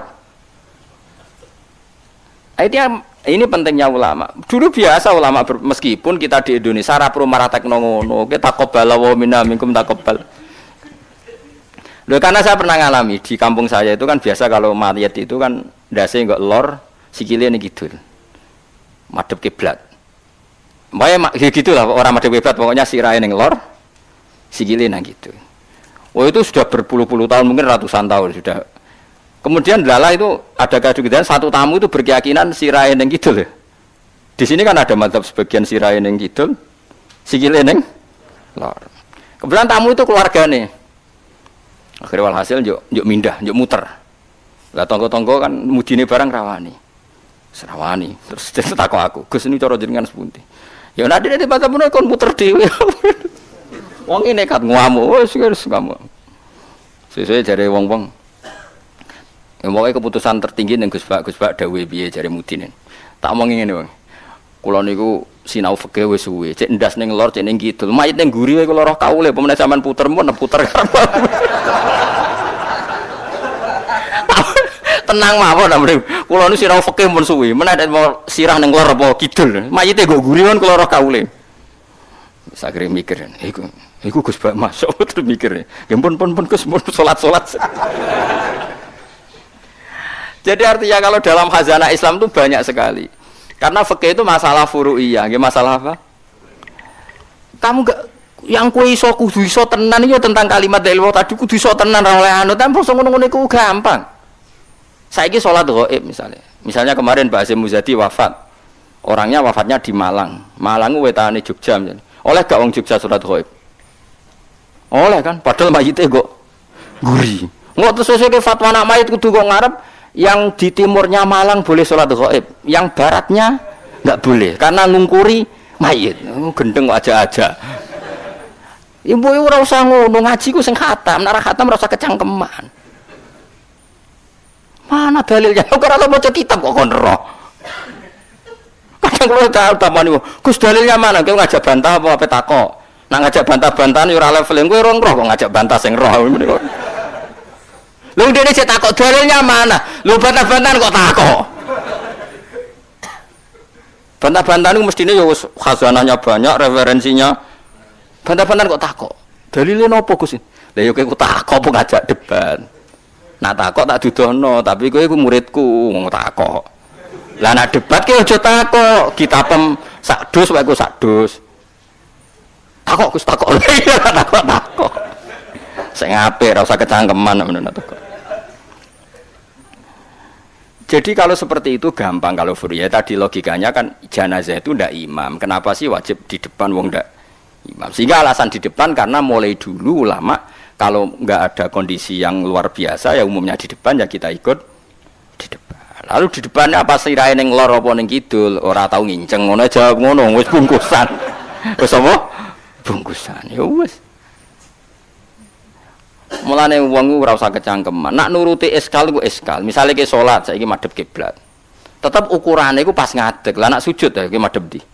Ini pentingnya ulama. Dulu biasa ulama meskipun kita di Indonesia ra perlu maratekno ngono, kita taqabbal wa minna minkum taqabbal. Loh, karena saya pernah ngalami di kampung saya itu kan biasa kalau mayat itu kan ndase enggak lor, sikile ning kidul. Madhep kiblat. Mbaya gitulah orang madhep kiblat pokoknya sirahe ning lor, sikile nang gitu. Oh itu sudah berpuluh-puluh tahun, mungkin ratusan tahun sudah. Kemudian lala itu ada keadaan satu tamu itu berkeyakinan sirahe ning kidul. Di sini kan ada mazhab sebagian sirahe ning kidul, sikile ning lor. Kebetulan tamu itu keluargane. Akhirnya walhasil yuk mindah, yuk muter. Lah tonggo-tonggo kan mudine barang rawani. Serawani. Terus takok aku, "Gus ini cara jenengan sepundi?" Ya nek dene tempat-tempat kon muter dhewe. Wong ini nekat ngamuk, wis ngamuk. Sesuai jare wong-wong. Ya pokoke keputusan tertinggi ning Gus Bak dawuhe piye jare mudine. Tak omongi ngene wae. Kula niku sinau fikih wis suwe, cek ndas ning lor, cek ning kidul. Mayit ning guri wae kula roh kaule, pemene sampean puter mun puter karep. Tenang mawon ta mrene. Kula niku sinau fikih mun suwe, menawa mau sirah ning lor apa kidul. Mayite nggo guri kon kula roh kaule. Sakire mikir, iku Gus Bak masuk terus mikir. Ya pun Gus mun salat-salat. Jadi artinya kalau dalam khazanah Islam itu banyak sekali. Karena fikih itu masalah furu'iyah, nggih masalah apa? Kamu enggak yang kowe iso kudu iso tenan iki tentang kalimat ilmu tadi kudu iso tenan ra oleh anu, tapi basa ngono-ngono iku gampang. Saiki salat ghaib misalnya. Misalnya kemarin Mbak Hasyim Muzadi wafat. Orangnya wafatnya di Malang. Malang wetane Jogja misalnya. Oleh gak wong Jogja salat ghaib? Oleh kan, padahal mayite kok guri. Engko terus sesuk fatwa anak mayit kudu kok ngarep. Yang di timurnya Malang boleh sholat ghaib, yang baratnya nggak boleh karena ngungkuri mayit. Gendeng aja. Ibu ora usah ngono, ngaji ku sing khatam, nek khatam ora usah kecangkeman. Mana dalilnya? Kok ora maca kitab kok kon ro. Kadang kula tak tamani, Gus dalilnya mana? Kowe ngajak bantah apa takok? Nak ngajak bantah-bantahan yo ora level kowe ora roh kok ngajak bantah sing roh. Lu dene cek takok dalilnya mana? Lu bantah-bantahan kok takok. Bantah-bantahan itu mestinya ya khazanahnya banyak, referensinya. Bantah-bantahan kok takok. Dalilnya napa Gus? Lah ya kowe takok apa ngajak debat. Nak takok tak dudono, tapi kowe iku muridku ngomong takok. Lah nak debat ki aja takok, kitabem sak dus wae ku sak dus. Takok Gus takok. Takok. Sing apik ora usah kecangkeman menawa takok. Jadi kalau seperti itu gampang kalau furu'iyah tadi logikanya kan jenazah itu ndak imam. Kenapa sih wajib di depan wong ndak imam. Sehingga alasan di depan karena mulai dulu ulama kalau nggak ada kondisi yang luar biasa ya umumnya di depan ya kita ikut di depan. Lalu di depannya apa sirahe ning lor apa ning kidul, ora tau nginceng ngono jawab ngono wis bungkusan. Wis apa? Bungkusan. Ya wis. Mulane wong ora usah kecangkeman. Nak nuruti eskal ku eskal. Misale ke salat saiki madhep kiblat. Tetap ukurane iku pas ngadeg. Lah nak sujud ya ki madhep ndi?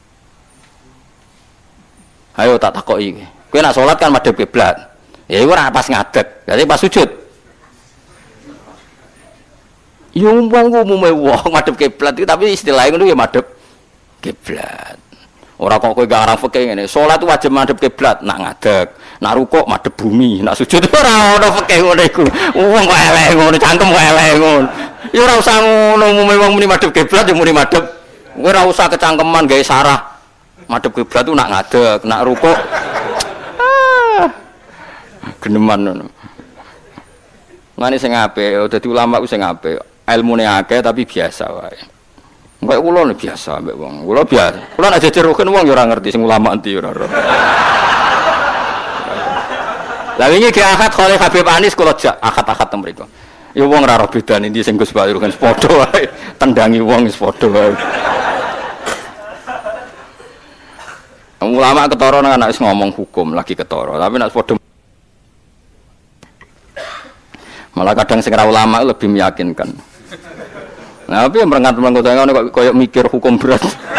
Ayo tak takoki. Kowe nak salat kan madhep kiblat. Ya iku ora pas ngadeg. Berarti pas sujud. Ya umume wong madhep kiblat iki tapi istilahnya ngono ya madhep kiblat. Ora kok kowe gak arang fikih ngene. Salat wajib madhep kiblat, nak ngadeg, nak rukuk madhep bumi, nak sujud ora ono fikih ngono iku. Wong kok elek ngono, cangkem kok elek ngono. Ya ora usah ngono umume wong muni madhep kiblat ya muni madhep. Kowe ora usah kecangkeman gawe sarah. Madhep kiblat tu nak ngadeg, nak rukuk. Geneman ngono. Mane sing apik, dadi ulama ku sing apik. Ilmune akeh tapi biasa wae. Engko kula biasa mbek wong. Kula biasa. Kula nek jejeroken wong ya ora ngerti sing ulama endi ora. Lah wingi ge akad khole Habib Anis kula jak akad-akad teng mriku. Ya wong ora ro bedane ndi sing Gus Balir kan padha wae. Tendangi wong wis padha wae. Ulama ketara nang anak wis ngomong hukum lagi ketara, tapi nek padha malah kadang sing ra ulama lebih meyakinkan. Nah, tapi yang merengat-merengut kok koyo mikir hukum berat.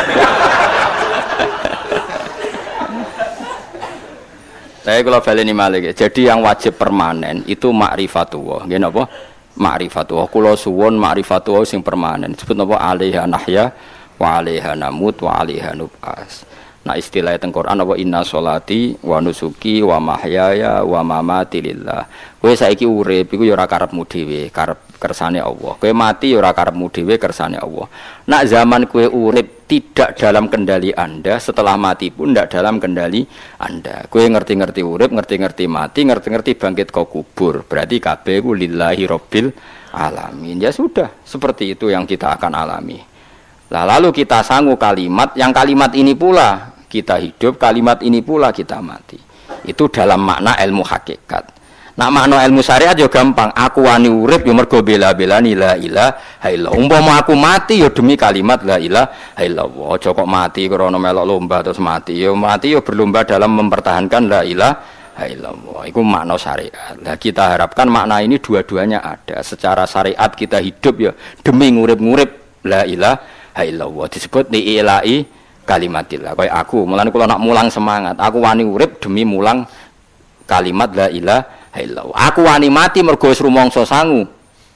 Saya kalau baleni malih. Jadi yang wajib permanen itu ma'rifatullah. Nggih napa? Ma'rifatullah. Kula suwun ma'rifatullah sing permanen. Disebut napa? Alaiha nahya wa alaiha namut wa alaiha nub'as. Nah istilah teng Quran apa inna sholati wa nusuki wa mahyaya wa mamati lillah. Kowe saiki urip iku ya ora karepmu dhewe, karep kersane Allah. Kowe mati ya ora karepmu dhewe, kersane Allah. Nak zaman kowe urip tidak dalam kendali Anda, setelah mati pun tidak dalam kendali Anda. Kowe ngerti-ngerti urip, ngerti-ngerti mati, ngerti-ngerti bangkit ke kubur. Berarti kabeh ku lillahi rabbil alamin. Ya sudah, seperti itu yang kita akan alami. Nah, lalu kita sanggup kalimat, yang kalimat ini pula kita hidup, kalimat ini pula kita mati. Itu dalam makna ilmu hakikat. Nah makna ilmu syariat yo gampang. Aku wani urip yo mergo bela-belani la ilaha illallah. Umpama aku mati yo demi kalimat la ilaha illallah. Aja kok mati krana melok lomba terus mati. Yo mati yo berlomba dalam mempertahankan la ilaha illallah. Iku makna syariat. Nah kita harapkan makna ini dua-duanya ada. Secara syariat kita hidup yo demi ngurip-ngurip la ilaha illallah. Disebut li'ilai kalimatillah. Kayak aku, mulane kula nak mulang semangat. Aku wani urip demi mulang kalimat la ilaha illallah. Aku wani mati mergo wis rumangsa sangu.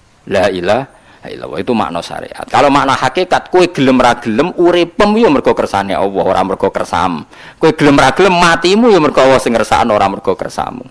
La ilaha illallah itu makna syariat. Kalau makna hakikat, kowe gelem ra gelem uripem yo mergo kersane Allah, ora mergo kersam. Kowe gelem ra gelem matimu yo mergo Allah sing ngersakno, ora mergo kersamu.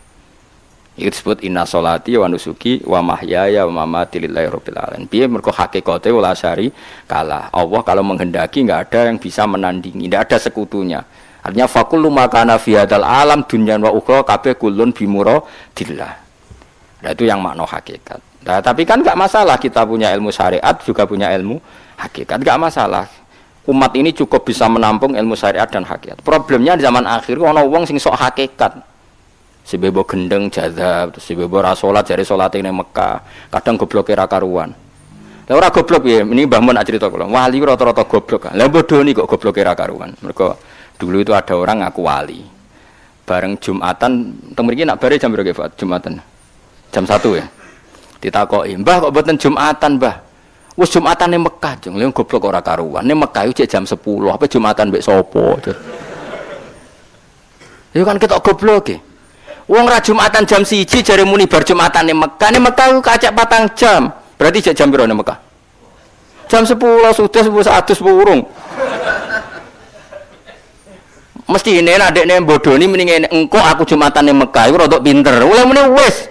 Itu disebut inna sholati wa nusuki wa mahyaya wa mamati lillahi rabbil alamin. Piye mergo hakikate wala syari kalah. Allah kalau menghendaki enggak ada yang bisa menandingi, enggak ada sekutunya. Artinya fakullu makana fi hadzal alam dunyan wa ukhra kabeh kullun bimuradillah. Nah itu yang makna hakikat. Nah, tapi kan enggak masalah kita punya ilmu syariat juga punya ilmu hakikat, enggak masalah. Umat ini cukup bisa menampung ilmu syariat dan hakikat. Problemnya di zaman akhir ana wong sing sok hakikat. Si bebo gendeng jazab, terus si bebo rasolat jari solatnya di Mekah, kadang goblok kira karuan. Lah ora goblok ya, ini Mbah Mun cerita kula. Wali rata-rata goblok. Lah bodoh nih kok goblok kira karuan. Mereka dulu itu ada orang ngaku wali. Bareng Jumatan, teng mriki nak bare jam berapa Pak? Jumatan. Jam 1 ya. Ditakoki, "Mbah kok mboten Jumatan, Mbah?" Wis Jumatan ning Mekah, jeng. Lha goblok ora karuan. Ning Mekah iki jam 10, apa Jumatan mbek sapa? Ya kan ketok goblok e. Wong ra Jumatan jam 1 jare muni bar Jumatan ning Mekah. Ning Mekah ku kacek 4 jam. Berarti jam piro ning Mekah? Jam 10 sudah 100 urung. Mesti ini adekne bodoni mending engko aku Jumatan ning Mekah iku rodok pinter. Oleh mene wis.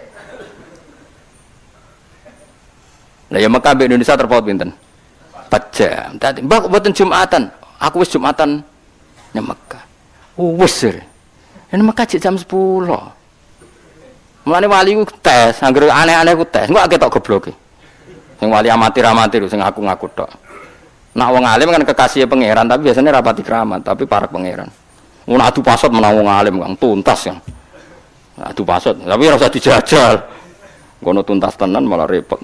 Lah ya Mekah mbek Indonesia terpaut pinten? 4 jam. Dadi mbak mboten Jumatan. Aku wis Jumatan ning Mekah. Wis. Ning Mekah jam 10. Mulane wali ku tes, anggere aneh-aneh ku tes. Engko ketok gobloke. Sing wali amatir-amatir sing ngaku-ngaku tok. Nak wong alim kan kekasih pangeran, tapi biasanya rapati keramat, tapi para pangeran. Mun adu pasot menang wong alim Kang tuntas Kang. Adu pasot, tapi ora usah dijajal. Kono tuntas tenan malah repot.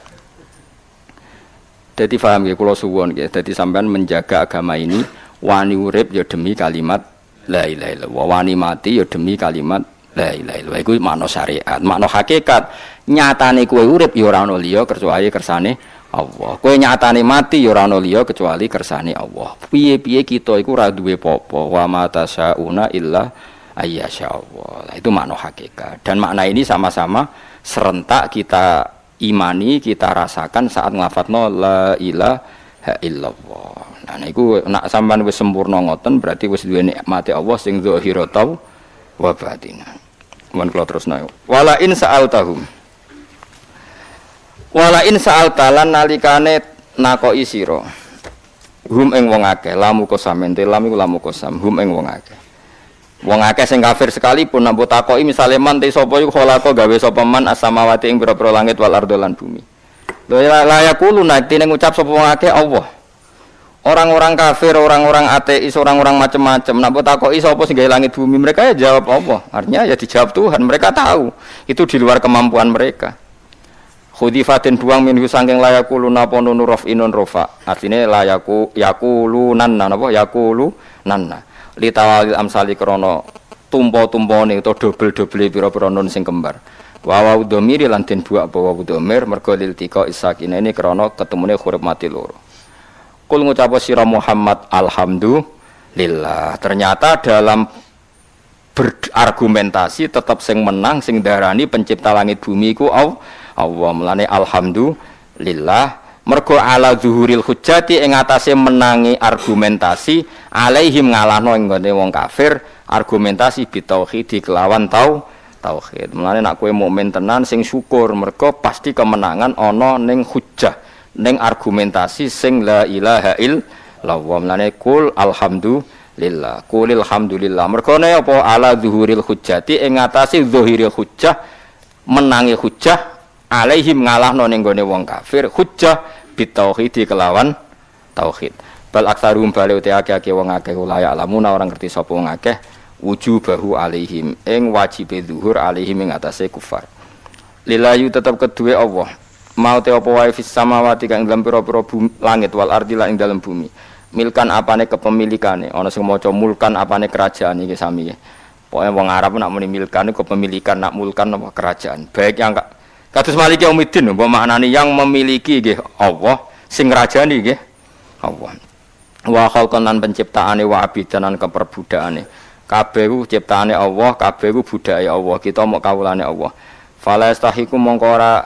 Jadi paham ya kula suwun nggih. Dadi sampean menjaga agama ini wani urip ya demi kalimat la ilaha illallah. Wani mati ya demi kalimat la ilaha illallah. Iku makna syariat, makna hakikat. Nyatane kowe urip ya ora ana liya kecuali kersane Allah. Kowe nyatane mati ya ora ana liya kecuali kersane Allah. Piye-piye kita iku ora duwe apa-apa. Wa ma tasyauna illa ayyasha Allah. Itu makna hakikat. Dan makna ini sama-sama serentak kita imani, kita rasakan saat nglafadzna la ilaha illallah. Nah niku nak sampean wis sempurna ngoten berarti wis duwe nikmate Allah sing zahiratan wa batinan. Mun kula terusna. Wala in sa'altahum. Wala in sa'altalan nalikane nakoki sira. Hum ing wong akeh, lamu kosamen, lamu lamu kosam, hum ing wong akeh. Wong akeh sing kafir sekalipun nampu takoki misale man te sapa iku khalaqa gawe sapa man as-samawati ing pira-pira langit wal ardo lan bumi. Lha yaqulu nanti ning ngucap sapa wong akeh Allah. Orang-orang kafir, orang-orang ateis, orang-orang macam-macam nampu takoki sapa sing gawe langit bumi, mereka ya jawab Allah. Artinya ya dijawab Tuhan, mereka tahu itu di luar kemampuan mereka. Khudifatin buang minhu saking layaquluna apa nunu rafinun rafa. Artine yaqulunanna napa yaqulunanna. Litawalil amsali krana tumpa-tumpane utawa dobel-dobele pira-pira nun sing kembar. Wa wa dhamiri lan den buak bawa dhamir mergo lil tika isakinene krana ketemune huruf mati loro. Kul ngucap sira Muhammad alhamdulillah. Ternyata dalam berargumentasi tetap sing menang sing darani pencipta langit bumi iku Allah. Mulane alhamdulillah. Mergo ala zuhuril hujjati ing atase menangi argumentasi alaihim ngalahno ing gone wong kafir argumentasi bitauhid kelawan tauhid. Mulane nek kowe mukmin tenan sing syukur mergo pasti kemenangan ana ning hujjah ning argumentasi sing la ilaha illallah. Mulane kul alhamdulillah. Qulil hamdulillah. Mergo apa ala zuhuril hujjati ing atase zuhuril hujjah menangi hujjah alaihim ngalahno ning gone wong kafir hujjah bitauhid kelawan tauhid. Bal aktsarum bale uti akeh wong akeh layak lamuna orang ngerti sapa wong akeh wujubahu alaihim ing wajibe zuhur alaihim ing atase kufar. Lillahi tetep kedue Allah. Mau te apa wae fis samawati kang dalam pira-pira langit wal ardi lan ing dalam bumi. Milkan apane kepemilikane, ana sing maca mulkan apane kerajaan iki sami. Pokoke wong Arab nak muni milkan iku kepemilikan, nak mulkan apa kerajaan. Baik yang kados Maliki Yaumiddin mbok maknani yang memiliki nggih Allah, sing ngrajani nggih Allah. Wa khalqan lan penciptaane wa abidanan keperbudakane. Kabeh ku ciptaane Allah, kabeh ku budaya Allah. Kita mok kawulane Allah. Fala yastahiqu mongko ora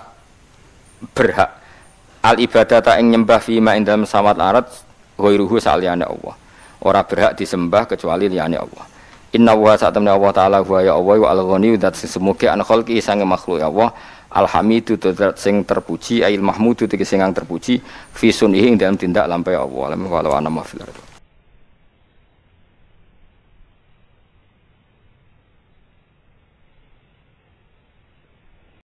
berhak al ibadata ing nyembah fi ma ing dalem samawat arat ghairuhu saliyane Allah. Ora berhak disembah kecuali liyane Allah. Inna wa sa'tamna Allah taala wa ya Allah wa al-ghani dat sesemuge an khalqi sange makhluk ya Allah. Alhamidu tudat sing terpuji, ail mahmudu tegese sing terpuji fi sunihi ing dalam tindak lampah Allah. Alam wa ana mafil.